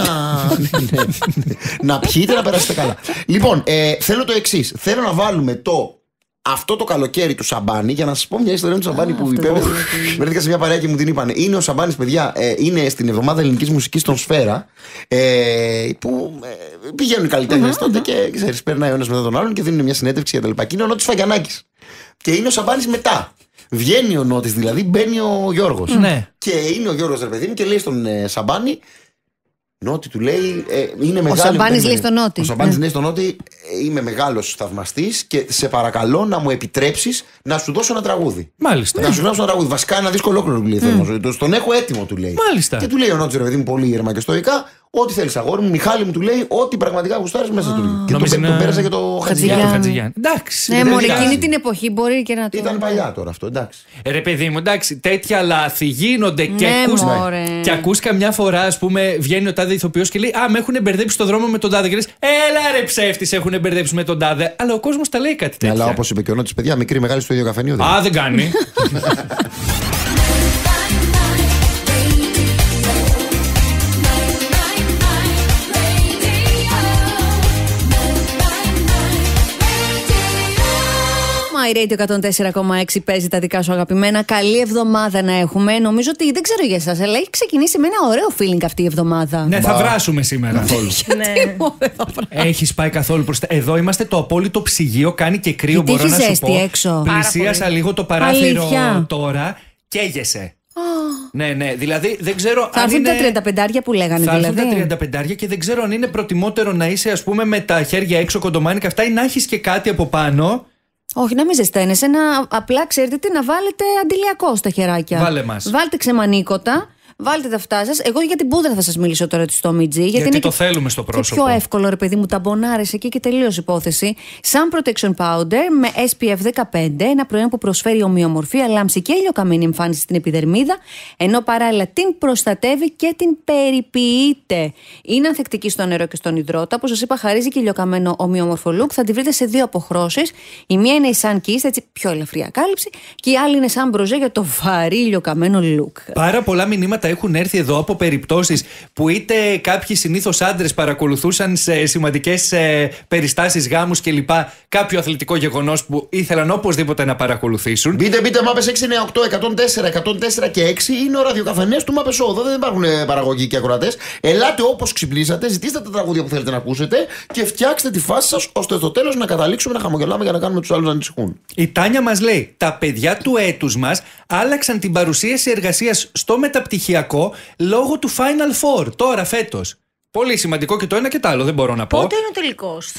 να πιείτε, να περάσετε καλά. Λοιπόν, θέλω το εξής. Θέλω να βάλουμε αυτό το καλοκαίρι του Σαμπάνη, για να σας πω μια ιστορία του Σαμπάνη που βρέθηκα σε μια παρέα και μου την είπανε. Είναι ο Σαμπάνης, παιδιά, είναι στην εβδομάδα ελληνικής μουσικής στον Σφαίρα, που πηγαίνουν οι καλλιτέχνες τότε και ξέρεις, περνάει ο ένας μετά τον άλλον και δίνουν μια συνέντευξη για τα λοιπά. Και είναι ο Νότης Φαγιανάκης. Και είναι ο Σαμπάνης μετά. Βγαίνει ο Νότης, δηλαδή μπαίνει ο Γιώργος. Και είναι ο Γιώργος, ρε παιδί μου, και λέει στον Σαμπάνη, Νότι, του λέει, είναι μεγάλο. Ο Σαμπάνης λέει στον Νότι. Ο Σαμπάνης λέει στον Νότι, είμαι μεγάλος θαυμαστής και σε παρακαλώ να μου επιτρέψεις να σου δώσω ένα τραγούδι. Μάλιστα. Να σου δώσω ένα τραγούδι. Βασικά ένα δίσκο ολόκληρο, του λέει. Τον έχω έτοιμο, του λέει. Μάλιστα. Και του λέει ο Νότης, ρε παιδί μου, πολύ ήρεμα και στοικά, ό,τι θέλεις, αγόρι μου, Μιχάλη μου, του λέει, ό,τι πραγματικά γουστάρεις μέσα του λέει. Και τον πέρασε και το Χατζηγιάννη. Εντάξει. Ναι, μωρέ, εκείνη την εποχή μπορεί και να το. Ήταν παλιά τώρα αυτό, εντάξει. Ρε παιδί μου, εντάξει, τέτοια λάθη γίνονται και ακούς καμιά φορά, ας πούμε, βγαίνει ο τάδε ηθοποιός και λέει: Α, με έχουν μπερδέψει στο δρόμο με τον τάδε. Και λες: Έλα ρε ψεύτης, έχουν μπερδέψει με τον τάδε. Αλλά ο κόσμος τα λέει κάτι τέτοιο. Αλλά όπως είπε και ο Νότης, παιδιά, μικρή μεγάλη στο ίδιο καφενείο. Α, δεν κάνει. My Radio 104,6 παίζει τα δικά σου αγαπημένα. Καλή εβδομάδα να έχουμε. Νομίζω ότι δεν ξέρω για εσάς, αλλά έχει ξεκινήσει με ένα ωραίο feeling αυτή η εβδομάδα. Ναι, θα βράσουμε σήμερα. Έχεις πάει καθόλου προς τα. Εδώ είμαστε το απόλυτο ψυγείο, κάνει και κρύο, μπορώ να σου πω. Έξω. Πλησίασα λίγο το παράθυρο τώρα, καίγεσαι. Ναι, δηλαδή δεν ξέρω. Θα έρθουν τα 35 που λέγανε, θα δηλαδή. Θα έρθουν τα 35 και δεν ξέρω αν είναι προτιμότερο να είσαι, ας πούμε, με τα χέρια έξω κοντομάνικα αυτά ή να έχεις και κάτι από πάνω. Όχι, να μην ζεσταίνεσαι, απλά ξέρετε τι, να βάλετε αντιλιακό στα χεράκια. Βάλε μας. Βάλτε ξεμανίκοτα, βάλτε τα αυτά σας. Εγώ για την πούδρα θα σας μιλήσω τώρα τη στο Tommy G. Γιατί είναι το θέλουμε στο πρόσωπο. Και πιο εύκολο, ρε παιδί μου, ταμπονάρες εκεί και τελείως υπόθεση. Sun Protection Powder με SPF 15, ένα προϊόν που προσφέρει ομοιομορφία, λάμψη και ηλιοκαμένη εμφάνιση στην επιδερμίδα, ενώ παράλληλα την προστατεύει και την περιποιείται. Είναι ανθεκτική στο νερό και στον υδρότα. Όπως σας είπα, χαρίζει και ηλιοκαμένο ομοιόμορφο look. Θα τη βρείτε σε 2 αποχρώσεις. Η μία είναι η Sun Kiss, έτσι πιο ελαφριά κάλυψη, και η άλλη είναι Sun Brosé για το βαρύ ηλιοκαμένο look. Πάρα πολλά μηνύματα έχουν έρθει εδώ από περιπτώσεις που είτε κάποιοι συνήθως άντρες παρακολουθούσαν σε σημαντικές περιστάσεις, γάμους κλπ. Κάποιο αθλητικό γεγονός που ήθελαν οπωσδήποτε να παρακολουθήσουν. Μπείτε Μάπες 698 104 και 6 είναι ο ραδιοκαφενές του Μάπες Show. Δεν υπάρχουν παραγωγοί και ακροατές. Ελάτε όπως ξυπνήσατε, ζητήστε τα τραγούδια που θέλετε να ακούσετε και φτιάξτε τη φάση σας ώστε στο τέλος να καταλήξουμε να χαμογελάμε για να κάνουμε τους άλλους να ανησυχούν. Η Τάνια μας λέει: τα παιδιά του έτους μας άλλαξαν την παρουσίαση εργασίας στο μεταπτυχιακό λόγω του Final Four τώρα φέτος. Πολύ σημαντικό και το ένα και το άλλο, δεν μπορώ να πω. Πότε είναι ο τελικός?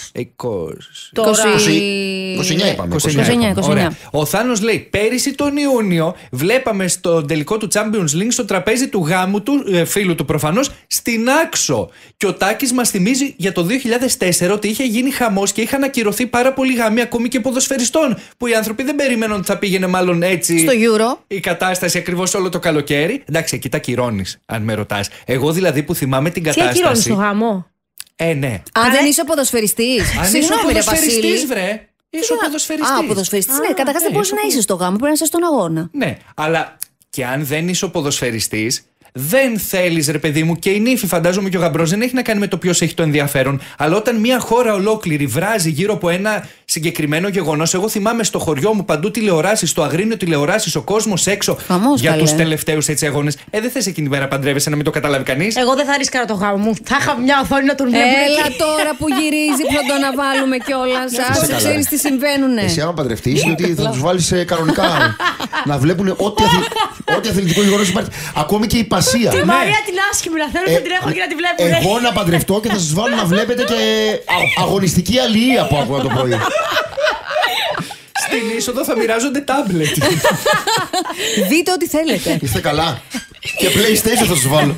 29 είπαμε. 29. Ο Θάνος λέει: πέρυσι τον Ιούνιο βλέπαμε στο τελικό του Champions League στο τραπέζι του γάμου του, φίλου του προφανώς, στη στην Άξο. Και ο Τάκης μας θυμίζει για το 2004 ότι είχε γίνει χαμός και είχαν ακυρωθεί πάρα πολλοί γάμοι, ακόμη και ποδοσφαιριστών. Που οι άνθρωποι δεν περίμεναν ότι θα πήγαινε μάλλον έτσι. Στο Euro. Η κατάσταση ακριβώς όλο το καλοκαίρι. Εντάξει, εκεί τα κυρώνεις, αν με ρωτάς. Εγώ δηλαδή που θυμάμαι την κατάσταση. Τι ακυρώνεις στο γάμο? Ναι. Αν δεν είσαι ποδοσφαιριστής. Αν είσαι ποδοσφαιριστής, βρε. Είσαι ποδοσφαιριστής. Α, ποδοσφαιριστής. Ναι, καταρχάς δεν μπορείς να είσαι στο γάμο, πρέπει να είσαι στον αγώνα. Ναι, αλλά και αν δεν είσαι ο ποδοσφαιριστής, δεν θέλεις, ρε παιδί μου, και η νύφη, φαντάζομαι, και ο γαμπρός δεν έχει να κάνει με το ποιος έχει το ενδιαφέρον. Αλλά όταν μια χώρα ολόκληρη βράζει γύρω από ένα συγκεκριμένο γεγονός, εγώ θυμάμαι στο χωριό μου παντού τηλεοράσεις, στο Αγρίνιο τηλεοράσεις, ο κόσμος έξω για τους τελευταίους έτσι αγώνες. Δεν θες εκείνη τη μέρα παντρεύεσαι να μην το καταλάβει κανείς. Εγώ δεν θα ρίσκαρα το γάμο μου. Θα είχα μια οθόνη να τον βλέπω. Έλα τώρα που γυρίζει, πρώτο να βάλουμε κιόλας. Άσε, ξέρεις τι συμβαίνουνε. Εσύ, άμα παντρευτείς, είναι ότι θα τους βάλεις κανονικά να βλέπουν ό,τι αθλητικό γεγονός υπάρχει. Ακόμη και η πασία. Τη Μαρία την άσχημη να θέλω να την έχω και να τη βλέπουν. Εγώ να παντρευτώ και θα σας βάλω να βλέπετε και αγωνιστική αλληλεία που άκουγα το πρωί. Στην είσοδο θα μοιράζονται τάμπλετ. Δείτε ό,τι θέλετε. Είστε καλά. Και PlayStation θα σας βάλω.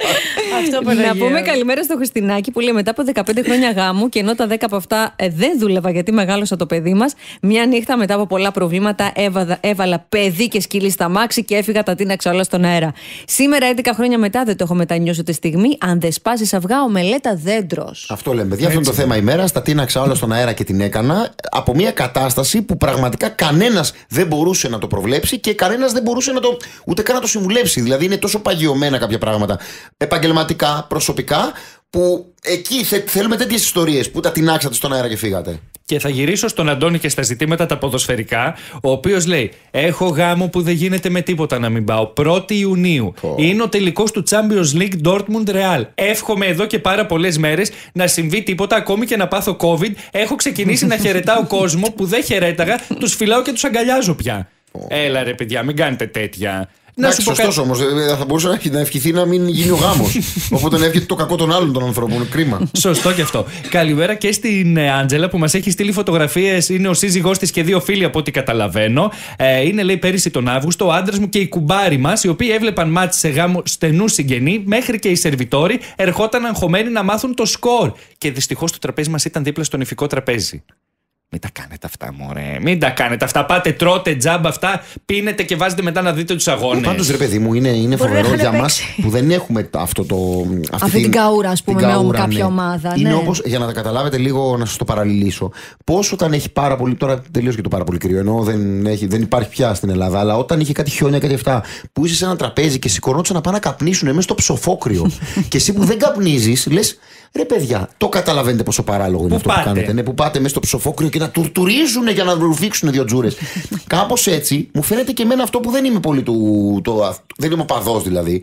Να πούμε καλημέρα στο Χριστινάκη που λέει μετά από 15 χρόνια γάμου και ενώ τα 10 από αυτά δεν δούλευα γιατί μεγάλωσα το παιδί μας, μια νύχτα μετά από πολλά προβλήματα έβαλα παιδί και σκυλί στα μάξι και έφυγα, τα τίναξα όλα στον αέρα. Σήμερα 11 χρόνια μετά δεν το έχω μετανιώσει τη στιγμή. Αν δεν σπάσει αυγά, ομελέτα δέντρος. Αυτό λέμε. Παιδιά, αυτό είναι το θέμα ημέρα. Τα τίναξα όλα στον αέρα και την έκανα από μια κατάσταση που πραγματικά κανένας δεν μπορούσε να το προβλέψει και κανένας δεν μπορούσε ούτε καν να το συμβουλέψει. Δηλαδή είναι τόσο παγιωμένα κάποια πράγματα επαγγελματικά, προσωπικά, που εκεί θέλουμε τέτοιες ιστορίες που τα τινάξατε στον αέρα και φύγατε. Και θα γυρίσω στον Αντώνη και στα ζητήματα τα ποδοσφαιρικά, ο οποίος λέει: έχω γάμο που δεν γίνεται με τίποτα να μην πάω. 1η Ιουνίου. Είναι ο τελικός του Champions League Dortmund Real. Εύχομαι εδώ και πάρα πολλές μέρες να συμβεί τίποτα, ακόμη και να πάθω COVID. Έχω ξεκινήσει να χαιρετάω κόσμο που δεν χαιρέταγα, τους φυλάω και τους αγκαλιάζω πια. Έλα ρε παιδιά, μην κάνετε τέτοια. Να σου πω σωστός όμως, θα μπορούσε να ευχηθεί να μην γίνει ο γάμος. Οπότε να εύχεται το κακό των άλλων των ανθρώπων. Κρίμα. Σωστό και αυτό. Καλημέρα και στην Άντζελα που μας έχει στείλει φωτογραφίες. Είναι ο σύζυγός της και 2 φίλοι από ό,τι καταλαβαίνω. Είναι, λέει, πέρυσι τον Αύγουστο, ο άντρας μου και οι κουμπάροι μας, οι οποίοι έβλεπαν μάτς σε γάμο στενού συγγενή, μέχρι και οι σερβιτόροι ερχόταν αγχωμένοι να μάθουν το σκορ. Και δυστυχώς το τραπέζι μας ήταν δίπλα στο νηφικό τραπέζι. Μην τα κάνετε αυτά, μωρέ. Μην τα κάνετε αυτά. Πάτε, τρώτε τζάμπα αυτά, πίνετε και βάζετε μετά να δείτε τους αγώνες. Πάντως, ρε παιδί μου, είναι φοβερό για μας που δεν έχουμε αυτή την καούρα, ας πούμε, με κάποια ομάδα. Είναι όπως, για να τα καταλάβετε λίγο, να σας το παραλληλήσω. Πώς όταν έχει πάρα πολύ. Τώρα τελείωσε και το πάρα πολύ κρύο, ενώ δεν υπάρχει πια στην Ελλάδα, αλλά όταν είχε κάτι χιόνια, κάτι αυτά, που είσαι σε ένα τραπέζι και σηκωνόντουσαν να πάνε να καπνίσουν μέσα στο ψοφόκρυο. Και εσύ που δεν καπνίζεις, λες. Ρε παιδιά, το καταλαβαίνετε πόσο παράλογο είναι αυτό που κάνετε. Ναι, που πάτε μέσα στο ψοφόκρυο και να τουρτουρίζουν για να ρουφήξουν 2 τζούρες. Κάπως έτσι μου φαίνεται και εμένα αυτό που δεν είμαι πολύ δεν είμαι οπαδός δηλαδή.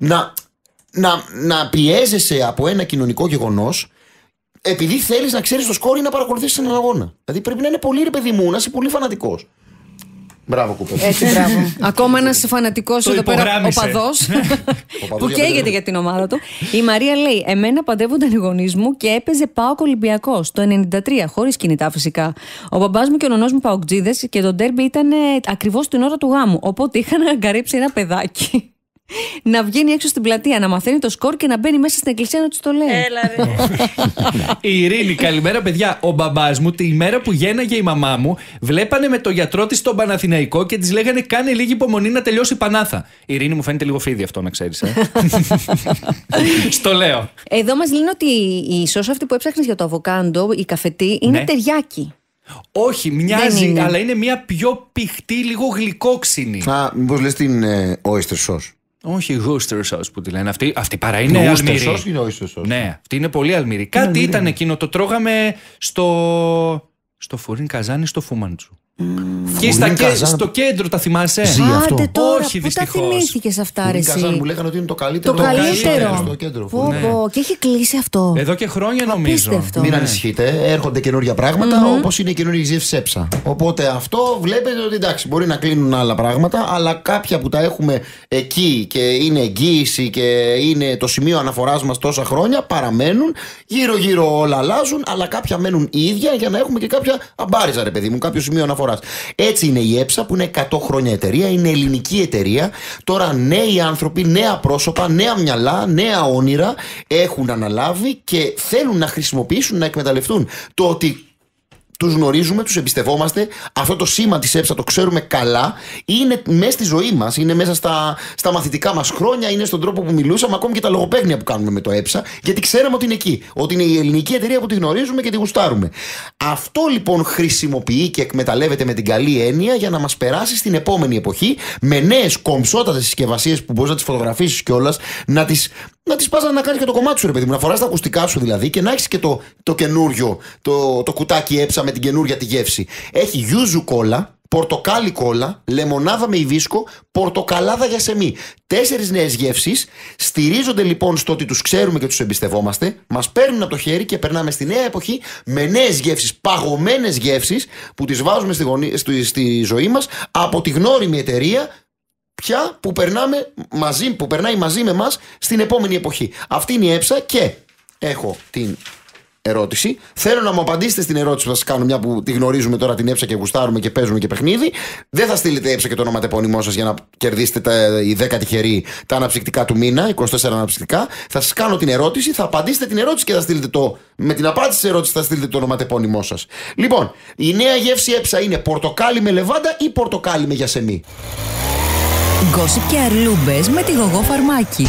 Να πιέζεσαι από ένα κοινωνικό γεγονός επειδή θέλεις να ξέρεις το σκόρ ή να παρακολουθήσεις έναν αγώνα. Δηλαδή πρέπει να είναι πολύ, ρε παιδί μου, να είσαι πολύ φανατικός. Μπράβο, Κούπερ. Έτσι, μπράβο. Ακόμα ένας φανατικός εδώ πέρα οπαδός που καίγεται για την ομάδα του. Η Μαρία λέει: εμένα παντρεύονταν οι γονείς μου και έπαιζε ΠΑΟΚ Ολυμπιακός το 1993, χωρίς κινητά φυσικά. Ο μπαμπάς μου και ο νονός μου παοκτζίδες και το ντέρμπι ήταν ακριβώς την ώρα του γάμου. Οπότε είχαν αγκαρέψει ένα παιδάκι να βγαίνει έξω στην πλατεία, να μαθαίνει το σκορ και να μπαίνει μέσα στην εκκλησία να του το λέει. Έλα, ρε. Η Ειρήνη, καλημέρα παιδιά. Ο μπαμπάς μου τη μέρα που γένναγε η μαμά μου, βλέπανε με το γιατρό της στον Παναθηναϊκό και της λέγανε: κάνε λίγη υπομονή να τελειώσει η Πανάθα. Η Ειρήνη, μου φαίνεται λίγο φίδι αυτό, να ξέρεις. Στο λέω. Εδώ μας λένε ότι η σώσα αυτή που έψαχνες για το αβοκάντο, η καφετή, είναι τεριάκι. Όχι, μοιάζει, αλλά είναι μια πιο πηχτή, λίγο γλυκόξινη. Μήπως λες την oyster sauce? Όχι, Gloucester sauce που τη λένε. Αυτή παρά είναι αλμυρή. Sauce είναι oyster sauce. Ναι, αυτή είναι πολύ αλμυρή. Κάτι ήταν εκείνο, το τρώγαμε στο Φουρίν Καζάνι, στο Φούμαντσου. Και στο κέντρο, τα θυμάσαι? Άντε τώρα, όχι, πού τα δυστυχώς. θυμήθηκες αυτά, ρε εσύ? Μου λέγανε ότι είναι το καλύτερο. Το καλύτερο. Στο κέντρο. Ναι. Και έχει κλείσει αυτό. Εδώ και χρόνια νομίζω. Απίστευτο. Μην ανησυχείτε, έρχονται καινούργια πράγματα, όπως είναι η καινούργια γεύση Σέψα. Οπότε αυτό βλέπετε ότι εντάξει, μπορεί να κλείνουν άλλα πράγματα, αλλά κάποια που τα έχουμε εκεί και είναι εγγύηση και είναι το σημείο αναφοράς μας τόσα χρόνια, παραμένουν. Γύρω-γύρω όλα αλλάζουν, αλλά κάποια μένουν ίδια για να έχουμε και κάποια αμπάριζα, ρε παιδί μου, κάποιο σημείο αναφοράς. μεταφοράς. Έτσι είναι η ΕΨΑ που είναι 100 χρόνια εταιρεία, είναι ελληνική εταιρεία. Τώρα νέοι άνθρωποι, νέα πρόσωπα, νέα μυαλά, νέα όνειρα έχουν αναλάβει και θέλουν να χρησιμοποιήσουν, να εκμεταλλευτούν το ότι τους γνωρίζουμε, τους εμπιστευόμαστε. Αυτό το σήμα της ΕΨΑ το ξέρουμε καλά. Είναι μέσα στη ζωή μας, είναι μέσα στα μαθητικά μας χρόνια, είναι στον τρόπο που μιλούσαμε, ακόμη και τα λογοπαίγνια που κάνουμε με το ΕΨΑ, γιατί ξέραμε ότι είναι εκεί. Ότι είναι η ελληνική εταιρεία που τη γνωρίζουμε και τη γουστάρουμε. Αυτό λοιπόν χρησιμοποιεί και εκμεταλλεύεται με την καλή έννοια για να μας περάσει στην επόμενη εποχή με νέες κομψότατες συσκευασίες που μπορείς να τις φωτογραφίσεις κιόλας, να τις πας να κάνεις και το κομμάτι σου, ρε παιδί μου, να φοράς τα ακουστικά σου δηλαδή και να έχεις και το καινούριο, το κουτάκι έψα με την καινούρια τη γεύση. Έχει γιούζου κόλλα, πορτοκάλι κόλλα, λεμονάδα με ιβίσκο, πορτοκαλάδα για σεμί. 4 νέες γεύσεις. Στηρίζονται λοιπόν στο ότι τους ξέρουμε και τους εμπιστευόμαστε. Μας παίρνουν από το χέρι και περνάμε στη νέα εποχή με νέες γεύσεις, παγωμένες γεύσεις που τις βάζουμε στη ζωή μας από τη γνώριμη εταιρεία. Πια που περνάει μαζί με εμάς στην επόμενη εποχή. Αυτή είναι η ΕΨΑ και έχω την ερώτηση. Θέλω να μου απαντήσετε στην ερώτηση που σας κάνω, μια που τη γνωρίζουμε τώρα την ΕΨΑ και γουστάρουμε και παίζουμε και παιχνίδι. Δεν θα στείλετε ΕΨΑ και το ονοματεπώνυμό σας για να κερδίσετε οι 10 τυχεροί τα αναψυκτικά του μήνα, 24 αναψυκτικά. Θα σας κάνω την ερώτηση, θα απαντήσετε την ερώτηση και θα στείλετε με την απάντηση της ερώτησης θα στείλετε το ονοματεπώνυμό σας. Λοιπόν, η νέα γεύση ΕΨΑ είναι πορτοκάλι με λεβάντα ή πορτοκάλι με γιασεμί? Γκόσιπ και αρλούμπες με τη Γογό Φαρμάκη.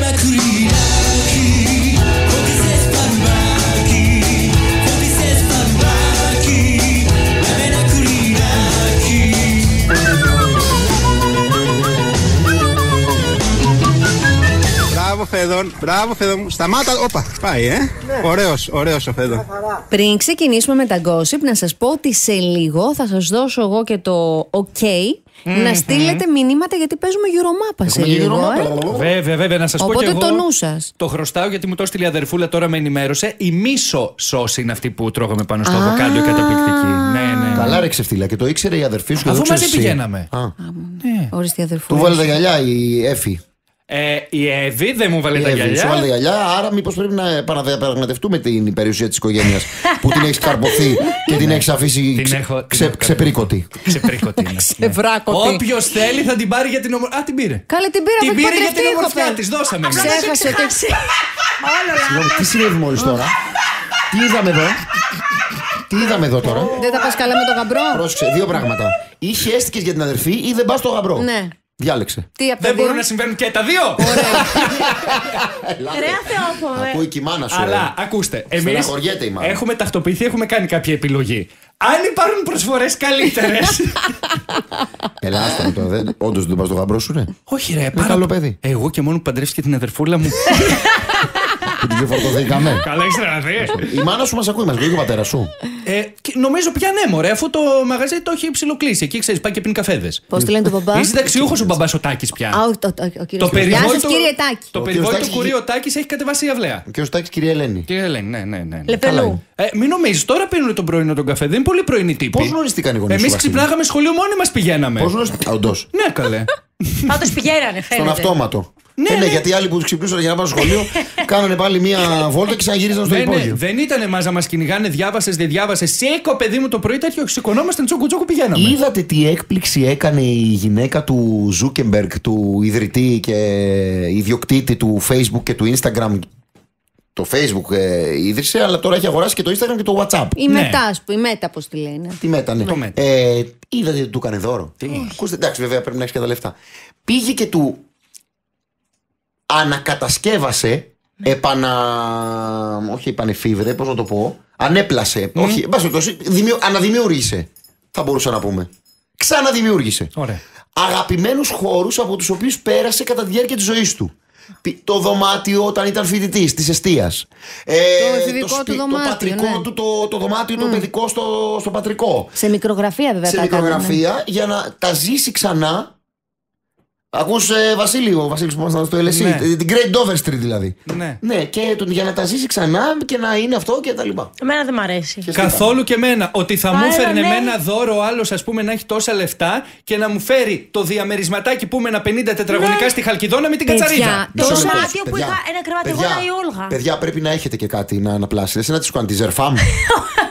Μπράβο Φέδων μου. Σταμάτα. Όπα, πάει, ναι. Ωραίος ο Φέδων. Πριν ξεκινήσουμε με τα gossip, να σας πω ότι σε λίγο θα σας δώσω εγώ και το OK να στείλετε μηνύματα γιατί παίζουμε Euromapa σε λίγο. Βέβαια, να σας πω και εγώ. Οπότε το νου σας. Το χρωστάω γιατί μου το έστειλε η αδερφούλα, τώρα με ενημέρωσε. Η μίσο σώση είναι αυτή που τρώγαμε πάνω στο αβοκάντο, η καταπληκτική. Ναι. Καλά, ρε ξεφτύλα, και το ήξερε η αδερφή σου. Αφού μαζί πηγαίναμε. Οριστη αδερφούλα. Του βάλε τα γυαλιά η Εφη. Η Εύη δεν μου βάλε τα γυαλιά. Σου βάλε τα γυαλιά, άρα μήπως πρέπει να επαναδιαπραγματευτούμε την περιουσία της οικογένειας που την έχεις καρποθεί και την έχεις αφήσει ξεπρίκωτη. Ξεβράκωτη. Όποιος θέλει θα την πάρει για την ομορφιά. Α, την πήρε. Καλή την πήρε. Την πήρε για την ομορφιά της. Δώσαμε. Ξέχασε ότι. Τι συνέβη μόλις τώρα? Τι είδαμε εδώ τώρα? Δεν θα πας καλά με το γαμπρό? Πρόσεξε, δύο πράγματα. Ή χέστηκες για την αδερφή ή δεν πας στο γαμπρό. Ναι. Διάλεξε. Δεν μπορούν να συμβαίνουν και τα δύο. Ωραία Θεόποβε. Ακούει και η μάνα σου. Αλλά ακούστε, εμείς έχουμε ταυτοποιηθεί, έχουμε κάνει κάποια επιλογή. Αν υπάρχουν προσφορές καλύτερες. Ελάστα τώρα, όντως δεν πας στο γαμπρό σου, ρε? Όχι ρε, καλό παιδί. Εγώ και μόνο που παντρεύτηκε την αδερφούλα μου. Που την ξεφορτωθήκαμε. Καλά, έχεις τρελαθεί. Η μάνα σου μας ακούει, μας ακούει και ο πατέρας σου. Νομίζω πια ναι, μωρέ, αφού το μαγαζί το έχει ψιλοκλείσει. Εκεί ξέρεις, πάει και πίνει καφέδες. Πώς τη λένε το μπαμπά? Είσαι συνταξιούχος ο μπαμπάς ο Τάκης πια. Το περιβόητο του Τάκης έχει κατεβάσει η αυλαία. Ο κύριος Τάκης, κυρία Ελένη. Κυρία Ελένη, ναι. Λεπελού. Μην νομίζεις, τώρα πίνουν τον πρωινό τον καφέ. Δεν είναι πολύ πρωινή τύπη. Πώς γνωριστήκαν οι γονείς σου? Εμείς ξυπνάγαμε σχολείο, μόνοι μας πηγαίναμε. Πώς γνωριστήκαν? Όντως. Ναι, καλέ. Πάντως πηγαίνανε, φαίνεται. Στον αυτόματο. Ναι, γιατί άλλοι που ξυπνούσαν για να πάνε στο σχολείο κάνανε πάλι μία βόλτα και ξαναγυρίζαν στο υπόγειο. Δεν ήτανε μάζα μας κυνηγάνε, διάβασες, δεν διάβασες. Σήκω, παιδί μου, το πρωί τέτοιο, σηκωνόμασταν τσόκου πηγαίναμε. Είδατε τι έκπληξη έκανε η γυναίκα του Ζούκεμπεργκ, του ιδρυτή και ιδιοκτήτη του Facebook και του Instagram? Το Facebook ίδρυσε, αλλά τώρα έχει αγοράσει και το Instagram και το WhatsApp. Η Μέτα, πώς τη λένε. Τη Μέτα, ναι. Είδατε τι του έκανε δώρο? Ακούστε, εντάξει, βέβαια πρέπει να έχει και τα λεφτά. Πήγε και του ανακατασκεύασε, όχι επανεφίβρε, πώς να το πω, ανέπλασε, όχι, αναδημιούργησε, θα μπορούσα να πούμε. Ξαναδημιούργησε. Ωραία. Αγαπημένους χώρους από τους οποίους πέρασε κατά τη διάρκεια της ζωής του. Το δωμάτιο όταν ήταν φοιτητής της εστίας. Το εφηβικό του δωμάτιο. Το πατρικό του, το δωμάτιο το παιδικό στο πατρικό. Σε μικρογραφία βέβαια. Σε μικρογραφία για να τα ζήσει ξανά. Ακούς Βασίλη που ήμασταν στο LSE, ναι. Την Great Dover Street δηλαδή. Ναι, και για να τα ζήσει ξανά και να είναι αυτό και τα λοιπά. Εμένα δεν μ' αρέσει. Καθόλου και εμένα. Ότι θα μου φέρνε ένα δώρο άλλο, ας πούμε, να έχει τόσα λεφτά και να μου φέρει το διαμερισματάκι που με ένα 50 τετραγωνικά στη Χαλκιδόνα με την κατσαρίδα. Το δωμάτιο που είχα ένα κρεβάτι εγώ ή η Όλγα. Παιδιά, πρέπει να έχετε και κάτι να αναπλάσετε. Εσύ να τη σου κάνει τη Ζερφάμ.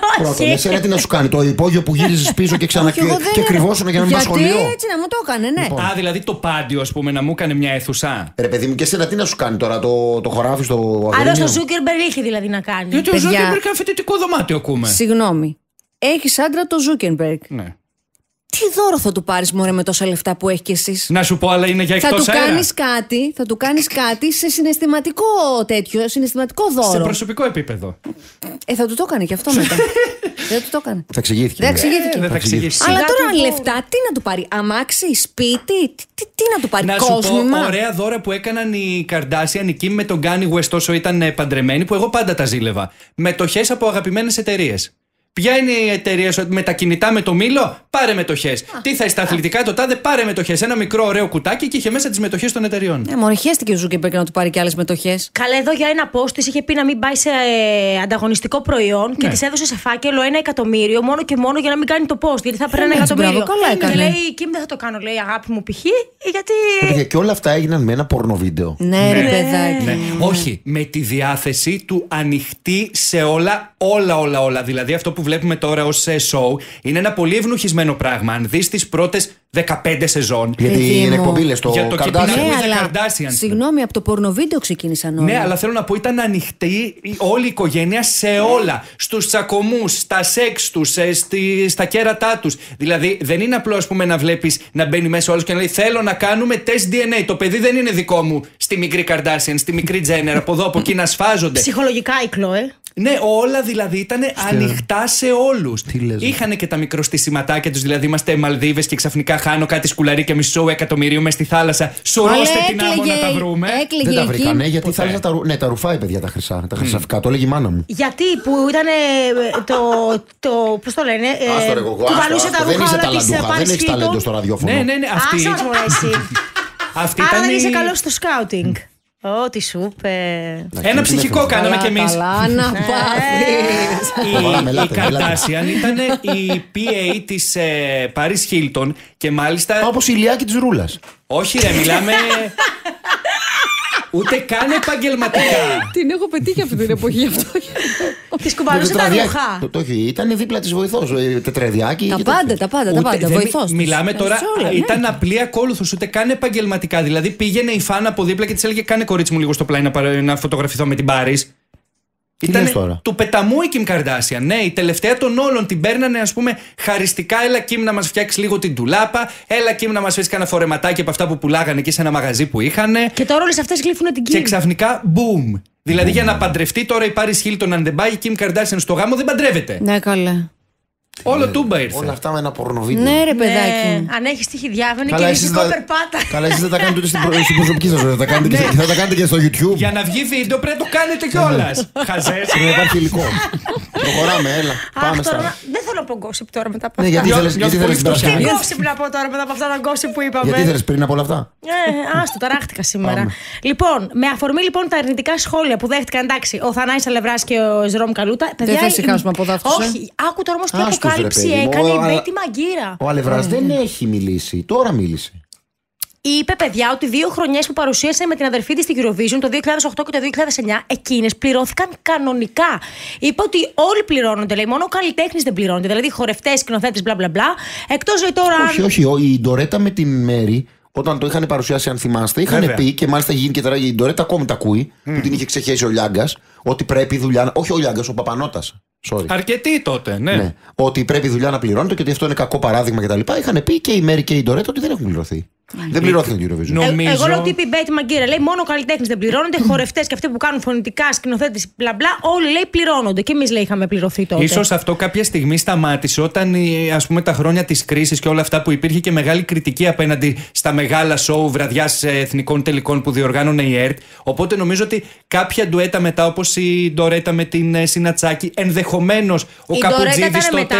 Πρώτον, εσένα τι να σου κάνει, το υπόγειο που γύριζε πίσω και και κρυβόσουν για να μην πα σχολείο. Γιατί έτσι να μου το έκανε, ναι. Α, δηλαδή το πάντιο, ας πούμε, να μου έκανε μια αίθουσα. Ρε παιδί μου, και εσένα τι να σου κάνει τώρα, το χωράφι στο Αγρίνιο. Άρα στο Ζούκερμπεργκ είχε δηλαδή να κάνει. Γιατί ο Ζούκερμπεργκ είναι φοιτητικό δωμάτιο, ακούμε. Συγγνώμη. Έχει άντρα το Ζούκερμπεργκ. Ναι. Τι δώρο θα του πάρεις μωρέ με τόσα λεφτά που έχει κι εσείς? Να σου πω, αλλά είναι για εκτός αέρα. Θα του κάνεις κάτι σε συναισθηματικό συναισθηματικό δώρο. Σε προσωπικό επίπεδο. Θα του το έκανε και αυτό μετά. Δεν του το έκανε. Θα εξηγήθηκε. Δεν θα εξηγήσει. Αλλά τώρα λεφτά, τι να του πάρει? Αμάξι, σπίτι, τι να του πάρει? Να κόσμημα. σου πω, ωραία δώρα που έκαναν οι Kardashian, η Kim με τον Kanye West όσο ήταν παντρεμένοι, που εγώ πάντα τα ζήλευα. Μετοχές από αγαπημένες εταιρείες. Ποια είναι η εταιρεία σου με τα κινητά με το μήλο? Πάρε μετοχές. Τι θα είσαι στα αθλητικά, το τάδε, πάρε μετοχές. Ένα μικρό ωραίο κουτάκι και είχε μέσα τις μετοχές των εταιρεών. Μωρέ, χαίστηκε ο Ζούκερμπεργκ να του πάρει και άλλες μετοχές. Καλά, εδώ για ένα post της είχε πει να μην πάει σε ανταγωνιστικό προϊόν και της έδωσε σε φάκελο 1 εκατομμύριο μόνο και μόνο για να μην κάνει το post. Γιατί θα παίρνει 1 εκατομμύριο. Και λέει η Kim δεν θα το κάνω, λέει αγάπη μου π.χ. Γιατί. Και όλα αυτά έγιναν με ένα πορνοβίντεο. Ναι, ρε παιδάκι. Ναι. Όχι, με τη διάθεση του ανοιχτή σε όλα. Δηλαδή αυτό που βλέπουμε τώρα ως show είναι ένα πολύ ευνοχισμένο πράγμα. Αν δεις τις πρώτες 15 σεζόν. Γιατί είναι εκπομπή στο Kardashian. Συγγνώμη, από το πορνοβίντεο ξεκίνησαν όλα. Ναι, αλλά θέλω να πω, ήταν ανοιχτή όλη η οικογένεια σε όλα. Στους τσακωμούς, στα σεξ τους, στα κέρατά τους. Δηλαδή δεν είναι απλό, ας πούμε, να βλέπεις να μπαίνει μέσα όλος και να λέει θέλω να κάνουμε τεστ DNA. Το παιδί δεν είναι δικό μου στη μικρή Kardashian, στη μικρή Jenner, από εδώ από εκεί να σφάζονται. Ψυχολογικά η Chloe. Ναι, όλα δηλαδή ήταν ανοιχτά σε όλους. Είχαν και τα μικροστισηματάκια τους, δηλαδή είμαστε Μαλδίβες και ξαφνικά χάνω κάτι σκουλαρί μισό εκατομμυρίο μες στη θάλασσα. Σουρώστε την άμμο να τα βρούμε. Δεν τα βρήκανε, γιατί η θάλασσα τα ρουφάει, παιδιά, τα χρυσά. Τα χρυσαφικά, το έλεγε η μάνα μου. Γιατί που ήταν πώς το λένε, κουβαλούσε τα ρούχα όλα της Paris Hilton. Δεν έχεις ταλέντο στο ραδιόφωνο. Ναι, άρα δεν είσαι καλός στο σκάουτινγκ. Ό,τι σούπερ. Ένα ψυχικό κάναμε κι εμείς. Καλά να πάθεις. Η Kardashian ήταν η PA της Paris Hilton και μάλιστα. Όπως η Ηλιάκη της Ρούλας. Όχι ρε, μιλάμε. Ούτε καν επαγγελματικά. Την έχω πετύχει αυτή την εποχή αυτό. Τη κουβαλούσε τα ρούχα. Το όχι, ήταν δίπλα της βοηθός. Τετρεδιάκι. Τα πάντα. Βοηθός. Μιλάμε τώρα, ήταν απλή ακόλουθος, ούτε καν επαγγελματικά. Δηλαδή πήγαινε η φαν από δίπλα και της έλεγε κάνε κορίτσι μου λίγο στο πλάι να φωτογραφηθώ με την Paris. Ήταν του πεταμού η Kim Kardashian. Ναι, η τελευταία των όλων την παίρνανε, ας πούμε, χαριστικά. Έλα Kim να μας φτιάξει λίγο την τουλάπα. Έλα Kim να μας φέρει κανένα φορεματάκι από αυτά που πουλάγανε εκεί σε ένα μαγαζί που είχανε. Και τώρα όλες αυτές γλύφουνε την Kim. Και ξαφνικά, boom. Δηλαδή για να παντρευτεί τώρα η Paris Hilton, αν δεν πάει η Kim Kardashian στο γάμο, δεν παντρεύεται. Ναι, καλά. Όλο τούμπα ήρθε. Όλα αυτά με ένα πορνοβίντεο. Ναι, ρε παιδάκι. Αν έχει τύχει διάβανη και ριζικό περπάτα. Καλά, εσείς δεν τα κάνετε ούτε στην προσωπική σας ζωή. Θα τα κάνετε και στο YouTube. Για να βγει βίντεο πρέπει να το κάνετε κιόλας. Χαζές. Πρέπει να υπάρχει υλικό. Προχωράμε, έλα. Πάμε στα. Δεν θέλω να πω gossip τώρα μετά από αυτά. Γιατί θέλεις την Παρασκευή. Gossip να πω τώρα μετά από αυτά τα gossip που είπαμε. Γιατί θέλεις πριν από όλα αυτά. Άστο, ταράχτηκα σήμερα. Λοιπόν, με αφορμή λοιπόν τα αρνητικά σχόλια που δέχτηκαν, εντάξει, ο Θανάης Αλευράς και ο Ζερόμ Καλούτα. Δεν θα ησυχάσουμε από δάφτους. Όχι, άκου τώρα όμως τι αποκάλυψη έκανε η Μπέτη Μαγκύρα. Ο Αλευράς δεν έχει μιλήσει. Τώρα μίλησε. Είπε, παιδιά, ότι 2 χρονιές που παρουσίασε με την αδερφή της στη Eurovision το 2008 και το 2009, εκείνες πληρώθηκαν κανονικά. Είπε ότι όλοι πληρώνονται, λέει, μόνο ο καλλιτέχνης δεν πληρώνεται. Δηλαδή χορευτές, σκηνοθέτες, μπλα μπλα μπλα. Εκτός ζωή τώρα. Όχι, η Ντορέτα με την Μέρη, όταν το είχαν παρουσιάσει, αν θυμάστε, είχαν πει και μάλιστα γίνει και τώρα η Ντορέτα ακόμη τα ακούει, που την είχε ξεχέσει ο Λιάγκας, ότι πρέπει η δουλειά. Όχι ο Λιάγκας, ο Παπανώτας. Sorry. Αρκετοί τότε, ναι. Ότι πρέπει η δουλειά να πληρώνεται και ότι αυτό είναι κακό παράδειγμα κτλ. Είχαν πει και η Μέρη και η Ντορέτα ότι δεν έχουν πληρωθεί. Δεν πληρώθηκαν το Eurovision. Εγώ λέω ότι είπε η Μπέτη Μαγκύρα. Λέει μόνο καλλιτέχνες δεν πληρώνονται, χορευτές και αυτοί που κάνουν φωνητικά, σκηνοθέτες, μπλα μπλα. Όλοι λέει πληρώνονται. Και εμείς λέει είχαμε πληρωθεί τότε. Ίσως αυτό κάποια στιγμή σταμάτησε όταν, ας πούμε, τα χρόνια της κρίσης και όλα αυτά που υπήρχε και μεγάλη κριτική απέναντι στα μεγάλα σοου βραδιάς εθνικών τελικών που διοργάνωνε η ΕΡΤ. Οπότε νομίζω ότι κάποια ντουέτα μετά, όπως η Ντορέτα με την Σινατσάκη, ενδεχομένως ο Καπουτζίδης τότε.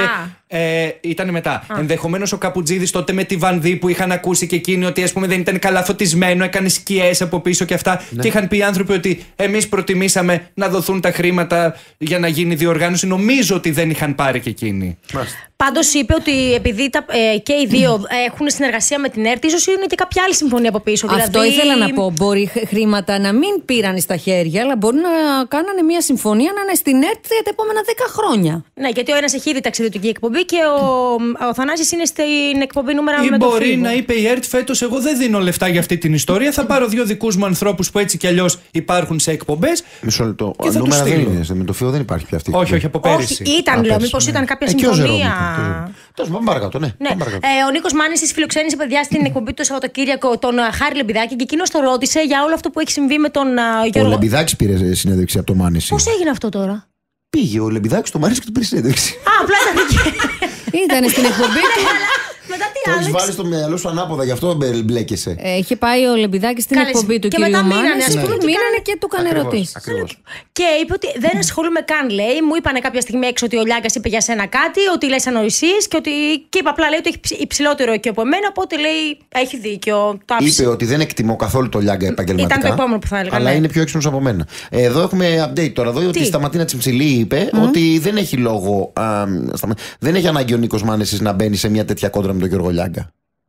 Ήταν μετά. Ενδεχομένως ο Καπουτζίδης τότε με τη Βανδύ που είχαν ακούσει και εκείνοι ότι, ας πούμε, δεν ήταν καλά φωτισμένο, έκανε σκιές από πίσω και αυτά. Ναι. Και είχαν πει οι άνθρωποι ότι εμείς προτιμήσαμε να δοθούν τα χρήματα για να γίνει διοργάνωση. Νομίζω ότι δεν είχαν πάρει και εκείνοι. Πάντως είπε ότι επειδή και οι δύο έχουν συνεργασία με την ΕΡΤ, ίσως είναι και κάποια άλλη συμφωνία από πίσω. Αυτό δηλαδή... ήθελα να πω. Μπορεί χρήματα να μην πήραν στα χέρια, αλλά μπορεί να κάνανε μια συμφωνία να είναι στην ΕΡΤ για τα επόμενα 10 χρόνια. Ναι, γιατί ο ένας έχει ήδη ταξιδιωτική εκπομπή και ο Θανάσης είναι στην εκπομπή νούμερα με το μπορεί Φίβο. να είπε η ΕΡΤ φέτος: εγώ δεν δίνω λεφτά για αυτή την ιστορία. Θα πάρω 2 δικούς μου ανθρώπους που έτσι κι αλλιώς υπάρχουν σε εκπομπές. Μισό λεπτό. Νούμερα δεν είναι. Με το Φίβο δεν υπάρχει πια αυτή. Όχι, από πέρυσι. Ήταν, λέω, μήπως ήταν κάποια συμφωνία. Τέλος, πάμε παρακάτω, ναι. Ο Νίκος Μάνης φιλοξένησε παιδιά στην εκπομπή του Σαββατοκύριακο τον Χάρη Λεμπιδάκη και εκείνος το ρώτησε για όλο αυτό που έχει συμβεί με τον Γιώργο. Ο Λεμπιδάκης πήρε συνέντευξη από το Μάνηση. Πώς έγινε αυτό τώρα? Πήγε ο Λεμπιδάκης στο Μάνηση και του πήρε συνέντευξη. Απλά Ήταν στην εκπομπή του. Μετά τι Το άλλο. έχεις βάλει στο μυαλό σου ανάποδα, γι' αυτό μπλέκεσαι. Είχε πάει ο Λεμπιδάκης στην εκπομπή του και κ. μετά Μάνης. μείνανε Και του έκανε ερωτήσεις. Και είπε ότι δεν ασχολούμαι καν, λέει. Μου είπανε κάποια στιγμή έξω ότι ο Λιάγκας είπε για σένα κάτι, ότι λες ανοησίες και είπα απλά, λέει, ότι έχει υψηλότερο εκεί από εμένα. Οπότε λέει, έχει δίκιο. Είπε ότι δεν εκτιμώ καθόλου το Λιάγκα επαγγελματικά. Ήταν το επόμενο που θα έλεγα. Αλλά είναι πιο έξυπνος από μένα. Εδώ έχουμε update τώρα. Εδώ ότι η Σταματίνα Τσιμψιλή είπε ότι δεν έχει λόγο. Δεν έχει ανάγκη ο Νίκος Μάνεσης να μπαίνει σε μια τέτοια κόντρα με τον Γιώργο Λιάγκα.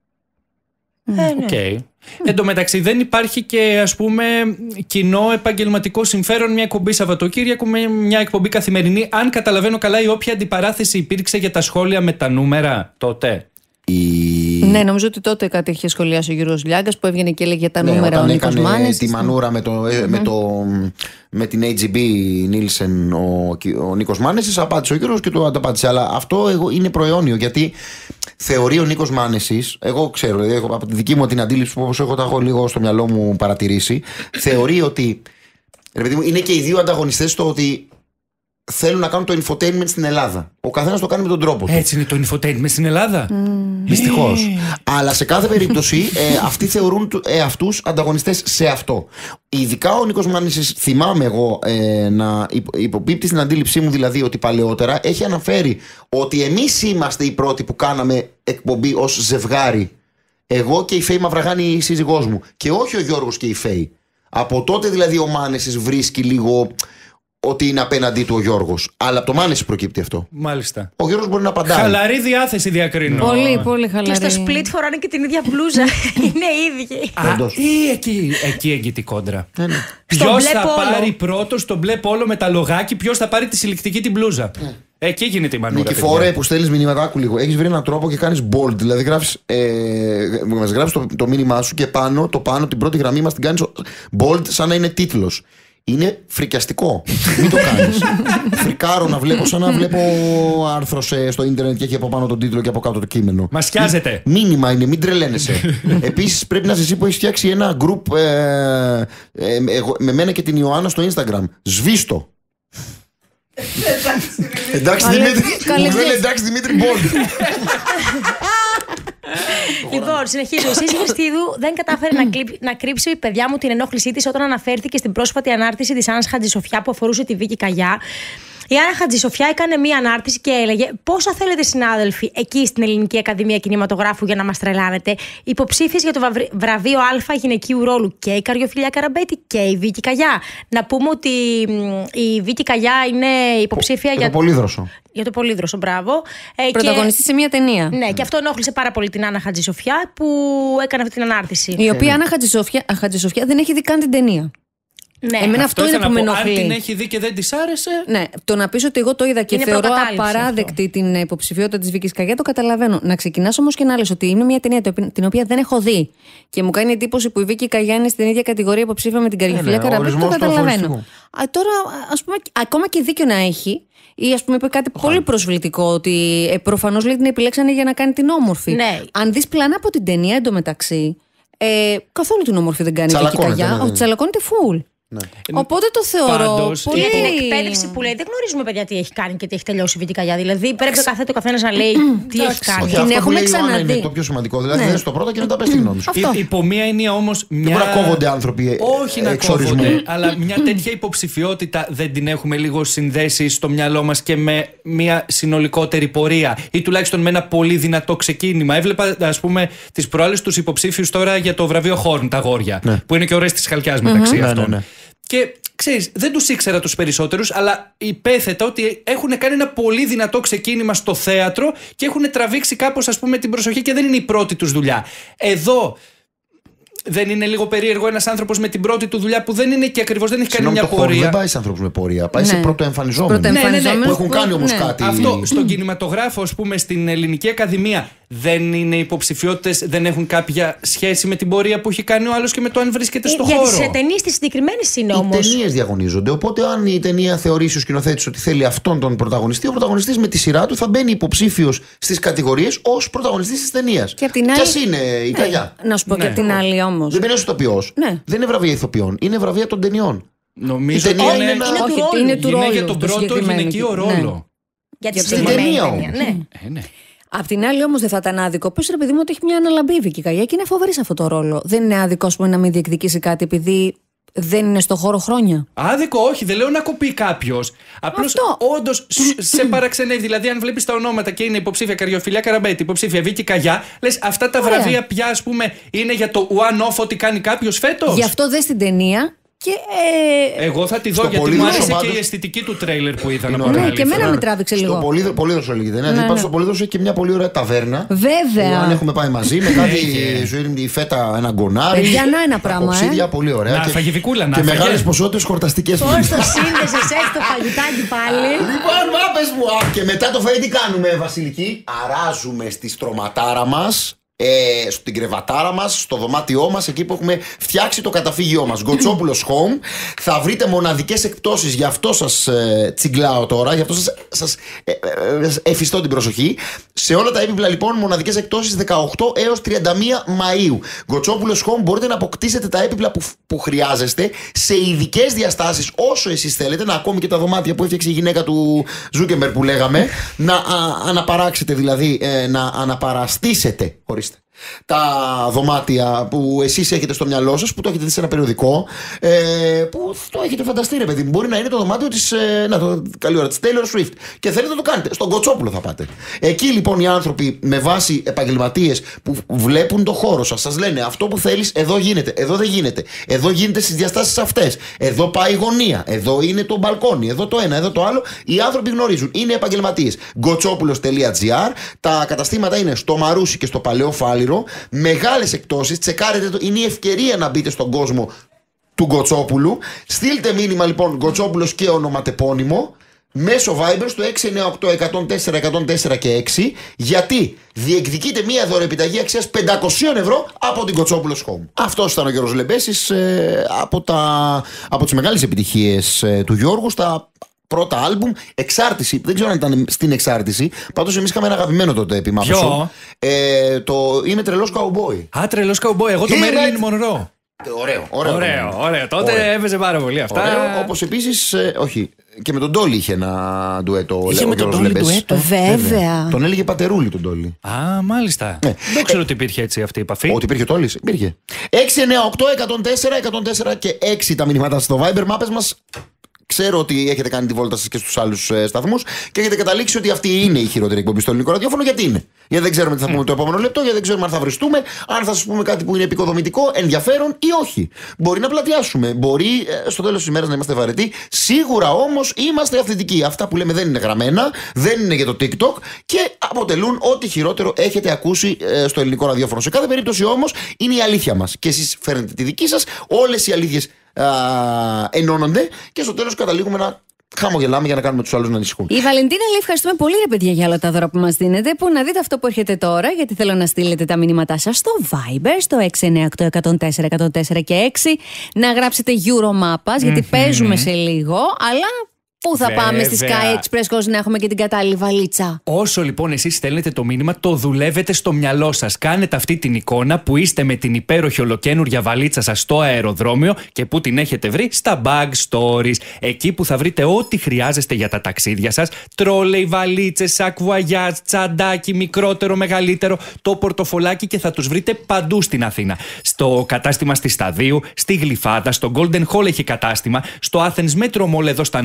Okay. Εν τω μεταξύ δεν υπάρχει και ας πούμε κοινό επαγγελματικό συμφέρον μια εκπομπή Σαββατοκύριακο με μια εκπομπή καθημερινή. Αν καταλαβαίνω καλά, η όποια αντιπαράθεση υπήρξε για τα σχόλια με τα νούμερα τότε. Ναι, νομίζω ότι τότε κάτι είχε σχολιάσει ο Γιώργος Λιάγκας που έβγαινε και έλεγε για τα νούμερα ο Νίκος Μάνης. Τη μανούρα με την AGB Νίλσεν ο Νίκος Μάνεσης, απάντησε ο Γιώργος και του ανταπάντησε. Αλλά αυτό είναι προαιώνιο, γιατί θεωρεί ο Νίκος Μάνεσης, εγώ ξέρω, δηλαδή, από τη δική μου την αντίληψη που όπως τα έχω λίγο στο μυαλό μου παρατηρήσει, θεωρεί ότι είναι και οι δύο ανταγωνιστές στο ότι θέλουν να κάνουν το infotainment στην Ελλάδα. Ο καθένας το κάνει με τον τρόπο του. Έτσι είναι το infotainment στην Ελλάδα. Δυστυχώς. Αλλά σε κάθε περίπτωση αυτοί θεωρούν αυτούς ανταγωνιστές σε αυτό. Ειδικά ο Νίκος Μάνησης, θυμάμαι εγώ να υποπίπτει στην αντίληψή μου, δηλαδή ότι παλαιότερα έχει αναφέρει ότι εμείς είμαστε οι πρώτοι που κάναμε εκπομπή ως ζευγάρι. Εγώ και η Φέη Μαυραγάνη, η σύζυγός μου. Και όχι ο Γιώργος και η Φέη. Από τότε δηλαδή ο Μάνησης βρίσκει λίγο ότι είναι απέναντί του ο Γιώργος. Αλλά από το Μάνηση προκύπτει αυτό. Μάλιστα. Ο Γιώργος μπορεί να απαντάει. Χαλαρή διάθεση διακρίνω. Πολύ, πολύ χαλαρή. Και στο split φοράνε και την ίδια μπλούζα. Είναι ίδιοι. Ή εκεί έγκυται η κόντρα. Ποιος θα πάρει πρώτος το μπλε πόλο με τα λογάκι, ποιος θα πάρει τη συλλεκτική την μπλούζα. Εκεί γίνεται η μανούρα. Νικηφόρε, που στέλνεις μηνύματα, άκου λίγο. Έχεις βρει έναν τρόπο και κάνεις bold. Δηλαδή μας γράφεις το μήνυμά σου και πάνω, την πρώτη γραμμή μας την κάνεις bold σαν να είναι τίτλος. Είναι φρικιαστικό. Μην το κάνεις. Φρικάρω να βλέπω σαν να βλέπω άρθρο στο ίντερνετ και έχει από πάνω τον τίτλο και από κάτω το κείμενο. Μας σκιάζεται. Μήνυμα είναι, μην τρελαίνεσαι. Επίσης πρέπει να είσαι εσύ που έχεις φτιάξει ένα group με μένα και την Ιωάννα στο Instagram. Σβήστο. Εντάξει Δημήτρη. Εντάξει Δημήτρη Μπόλτ. Λοιπόν, συνεχίζω. Η σύζυγος Χριστίδου δεν κατάφερε να κρύψει, παιδιά μου, την ενόχλησή της όταν αναφέρθηκε στην πρόσφατη ανάρτηση της Άννας Χατζησοφιά που αφορούσε τη Βίκη Καγιά. Η Άννα Χατζησοφιά έκανε μία ανάρτηση και έλεγε: πόσα θέλετε, συνάδελφοι, εκεί στην Ελληνική Ακαδημία Κινηματογράφου για να μας τρελάνετε. Υποψήφιες για το βραβείο Α γυναικείου ρόλου και η Καριοφιλιά Καραμπέτη και η Βίκη Καγιά. Να πούμε ότι η Βίκη Καγιά είναι υποψήφια για το Πολύδροσο. Για το Πολύδροσο, μπράβο. Πρωταγωνιστή σε μία ταινία. Ναι, και αυτό ενόχλησε πάρα πολύ την Άννα Χατζησοφιά που έκανε αυτή την ανάρτηση. Η οποία Άννα Χατζησοφιά δεν έχει δει καν την ταινία. Ναι. Εμένα αυτό είναι που με ενοχλεί. Αν την έχει δει και δεν της άρεσε. Ναι, το να πεις ότι εγώ το είδα και είναι θεωρώ απαράδεκτη την υποψηφιότητα της Βίκης Καγιά, το καταλαβαίνω. Να ξεκινάς όμως και να λες ότι είναι μια ταινία την οποία δεν έχω δει. Και μου κάνει εντύπωση που η Βίκη Καγιά είναι στην ίδια κατηγορία υποψήφια με την Καριοφιλιά Καραμπέτη, το καταλαβαίνω. Τώρα, ας πούμε, ακόμα και δίκιο να έχει. Ή ας πούμε είπε κάτι πολύ προσβλητικό, ότι προφανώς λέει την επιλέξανε για να κάνει την όμορφη. Ναι. Αν δεις πλάνα από την ταινία εντωμεταξύ, καθόλου την όμορφη δεν κάνει η Βίκη Καγιά. Τσαλακώνεται full. Ναι. Οπότε το θεωρώ. Πολύ... Για την εκπαίδευση που λέει, δεν γνωρίζουμε παιδιά τι έχει κάνει και τι έχει τελειώσει η Βίκη Καγιά. Δηλαδή πρέπει ο καθένας να λέει τι έχει κάνει. Την έχουμε ξαναδεί. Είναι το πιο σημαντικό. Δηλαδή δεν είναι στο πρώτο και μετά πες τη γνώμη σου. Υπό μία έννοια όμως. Δεν μπορεί να κόβονται άνθρωποι. Όχι να κόβονται, αλλά μια τέτοια υποψηφιότητα δεν την έχουμε λίγο συνδέσει στο μυαλό μας και με μια συνολικότερη πορεία ή τουλάχιστον με ένα πολύ δυνατό ξεκίνημα. Έβλεπα, ας πούμε, τις προάλλες τους υποψήφιους τώρα για το βραβείο Χόρν, τα αγόρια. Που είναι και ωραίες της Χαλκιάς μεταξύ αυτών. Και ξέρεις, δεν τους ήξερα τους περισσότερους, αλλά υπέθετα ότι έχουν κάνει ένα πολύ δυνατό ξεκίνημα στο θέατρο και έχουν τραβήξει κάπως, ας πούμε, την προσοχή και δεν είναι η πρώτη τους δουλειά. Εδώ. Δεν είναι λίγο περίεργο ένας άνθρωπος με την πρώτη του δουλειά που δεν είναι και ακριβώς δεν έχει κάνει μια πορεία. Δεν πάει σε ανθρώπους με πορεία, πάει σε πρωτοεμφανιζόμενους. Ναι. Που έχουν κάνει όμως κάτι. Αυτό στον κινηματογράφο, ας πούμε, στην Ελληνική Ακαδημία, δεν είναι υποψηφιότητες, δεν έχουν κάποια σχέση με την πορεία που έχει κάνει ο άλλος και με το αν βρίσκεται στο χώρο. Για τις ταινίες τις συγκεκριμένες είναι όμως. Οι ταινίες διαγωνίζονται. Οπότε, αν η ταινία θεωρήσει ο σκηνοθέτης ότι θέλει αυτόν τον πρωταγωνιστή, ο πρωταγωνιστής με τη σειρά του θα μπαίνει υποψήφιος στις κατηγορίες ως πρωταγωνιστής της ταινίας. Και ας είναι η Καγιά. Να σου πω και απ' την άλλη όμως. Δεν είναι ως ηθοποιός. Δεν είναι βραβεία ηθοποιών. Είναι βραβεία των ταινιών. Νομίζω ότι είναι για τον πρώτο γυναικείο ρόλο. Για την ταινία όμως. Απ' την άλλη, όμως, δεν θα ήταν άδικο. Πες ρε παιδί μου ότι έχει μια αναλαμπή η Βίκη Καγιά και είναι φοβερή σε αυτό το ρόλο. Δεν είναι άδικο, ας πούμε, να μην διεκδικήσει κάτι επειδή δεν είναι στο χώρο χρόνια. Άδικο, όχι, δεν λέω να κοπεί κάποιος. Απλώς όντως σε παραξενεύει. Δηλαδή, αν βλέπεις τα ονόματα και είναι υποψήφια Καριοφιλιά Καραμπέτη, υποψήφια Βίκη Καγιά, λες αυτά τα βραβεία πια, ας πούμε, είναι για το one-off ότι κάνει κάποιος φέτος. Γι' αυτό δες την ταινία. Και, εγώ θα τη δω γιατί μου άρεσε και η αισθητική του τρέιλερ, που είδα να πω. Ναι, και εμένα με τράβηξε λίγο. Στο Πολύδροσο λέγεται. Δηλαδή, στο Πολύδροσο έχει και μια πολύ ωραία ταβέρνα. Βέβαια. Αν έχουμε πάει μαζί με κάτι η φέτα, ένα γκονάρι. Για να ένα πράγμα. Οξύδια, πολύ ωραία. Φαγητικούλα, και μεγάλες ποσότητες χορταστικές. Πώς το σύνδεσες έτσι το φαγητάκι πάλι. Λοιπόν, μάπες μου. Και μετά το φαγητί κάνουμε, Βασιλική. Αράζουμε στη στρωματάρα μας. Στην κρεβατάρα μας, στο δωμάτιό μας, εκεί που έχουμε φτιάξει το καταφύγιό μας. Γκοτσόπουλος Home. Θα βρείτε μοναδικές εκπτώσεις, γι' αυτό σας τσιγκλάω τώρα, γι' αυτό σας εφιστώ την προσοχή. Σε όλα τα έπιπλα, λοιπόν, μοναδικές εκπτώσεις 18 έως 31 Μαΐου. Γκοτσόπουλος Home, μπορείτε να αποκτήσετε τα έπιπλα που χρειάζεστε σε ειδικές διαστάσεις, όσο εσείς θέλετε, ακόμη και τα δωμάτια που έφτιαξε η γυναίκα του Ζούκεμπερ που λέγαμε, να αναπαράξετε, δηλαδή να αναπαραστήσετε τα δωμάτια που εσείς έχετε στο μυαλό σας, που το έχετε δει σε ένα περιοδικό, που το έχετε φανταστεί, ρε παιδί μου. Μπορεί να είναι το δωμάτιο της καλή ώρα, της Taylor Swift, και θέλετε να το κάνετε. Στον Κοτσόπουλο θα πάτε. Εκεί λοιπόν οι άνθρωποι με βάση επαγγελματίες που βλέπουν το χώρο σας, σας λένε αυτό που θέλεις, εδώ γίνεται, εδώ δεν γίνεται, εδώ γίνεται στις διαστάσεις αυτές, εδώ πάει η γωνία, εδώ είναι το μπαλκόνι, εδώ το ένα, εδώ το άλλο. Οι άνθρωποι γνωρίζουν, είναι επαγγελματίες. Γκοτσόπουλος.gr. Τα καταστήματα είναι στο Μαρούσι και στο Παλαιό Φάληρο. Μεγάλες εκπτώσεις, τσεκάρετε το, είναι η ευκαιρία να μπείτε στον κόσμο του Γκοτσόπουλου. Στείλτε μήνυμα λοιπόν Γκοτσόπουλος και ονοματεπώνυμο μέσω Viber στο 698 104 104 και 6, γιατί διεκδικείτε μία δωρεοπιταγή αξίας 500 ευρώ από την Γκοτσόπουλος Home. Αυτός ήταν ο Γιώργος Λεμπέσης, από τις μεγάλες επιτυχίες του Γιώργου στα πρώτα άλμπουμ. Εξάρτηση, δεν ξέρω αν ήταν στην εξάρτηση. Πάντως εμείς είχαμε ένα αγαπημένο τότε επί Μάπεσο. Το Είμαι τρελός καουμπόι. Α, τρελός καουμπόι. Εγώ το Marilyn Monroe. Ωραίο. Τότε έπαιζε πάρα πολύ αυτά. Όπως επίσης, όχι, και με τον Ντόλι είχε ένα ντουέτο. Είχε με τον Ντόλι ντουέτο, βέβαια. Τον έλεγε Πατερούλη τον Ντόλι. Α, μάλιστα. Δεν ξέρω ότι υπήρχε έτσι αυτή η επαφή. Ότι υπήρχε ο Τόλις, υπήρχε. 698 104 104 και 6 τα μηνύματα στο Viber. Μάπες μας. Ξέρω ότι έχετε κάνει τη βόλτα σας και στους άλλους σταθμούς και έχετε καταλήξει ότι αυτή είναι η χειρότερη εκπομπή στο ελληνικό ραδιόφωνο. Γιατί είναι? Γιατί δεν ξέρουμε τι θα πούμε το επόμενο λεπτό, γιατί δεν ξέρουμε αν θα βριστούμε, αν θα σας πούμε κάτι που είναι επικοδομητικό, ενδιαφέρον ή όχι. Μπορεί να πλατιάσουμε, μπορεί στο τέλος της ημέρας να είμαστε βαρετοί. Σίγουρα όμως είμαστε αυθεντικοί. Αυτά που λέμε δεν είναι γραμμένα, δεν είναι για το TikTok και αποτελούν ό,τι χειρότερο έχετε ακούσει στο ελληνικό ραδιόφωνο. Σε κάθε περίπτωση όμως είναι η αλήθεια μας. Και εσείς φέρνετε τη δική σας, όλες οι αλήθειες ενώνονται και στο τέλος καταλήγουμε να χαμογελάμε για να κάνουμε τους άλλους να ανησυχούν. Η Βαλεντίνα λέει: ευχαριστούμε πολύ, ρε παιδιά, για όλα τα δώρα που μας δίνετε. Που να δείτε αυτό που έρχεται τώρα, γιατί θέλω να στείλετε τα μηνύματά σας στο Viber, στο 698 104 104 και 6. Να γράψετε Euromapas, γιατί παίζουμε σε λίγο, αλλά. Πού θα πάμε στη Sky Express χωρίς να έχουμε και την κατάλληλη βαλίτσα? Όσο λοιπόν εσείς στέλνετε το μήνυμα, το δουλεύετε στο μυαλό σας. Κάνετε αυτή την εικόνα που είστε με την υπέροχη ολοκαίνουργια βαλίτσα σας στο αεροδρόμιο και που την έχετε βρει στα Bag Stories. Εκεί που θα βρείτε ό,τι χρειάζεστε για τα ταξίδια σας. Τρόλεϊ, βαλίτσες, σακβουαγιάτ, τσαντάκι, μικρότερο, μεγαλύτερο, το πορτοφολάκι, και θα τους βρείτε παντού στην Αθήνα. Στο κατάστημα στη Σταδίου, στη Γλυφάδα, στο Golden Hall έχει κατάστημα, στο Athens Metro Mall εδώ στα νότια έχει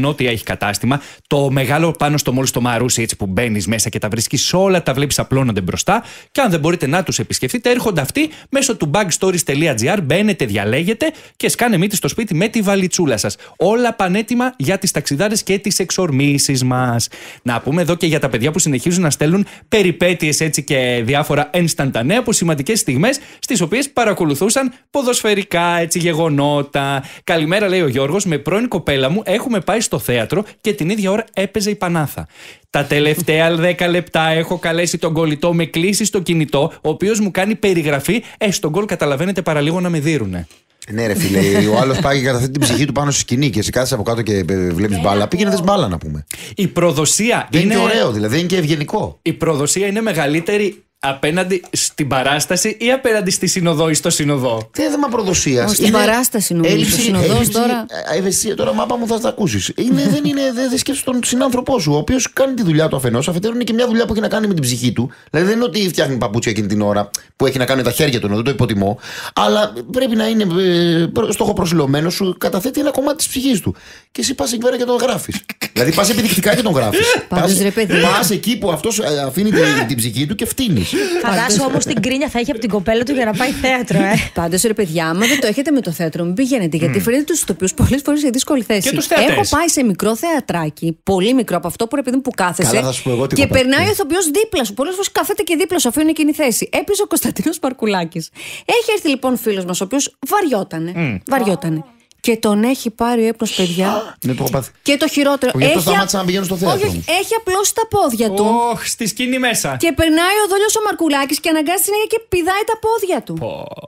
κατάστημα. Το μεγάλο πάνω στο μόλις το Μαρούσι, έτσι που μπαίνεις μέσα και τα βρίσκεις όλα, τα βλέπεις απλώνονται μπροστά. Και αν δεν μπορείτε να τους επισκεφτείτε, έρχονται αυτοί μέσω του bagstories.gr. Μπαίνετε, διαλέγετε και σκάνε μύτη στο σπίτι με τη βαλιτσούλα σας. Όλα πανέτοιμα για τις ταξιδάρες και τις εξορμήσεις μας. Να πούμε εδώ και για τα παιδιά που συνεχίζουν να στέλνουν περιπέτειες έτσι και διάφορα ενσταντανέα από σημαντικές στιγμές στις οποίες παρακολουθούσαν ποδοσφαιρικά έτσι γεγονότα. Καλημέρα, λέει ο Γιώργος. Με πρώην κοπέλα μου έχουμε πάει στο θέατρο και την ίδια ώρα έπαιζε η Πανάθα. Τα τελευταία 10 λεπτά έχω καλέσει τον κολλητό με κλίση στο κινητό, ο οποίος μου κάνει περιγραφή. Στον γκολ καταλαβαίνετε παραλίγο να με δίρουνε. Ναι, ρε φίλε, ο άλλος πάει και καταθέτει την ψυχή του πάνω στη σκηνή και εσύ κάθεσαι από κάτω και βλέπεις μπάλα. Πήγαινε δες μπάλα, να πούμε. Η προδοσία δεν είναι ωραίο, δηλαδή, δεν είναι και ευγενικό. Η προδοσία είναι μεγαλύτερη απέναντι στην παράσταση ή απέναντι στη συνοδό ή στο συνοδό? Τι θέμα προδοσία. Στην παράσταση νομίζω. Στο συνοδό τώρα. Ευαισθησία, τώρα μάπα μου θα τα ακούσει. Δεν σκέφτεσαι τον συνάνθρωπό σου, ο οποίος κάνει τη δουλειά του αφενός, αφετέρου είναι και μια δουλειά που έχει να κάνει με την ψυχή του. Δηλαδή δεν είναι ότι φτιάχνει παπούτσια εκείνη την ώρα που έχει να κάνει με τα χέρια του, δεν το υποτιμώ. Αλλά πρέπει να είναι στόχο-προσιλωμένο, σου καταθέτει ένα κομμάτι της ψυχής του. Και εσύ πας εκεί πέρα και τον γράφεις. Δηλαδή πας επιδεικτικά και τον γράφεις. Πας εκεί που αυτός αφήνει την ψυχή του και φτύνει. Φαντάσου όμως την κρίνια θα έχει από την κοπέλα του για να πάει θέατρο, Πάντως ρε παιδιά, άμα δεν το έχετε με το θέατρο, μην πηγαίνετε. Γιατί φέρνετε τους ηθοποιούς πολλές φορές σε δύσκολη θέση. Έχω πάει σε μικρό θεατράκι, πολύ μικρό από αυτό που κάθεσαι. Καλά, θα σου πω εγώ και περνάει ο ηθοποιός δίπλα σου. Πολλές φορές κάθεται και δίπλα σου, αφού είναι εκείνη η θέση. Έπαιζε ο Κωνσταντίνος Παρκουλάκης. Έχει έρθει λοιπόν φίλος μας, ο οποίος βαριότανε. Και τον έχει πάρει ο ύπνος, παιδιά. Ναι, το έχω πάθει. Και το χειρότερο. Γι' αυτό σταμάτησα να πηγαίνω στο θέατρο. Όχι, έχει απλώσει τα πόδια του. Στη σκηνή μέσα. Και περνάει ο Δόλιος ο Μαρκουλάκης και αναγκάζει συνέχεια και πηδάει τα πόδια του.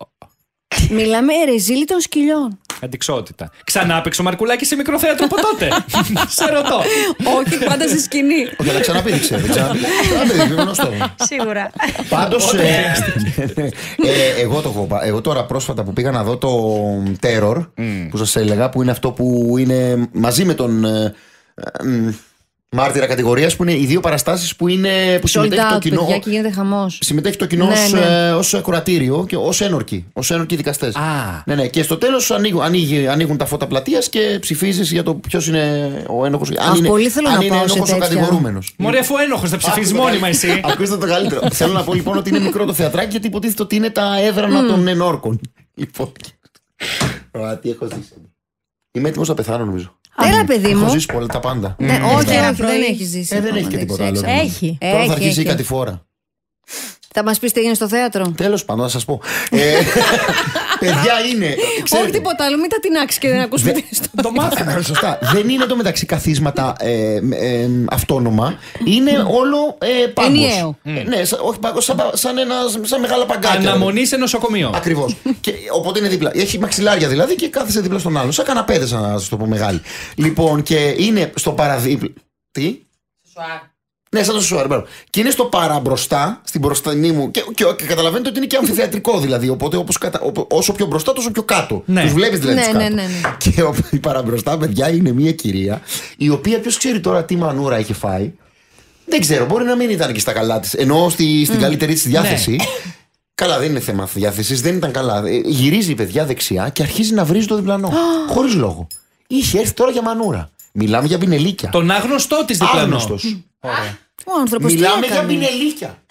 Μιλάμε ρεζίλι των σκυλιών. Αντιξότητα. Ξανά έπαιξε ο Μαρκουλάκης σε μικρό θέατρο από τότε? Σε ρωτώ. Όχι, πάντα στη σκηνή. Όχι, αλλά ξαναπήδηξε. Ξαναπήδηξε, γνωστό. Σίγουρα. Πάντως, εγώ τώρα πρόσφατα που πήγα να δω το Terror, που σας έλεγα, που είναι αυτό που είναι μαζί με τον Μάρτυρα κατηγορίας, που είναι οι δύο παραστάσεις που συμμετέχει το κοινό. Παιδιά, και γίνεται χαμός. Συμμετέχει το κοινό ως κουρατήριο και ως ένορκοι δικαστές. Ναι, και στο τέλος ανοίγουν τα φώτα πλατείας και ψηφίζεις για το ποιος είναι ο ένοχος. Αν είναι ένοχος ο κατηγορούμενος. Μωρέ, αφού ένοχος θα ψηφίζεις μόνιμα εσύ. Ακούστε το καλύτερο. Θέλω να πω λοιπόν ότι είναι μικρό το θεατράκι, γιατί υποτίθεται ότι είναι τα έδρανα των ενόρκων. Λοιπόν. Τι έχω ζήσει. Είμαι έτοιμος να πεθάνω, νομίζω. Έλα, παιδί μου. Έχω ζήσει πολλά τα πάντα. Όχι, δεν έχει ζήσει. Δεν έχει και τίποτα άλλο. Έχει. Τώρα θα αρχίσει η κατηφόρα. Θα μας πεις τι έγινε στο θέατρο? Τέλος πάντων, να σας πω. Παιδιά είναι. Όχι τίποτα άλλο, μην τα τεινάξεις και δεν ακούσουμε την ιστορία. Το μάθαμε, σωστά. Δεν είναι το μεταξύ καθίσματα αυτόνομα. Είναι όλο πάγκος. Ενιαίο. Ναι, όχι πάγκος, σαν μεγάλα παγκάκια. Αναμονή σε νοσοκομείο. Ακριβώς. Οπότε είναι δίπλα. Έχει μαξιλάρια δηλαδή και κάθεσαι δίπλα στον άλλο. Σαν καναπέδες, να σας το πω μεγάλη. Λοιπόν, και είναι στο παραδίπλα. Τι? Ναι, σαν το σουάρ. Και είναι στο παραμπροστά, στην μπροστανή μου. Και καταλαβαίνετε ότι είναι και αμφιθεατρικό δηλαδή. Οπότε όσο πιο μπροστά, τόσο πιο κάτω. Ναι. Τους βλέπεις δηλαδή. Ναι. Και η παραμπροστά, παιδιά, είναι μια κυρία η οποία ποιος ξέρει τώρα τι μανούρα είχε φάει. Δεν ξέρω, μπορεί να μην ήταν και στα καλά της. Ενώ στην καλύτερη της διάθεση. Ναι. Καλά, δεν είναι θέμα διάθεσης, δεν ήταν καλά. Γυρίζει η παιδιά δεξιά και αρχίζει να βρίζει το διπλανό. Χωρίς λόγο. Είχε έρθει τώρα για μανούρα. Μιλάμε για πινελίκια. Τον άγνωστό της διπλανό. Άγνωστος. Ο άνθρωπος μιλάμε για πινελίκια.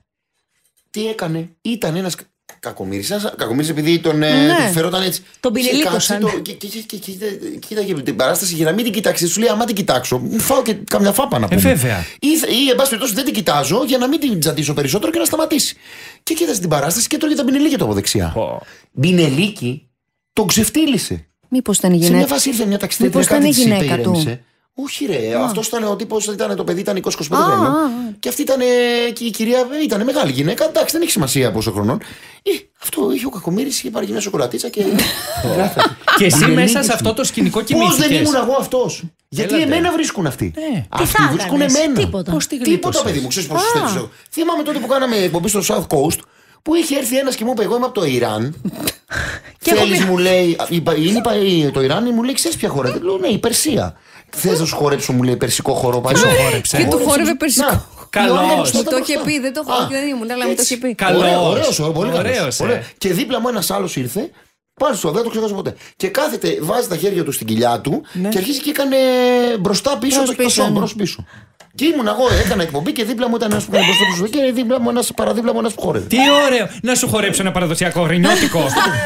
Τι έκανε? Ήταν ένας κακομοίρης επειδή τον φερόταν έτσι. Τον πινελίκωσαν. Και κοίταγε την παράσταση για να μην την κοιτάξει. Σου λέει: άμα την κοιτάξω, μου φάω και καμιά φάπα να πούμε. Βέβαια. Ή εν πάση περιπτώσει δεν την κοιτάζω για να μην την τζατίσω περισσότερο και να σταματήσει. Και κοίταζε την παράσταση και τρώγε τα πινελίκια του από δεξιά. Πινελίκι τον ξεφτύλισε. Μήπως ήταν η γυναίκα? Σε μια φάση ήρθε μια ταξιδεύτρια, κάτι της είπε, ηρέμησε. Όχι ρε, αυτός ήταν ο τύπος, το παιδί ήταν 20-25 χρονών. Και αυτή ήταν και η κυρία ήταν μεγάλη γυναίκα. Εντάξει, δεν έχει σημασία πόσο χρονών. Αυτό είχε ο κακομοίρης, είχε πάρει και μια σοκολατίτσα και. Και εσύ μέσα σε αυτό το σκηνικό κοιμήθηκες? Πώς δεν ήμουν εγώ αυτός? Γιατί εμένα βρίσκουν αυτοί. Αυτοί βρίσκουν εμένα. Τίποτα, παιδί μου, ξέρεις πόσους τέτοιους. Θυμάμαι τότε που κάναμε εκπομπή στο South Coast, που είχε έρθει ένας και μου είπε: εγώ είμαι από το Ιράν. Θέλεις, μου λέει, το Ιράν, μου λέει: ξέρεις ποια χώρα? Λέω: ναι, η Περσία. Θες να σου χορέψω, μου λέει, περσικό χορό πάλι. Και του χόρευε περσικό. Καλώς. Το είχε πει, δεν το έχω, δεν ήμουν, αλλά μου το είχε πει. Ωραίος, πολύ ωραίος. Και δίπλα μου ένας άλλος ήρθε, Πάνω στο, δεν το ξεχάσω ποτέ. Και κάθεται, βάζει τα χέρια του στην κοιλιά του και αρχίζει και έκανε μπροστά-πίσω μπρος-πίσω. Και ήμουν εγώ, έκανα εκπομπή και δίπλα μου ήταν ένας που έκανε μπροστά-πίσω και δίπλα μου παραδίπλα μου ένας που χόρευε. Τι ωραίο! Να σου χορέψω ένα παραδοσιακό γρινιώτικο.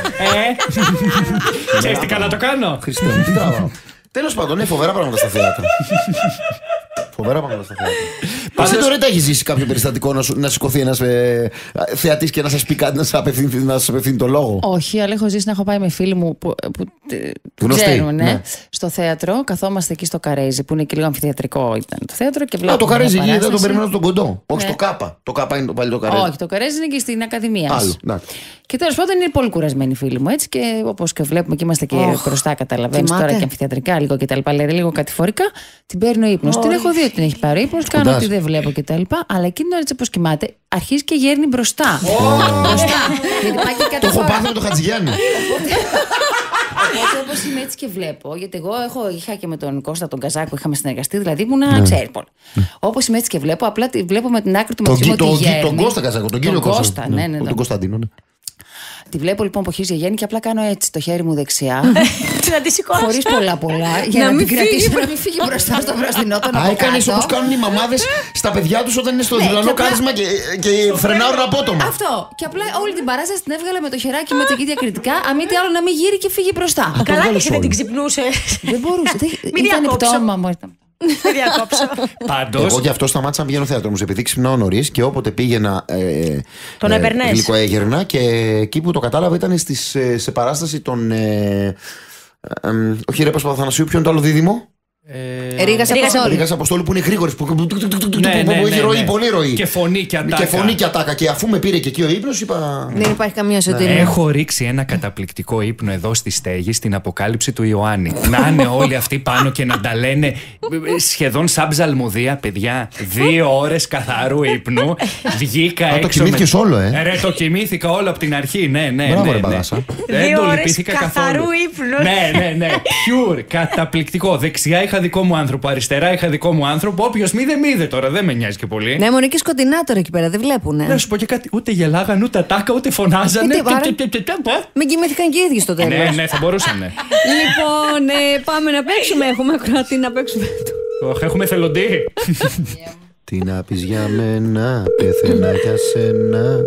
Ξέρεις τι καλά το κάνω. Χριστέ μου, τι τραβάω. Τέλος πάντων, φοβερά πράγματα στα θέατρα. Φοβερά πράγματα στα θέατρα. Εσύ τώρα έχει ζήσει κάποιο περιστατικό να σηκωθεί ένας θεατής και να σας πει κάτι, να σας απευθύνει το λόγο? Όχι, αλλά έχω ζήσει να έχω πάει με φίλοι μου που ξέρουν, ναι, στο θέατρο. Καθόμαστε εκεί στο Καρέζι, που είναι και λίγο αμφιθεατρικό ήταν το θέατρο. Και το Καρέζι εκεί δεν το περιμένω στον Κοντό. Όχι στο Κάπα. Το Κάπα είναι πάλι το Καρέζι. Όχι, το Καρέζι είναι και στην Ακαδημία. Και τέλος πάντων είναι πολύ κουρασμένοι οι φίλοι μου έτσι. Και όπως και βλέπουμε και είμαστε και μπροστά, καταλαβαίνεις τώρα και αμφιθεατρικά λίγο κτλ. Δηλαδή λίγο κατηφορικά. Την παίρνει ο ύπνος. Την έχω δει ότι την έχει πάρει ο ύπνος. Κάνω ότι δεν βλέπω κτλ. Αλλά εκείνη την ώρα όπως κοιμάται αρχίζει και γέρνει μπροστά. Το έχω πάθει με το Χατζηγιάννη. Οπότε όπως είμαι έτσι και βλέπω, γιατί εγώ είχα και με τον Κώστα τον Καζάκο, είχαμε συνεργαστεί, δηλαδή ήμουν ξέρει πολύ. Όπως είμαι έτσι και βλέπω, απλά τη βλέπω με την άκρη του Μαξίμου ότι γέρνει. Τον Κώστα Καζάκο, τον κύριο Κώστα. Τον Κωνσταντίνο, ναι. Τη βλέπω λοιπόν που αρχίζει γέννη και απλά κάνω έτσι το χέρι μου δεξιά. Να τη σηκώσω. Χωρίς πολλά. Για να την κρατήσω, να μην φύγει μπροστά στο μπροστινό τον από κάτω. Έκανες όπως κάνουν οι μαμάδες στα παιδιά τους όταν είναι στο διπλανό κάθισμα και φρενάρουν απότομα. Αυτό. Και απλά όλη την παράσταση την έβγαλε με το χεράκι με το εκεί διακριτικά. Αν μη τι άλλο να μην γύρει και φύγει μπροστά. Καλά, και δεν την ξυπνούσε. Δεν μπορούσε. Ήταν πτώμα μου. Δεν διακόψω. Εγώ γι' αυτό σταμάτησα να πηγαίνω θέατρο μου, επειδή ξυπνάω νωρίς και όποτε πήγαινα. Τον έπαιρνες. Γλυκοέγερνα και εκεί που το κατάλαβα ήταν σε παράσταση των. Όχι, Ρέπας Παπαθανασίου, ποιο είναι το άλλο δίδυμο? Ρήγας Αποστόλου που είναι γρήγορες, που έχει ροή, πολύ ροή. Και φωνή και ατάκα. Και αφού με πήρε και εκεί ο ύπνος, είπα. Δεν υπάρχει καμία σωτηρία. Έχω ρίξει ένα καταπληκτικό ύπνο εδώ στη στέγη, στην Αποκάλυψη του Ιωάννη. Να είναι όλοι αυτοί πάνω και να τα λένε σχεδόν σαν ψαλμουδία, παιδιά. 2 ώρες καθαρού ύπνου. Βγήκα έξω. Το κοιμήθηκες όλο, Ρε, το κοιμήθηκα όλο από την αρχή. Ναι. Δεν το λυπήθηκα καθόλου. Ναι. Pure, καταπληκτικό. Δεξιά είχα δικό μου άνθρωπο, αριστερά είχα δικό μου άνθρωπο. Όποιος μήδε τώρα, δεν με νοιάζει και πολύ. Ναι, μόνο και σκοτεινά τώρα εκεί πέρα, δεν βλέπουνε. Να σου πω και κάτι, ούτε γελάγαν, ούτε ατάκα, ούτε φωνάζανε. Μην κοιμήθηκαν και οι ίδιοι στο τέλος. Ναι, θα μπορούσανε. Λοιπόν, πάμε να παίξουμε. Έχουμε ακροατή να παίξουμε. Έχουμε θελοντή. Τι να πεις για μένα, πεθαίνα για σένα.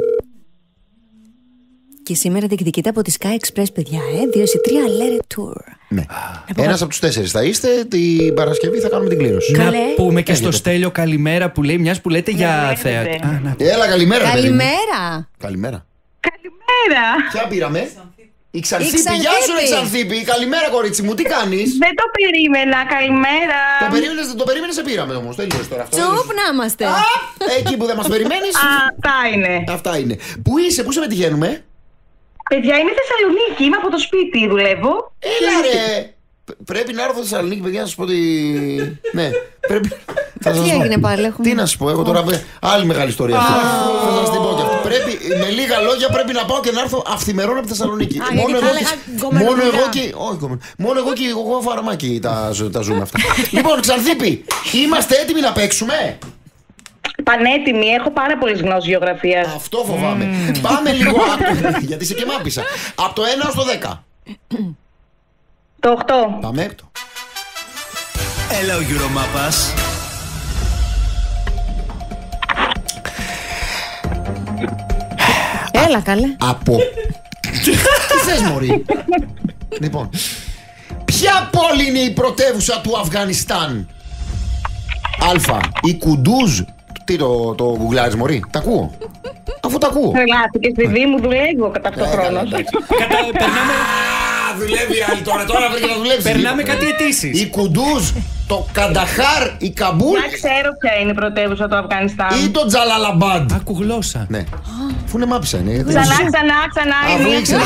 Και σήμερα διεκδικείται από τη Sky Express, παιδιά, 2-3 Let It Tour. Ναι. Ένας από τους 4 θα είστε. Την Παρασκευή θα κάνουμε την κλήρωση. Να πούμε και στο Στέλιο καλημέρα που λέει, μιας που λέτε για θέατρο. Έλα, καλημέρα. Καλημέρα. Ποια πήραμε? Η Ξανθίπη, γεια σου ρε Ξανθίπη. Καλημέρα κορίτσι μου, τι κάνεις? Δεν το περίμενα, καλημέρα. Το περίμενες, σε πήραμε όμως. Τέλειωσε τώρα αυτό. Τσουπ να είμαστε. Εκεί που δεν μας περιμένεις. Αυτά είναι. Πού είσαι, πού σε πετυχαίνουμε? Παιδιά, είμαι Θεσσαλονίκη, είμαι από το σπίτι, δουλεύω. Έλα ρε. Πρέπει να έρθω Θεσσαλονίκη, παιδιά, να σας πω ότι. Ναι, πρέπει. Τι έγινε πάλι, τι να σου πω, εγώ τώρα. Άλλη μεγάλη ιστορία αυτή. Θα σας την πω και αυτή. Πρέπει, με λίγα λόγια, πρέπει να πάω και να έρθω αυθημερών από τη Θεσσαλονίκη. Μόνο εγώ και εγώ φαρμάκι τα ζούμε αυτά. Λοιπόν, Ξανθίπη, είμαστε έτοιμοι να παίξουμε? Πανέτοιμη, έχω πάρα πολλές γνώσεις γεωγραφίας. Αυτό φοβάμαι. Πάμε λίγο γιατί είσαι και μάπησα. Από το 1 ως το 10. Το 8. Πάμε έκτο. Έλα ο Γιουρομάπας. Έλα καλέ. Από. Τι θες μωρή? Λοιπόν, ποια πόλη είναι η πρωτεύουσα του Αφγανιστάν? Α, η Κουντούζ. Τι το γουγκλάρεις μωρή? Τα ακούω. Αφού τα ακούω. Τρελάθηκες παιδί μου, δουλεύω κατά αυτό χρόνο. Δουλεύει άλλη τώρα βρήκε να δουλέψει. Περνάμε κάτι αιτήσεις. Η Κουντούζ, το Κανταχάρ, η Καμπούλ. Να ξέρω ποια είναι η πρωτεύουσα του Αφγανιστάν. Ή το Τζαλαλαμπάντ. Άκου γλώσσα. Ναι. Φού είναι μάπησα είναι. Ξανά. Αφού ήξερα.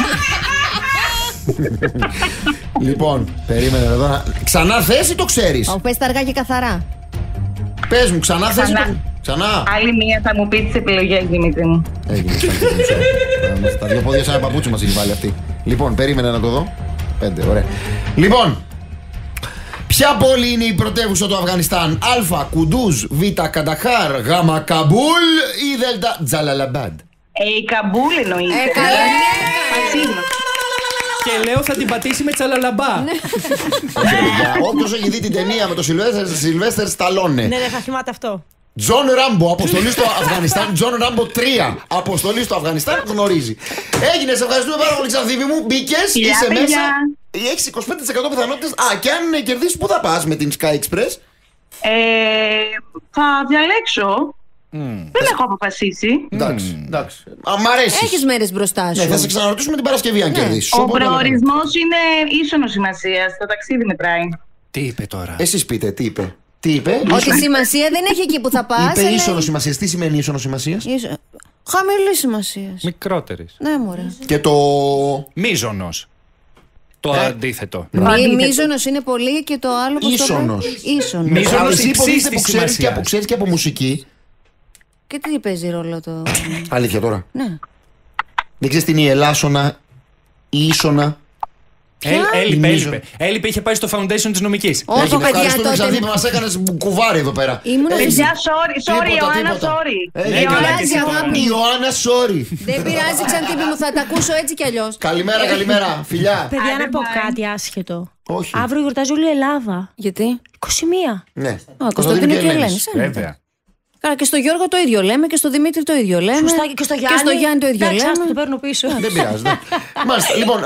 Λοιπόν, περίμενε εδώ. Ξανά θες ή το ξέρεις? Πες τα αργά και καθαρά. Πες μου, ξανά θες. Ξανά. Άλλη μία θα μου πει τις επιλογές, Δημήτρη μου. Έγινε. Τα δύο πόδια σαν ένα παπούτσι μας έχει βάλει αυτή. Λοιπόν, περίμενε να το δω. 5, ωραία. Λοιπόν, ποια πόλη είναι η πρωτεύουσα του Αφγανιστάν? Α, Κουντούζ, Β, Κανταχάρ, Γ, Καμπούλ ή Δ, Τζαλαλαμπάντ? Η Καμπούλ εννοείται. Και λέω θα την πατήσει με τσαλαλαμπά. Όποιος έχει δει την ταινία με τον Σιλβέστερ Σταλόνε. Ναι, θα θυμάται αυτό. Τζον Ράμπο, αποστολή στο Αφγανιστάν. Τζον Ράμπο 3, αποστολή στο Αφγανιστάν, γνωρίζει. Έγινε, σε ευχαριστούμε πάρα πολύ, Ξανθίβη μου. Μπήκες, είσαι μέσα. Έχεις 25% πιθανότητες. Α, και αν κερδίσεις, πού θα πας με την Sky Express? Θα διαλέξω. Δεν έχω αποφασίσει. Εντάξει. Μ' αρέσει. Έχεις μέρες μπροστά σου. Ναι, θα σε ξαναρωτήσουμε την Παρασκευή αν κερδίσεις. Ο προορισμός είναι ίσονος σημασίας. Το ταξίδι μετράει. Τι είπε τώρα? Εσείς πείτε, τι είπε. Ότι σημασία δεν έχει εκεί που θα πας. Είπε ίσονος σημασίας. Τι σημαίνει ίσονος σημασίας? Χαμηλή σημασίας. Μικρότερης. Ναι, μωρέ. Και το. Μίζωνος. Το αντίθετο. Μίζωνος είναι πολύ και το άλλο πώς το πω. Ίσονος. Μίζωνος Εσύ υψής της που ξέρεις και από μουσική. Και τι παίζει ρόλο το. Αλήθεια τώρα. Ναι. Δεν ξέρεις τι είναι η ελάσσονα, η ίσονα. Έλειπε, είχε πάει στο foundation της νομικής. Όχι, παιδιά, τότε. Ξανθή που μας έκανες κουβάρι εδώ πέρα. Παιδιά, sorry, Ιωάννα, sorry. Ιωάννα, sorry. Δεν πειράζει, Ξανθή μου, θα τα ακούσω έτσι κι αλλιώς. Καλημέρα, φιλιά. Παιδιά, να πω κάτι άσχετο. Όχι. Αύριο γιορτάζει όλη η Ελλάδα. Γιατί? 21. Ναι. Κωνσταντίνο και Ελένη. Βέβαια. Καλά, και στο Γιώργο το ίδιο λέμε και στο Δημήτρη το ίδιο λέμε. Σωστά, και στο Γιάννη το ίδιο λέμε. Εντάξει, το παίρνω πίσω. Δεν πειράζει. Μάλιστα. Λοιπόν,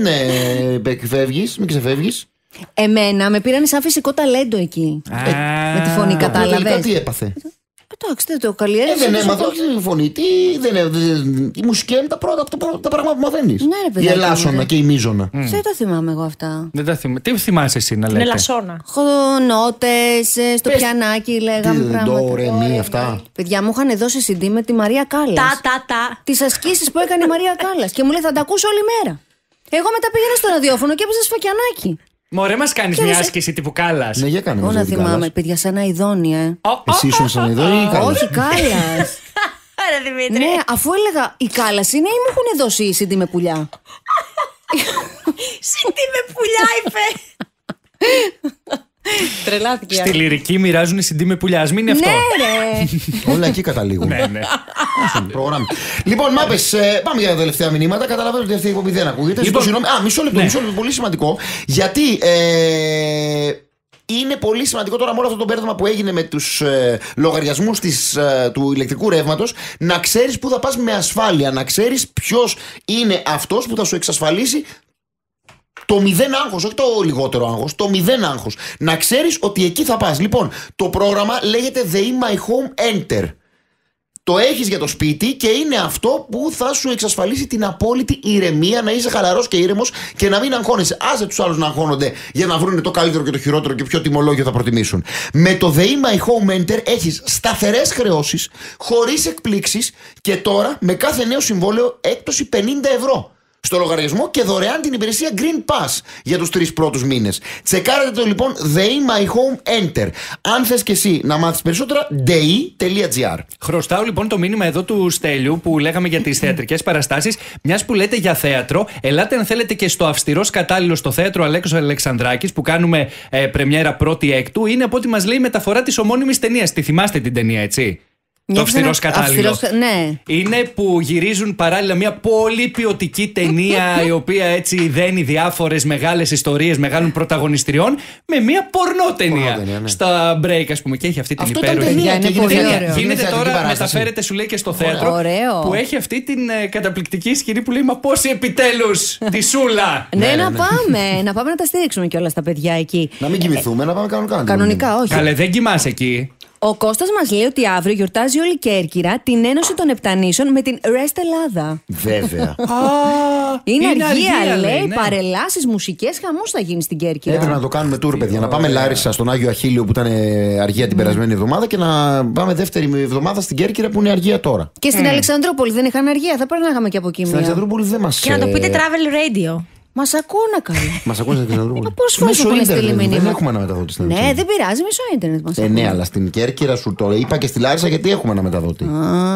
μην ξεφεύγεις. Εμένα με πήραν σαν φυσικό ταλέντο εκεί. Με τη φωνή, κατάλαβες. Τι έπαθε? Εντάξει, δεν το καλλιέργησα. Δεν έμαθα τη φωνή. Η μουσική είναι τα πρώτα πράγματα που μαθαίνεις. Ναι, ρε παιδί. Η ελάσσονα και η μίζωνα. Δεν τα θυμάμαι εγώ αυτά. Δεν τα θυμάμαι. Τι θυμάσαι εσύ να λέτε? Είναι λασόνα. Νότες, στο πιανάκι λέγαμε πράγματα. Ντο, ρε, μη, αυτά. Παιδιά μου είχαν δώσει CD με τη Μαρία Κάλλας. Τις ασκήσεις που έκανε η Μαρία Κάλλας. Και μου λέει θα τα ακούσω όλη μέρα. Εγώ μετά πήγαινα στο ραδιόφωνο και έπαιζα σφακιανάκι. Μωρέ, μας κάνεις μια άσκηση τύπου Κάλλας. Ναι, για κάνε. Εγώ να θυμάμαι, παιδιά, σαν αηδόνια. Εσύ ήσουν σαν αηδόνια ή Κάλλας? Όχι, Κάλλας. Άρα, Δημήτρη. Ναι, αφού έλεγα η Κάλλας είναι ή μου έχουν δώσει CD με πουλιά. CD με πουλιά, είπε. Τρελάθηκε. Στη λυρική μοιράζουν CD με πουλιά. Ας μην είναι αυτό. Ναι, ρε. Όλα εκεί καταλήγουν. Ναι. Πρόγραμμα. Λοιπόν, μάπες, πάμε για τα τελευταία μηνύματα. Καταλαβαίνω ότι αυτή η εκπομπή δεν ακούγεται. Μισό λεπτό, πολύ σημαντικό. Γιατί είναι πολύ σημαντικό τώρα με όλο αυτό το μπέρδεμα που έγινε με τους λογαριασμούς του ηλεκτρικού ρεύματος να ξέρεις πού θα πας με ασφάλεια. Να ξέρεις ποιος είναι αυτός που θα σου εξασφαλίσει το 0 άγχος, όχι το λιγότερο άγχος, το 0 άγχος. Να ξέρεις ότι εκεί θα πας. Λοιπόν, το πρόγραμμα λέγεται The In My Home Enter. Το έχεις για το σπίτι και είναι αυτό που θα σου εξασφαλίσει την απόλυτη ηρεμία, να είσαι χαλαρός και ήρεμος και να μην αγχώνεσαι. Άσε τους άλλους να αγχώνονται για να βρουν το καλύτερο και το χειρότερο και ποιο τιμολόγιο θα προτιμήσουν. Με το The In My Home Enter έχεις σταθερές χρεώσεις, χωρίς εκπλήξεις και τώρα με κάθε νέο συμβόλαιο έκπτωση 50 ευρώ στο λογαριασμό και δωρεάν την υπηρεσία Green Pass για τους 3 πρώτους μήνες. Τσεκάρετε το λοιπόν The In My Home Enter. Αν θες και εσύ να μάθεις περισσότερα, de.gr. Χρωστάω λοιπόν το μήνυμα εδώ του Στέλιου που λέγαμε για τις θεατρικές παραστάσεις. Μιας που λέτε για θέατρο, ελάτε αν θέλετε και στο Αυστηρός Κατάλληλος στο θέατρο Αλέξος Αλεξανδράκης που κάνουμε πρεμιέρα 1η Έκτου. Είναι από ό,τι μας λέει η μεταφορά της ομώνυμης ταινίας. Τη θυμάστε την ταινία, έτσι? Το Αυστηρός Κατάλληλος. Ναι. Είναι που γυρίζουν παράλληλα μια πολύ ποιοτική ταινία η οποία έτσι δένει διάφορες μεγάλες ιστορίες μεγάλων πρωταγωνιστριών με μια πορνό ταινία. Ναι. Στα break, ας πούμε, και έχει αυτή την υπέροχη. Γίνεται τώρα, μεταφέρεται, σου λέει, και στο θέατρο. Που έχει αυτή την καταπληκτική σκηνή που λέει μα πόσοι επιτέλους τη σούλα. Ναι, να πάμε να τα στηρίξουμε κιόλας τα παιδιά εκεί. Να μην κοιμηθούμε, να πάμε κανονικά. Κανονικά, όχι. Καλέ, δεν κοιμάσαι εκεί. Ο Κώστας μας λέει ότι αύριο γιορτάζει όλη η Κέρκυρα την Ένωση των Επτανήσων με την Rest Ελλάδα. Βέβαια. Είναι αργία, λέει. Παρελάσεις, μουσικές, χαμός θα γίνει στην Κέρκυρα. Έπρεπε να το κάνουμε tour, παιδιά. Να πάμε Λάρισα στον Άγιο Αχίλιο που ήταν αργία την περασμένη εβδομάδα και να πάμε δεύτερη εβδομάδα στην Κέρκυρα που είναι αργία τώρα. Και στην Αλεξανδρούπολη δεν είχαν αργία. Θα περνάγαμε και από εκεί. Στην Αλεξανδρούπολη δεν μας. Και να το πείτε travel radio. Μας ακούνε καλά. Μας ακούνε στην Αλεξανδρούπολη. Πώς φορές έχουν στείλει μήνυμα. Δεν έχουμε αναμεταδότη στην Αλεξανδρούπολη. Ναι, δεν πειράζει, μισό ίντερνετ μας. Ναι, αλλά στην Κέρκυρα σου το είπα και στη Λάρισα γιατί έχουμε αναμεταδότη.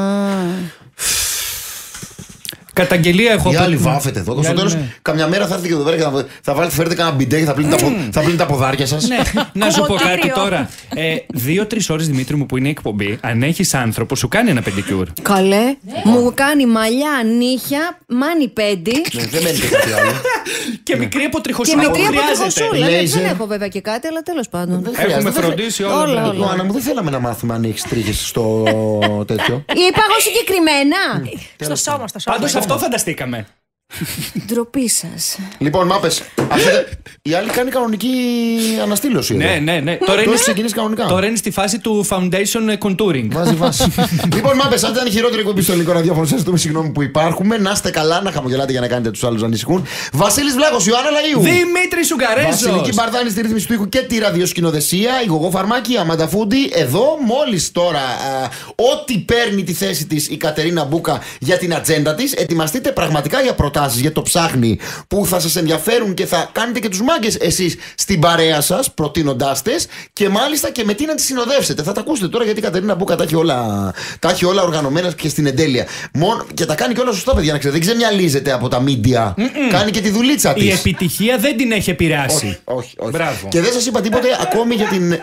Καταγγελία έχω. Οι άλλοι βάφετε εδώ. Στο τέλος, καμιά μέρα θα έρθει και εδώ πέρα και θα φέρετε κανένα μπιντέ και θα πλύνει τα ποδάρια σας. Να σου πω κάτι τώρα. 2-3 ώρες, Δημήτρη μου, που είναι η εκπομπή, αν έχεις άνθρωπο, σου κάνει ένα πεντικιούρ. Καλέ. Μου κάνει μαλλιά, νύχια, μάνι πέντι. Δεν μένει κάτι άλλο. Και μικρή αποτριχοσούλα. Και μικρή αποτριχοσούλα. Δεν έχω βέβαια και κάτι, αλλά τέλος πάντων. Έχουμε φροντίσει όλα. Άννα μου, δεν θέλαμε να μάθουμε αν έχεις τρίχες στο τέτοιο. Είπα εγώ συγκεκριμένα. Στο σώμα, στο σώμα. Πάντως αυτό φανταστήκαμε. Ντροπή σας. Λοιπόν, μάπες. Η άλλη κάνει κανονική αναστήλωση. Ναι. Τώρα είναι στη φάση του foundation contouring. Βάζει βάση. Λοιπόν, μάπες, αν ήταν η χειρότερη εκπομπή στο ελληνικό ραδιόφωνο, σας ζητούμε συγγνώμη που υπάρχουμε. Να είστε καλά, να χαμογελάτε για να κάνετε τους άλλους να ανησυχούν. Βασίλης Βλάχος, Ιωάννα Λαΐου. Δημήτρη Σουγκαρέζος. Βασιλική Μπαρδάνη στη ρύθμιση του ήχου και τη ραδιοσκηνοδεσία. Η Γογό Φαρμάκη, Αμάντα Φούντι. Εδώ μόλις τώρα ό,τι παίρνει τη θέση της η Κατερίνα Μπούκα για την ατζέντα της. Ετοιμαστείτε πραγματικά για προτάσεις για το ψάχνει που θα σας ενδιαφέρουν και θα κάνετε και τους μάγκες εσείς στην παρέα σας, προτείνοντάς τες και μάλιστα και με τι να τις συνοδεύσετε. Θα τα ακούσετε τώρα γιατί η Κατερίνα Μπούκα τα έχει όλα οργανωμένα και στην εντέλεια. Και τα κάνει και όλα σωστά, παιδιά, να ξέρετε. Δεν ξεμυαλίζεται από τα media. Κάνει και τη δουλίτσα της. Η επιτυχία δεν την έχει επηρεάσει. Όχι. Μπράβο. Και δεν σας είπα τίποτε ακόμη για την.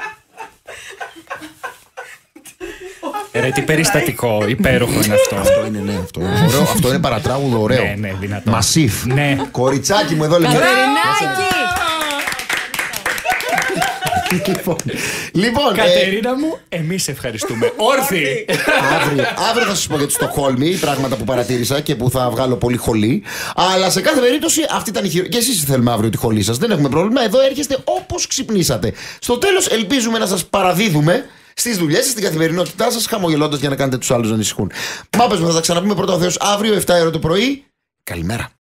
Ρε, τι περιστατικό, υπέροχο είναι αυτό. Αυτό είναι, ναι, αυτό. Ωραίο, αυτό είναι παρατράγουδο, ωραίο. Ναι, δυνατό. Μασίφ. Ναι. Κοριτσάκι μου εδώ λέμε. Λοιπόν, Κατερίνα μου, εμείς ευχαριστούμε. Όρθιοι. Αύριο θα σας πω για τη Στοκχόλμη, πράγματα που παρατήρησα και που θα βγάλω πολύ χολή. Αλλά σε κάθε περίπτωση αυτή ήταν η χειρότερη. Και εσείς θέλουμε αύριο τη χολή σας. Δεν έχουμε πρόβλημα. Εδώ έρχεστε όπως ξυπνήσατε. Στο τέλος, ελπίζουμε να σας παραδίδουμε στις δουλειές σας, στην καθημερινότητά σας, χαμογελώντας για να κάνετε τους άλλους να ανησυχούν. Μάπες μου, θα τα ξαναπούμε πρώτα ο Θεός αύριο 7 ώρα το πρωί. Καλημέρα.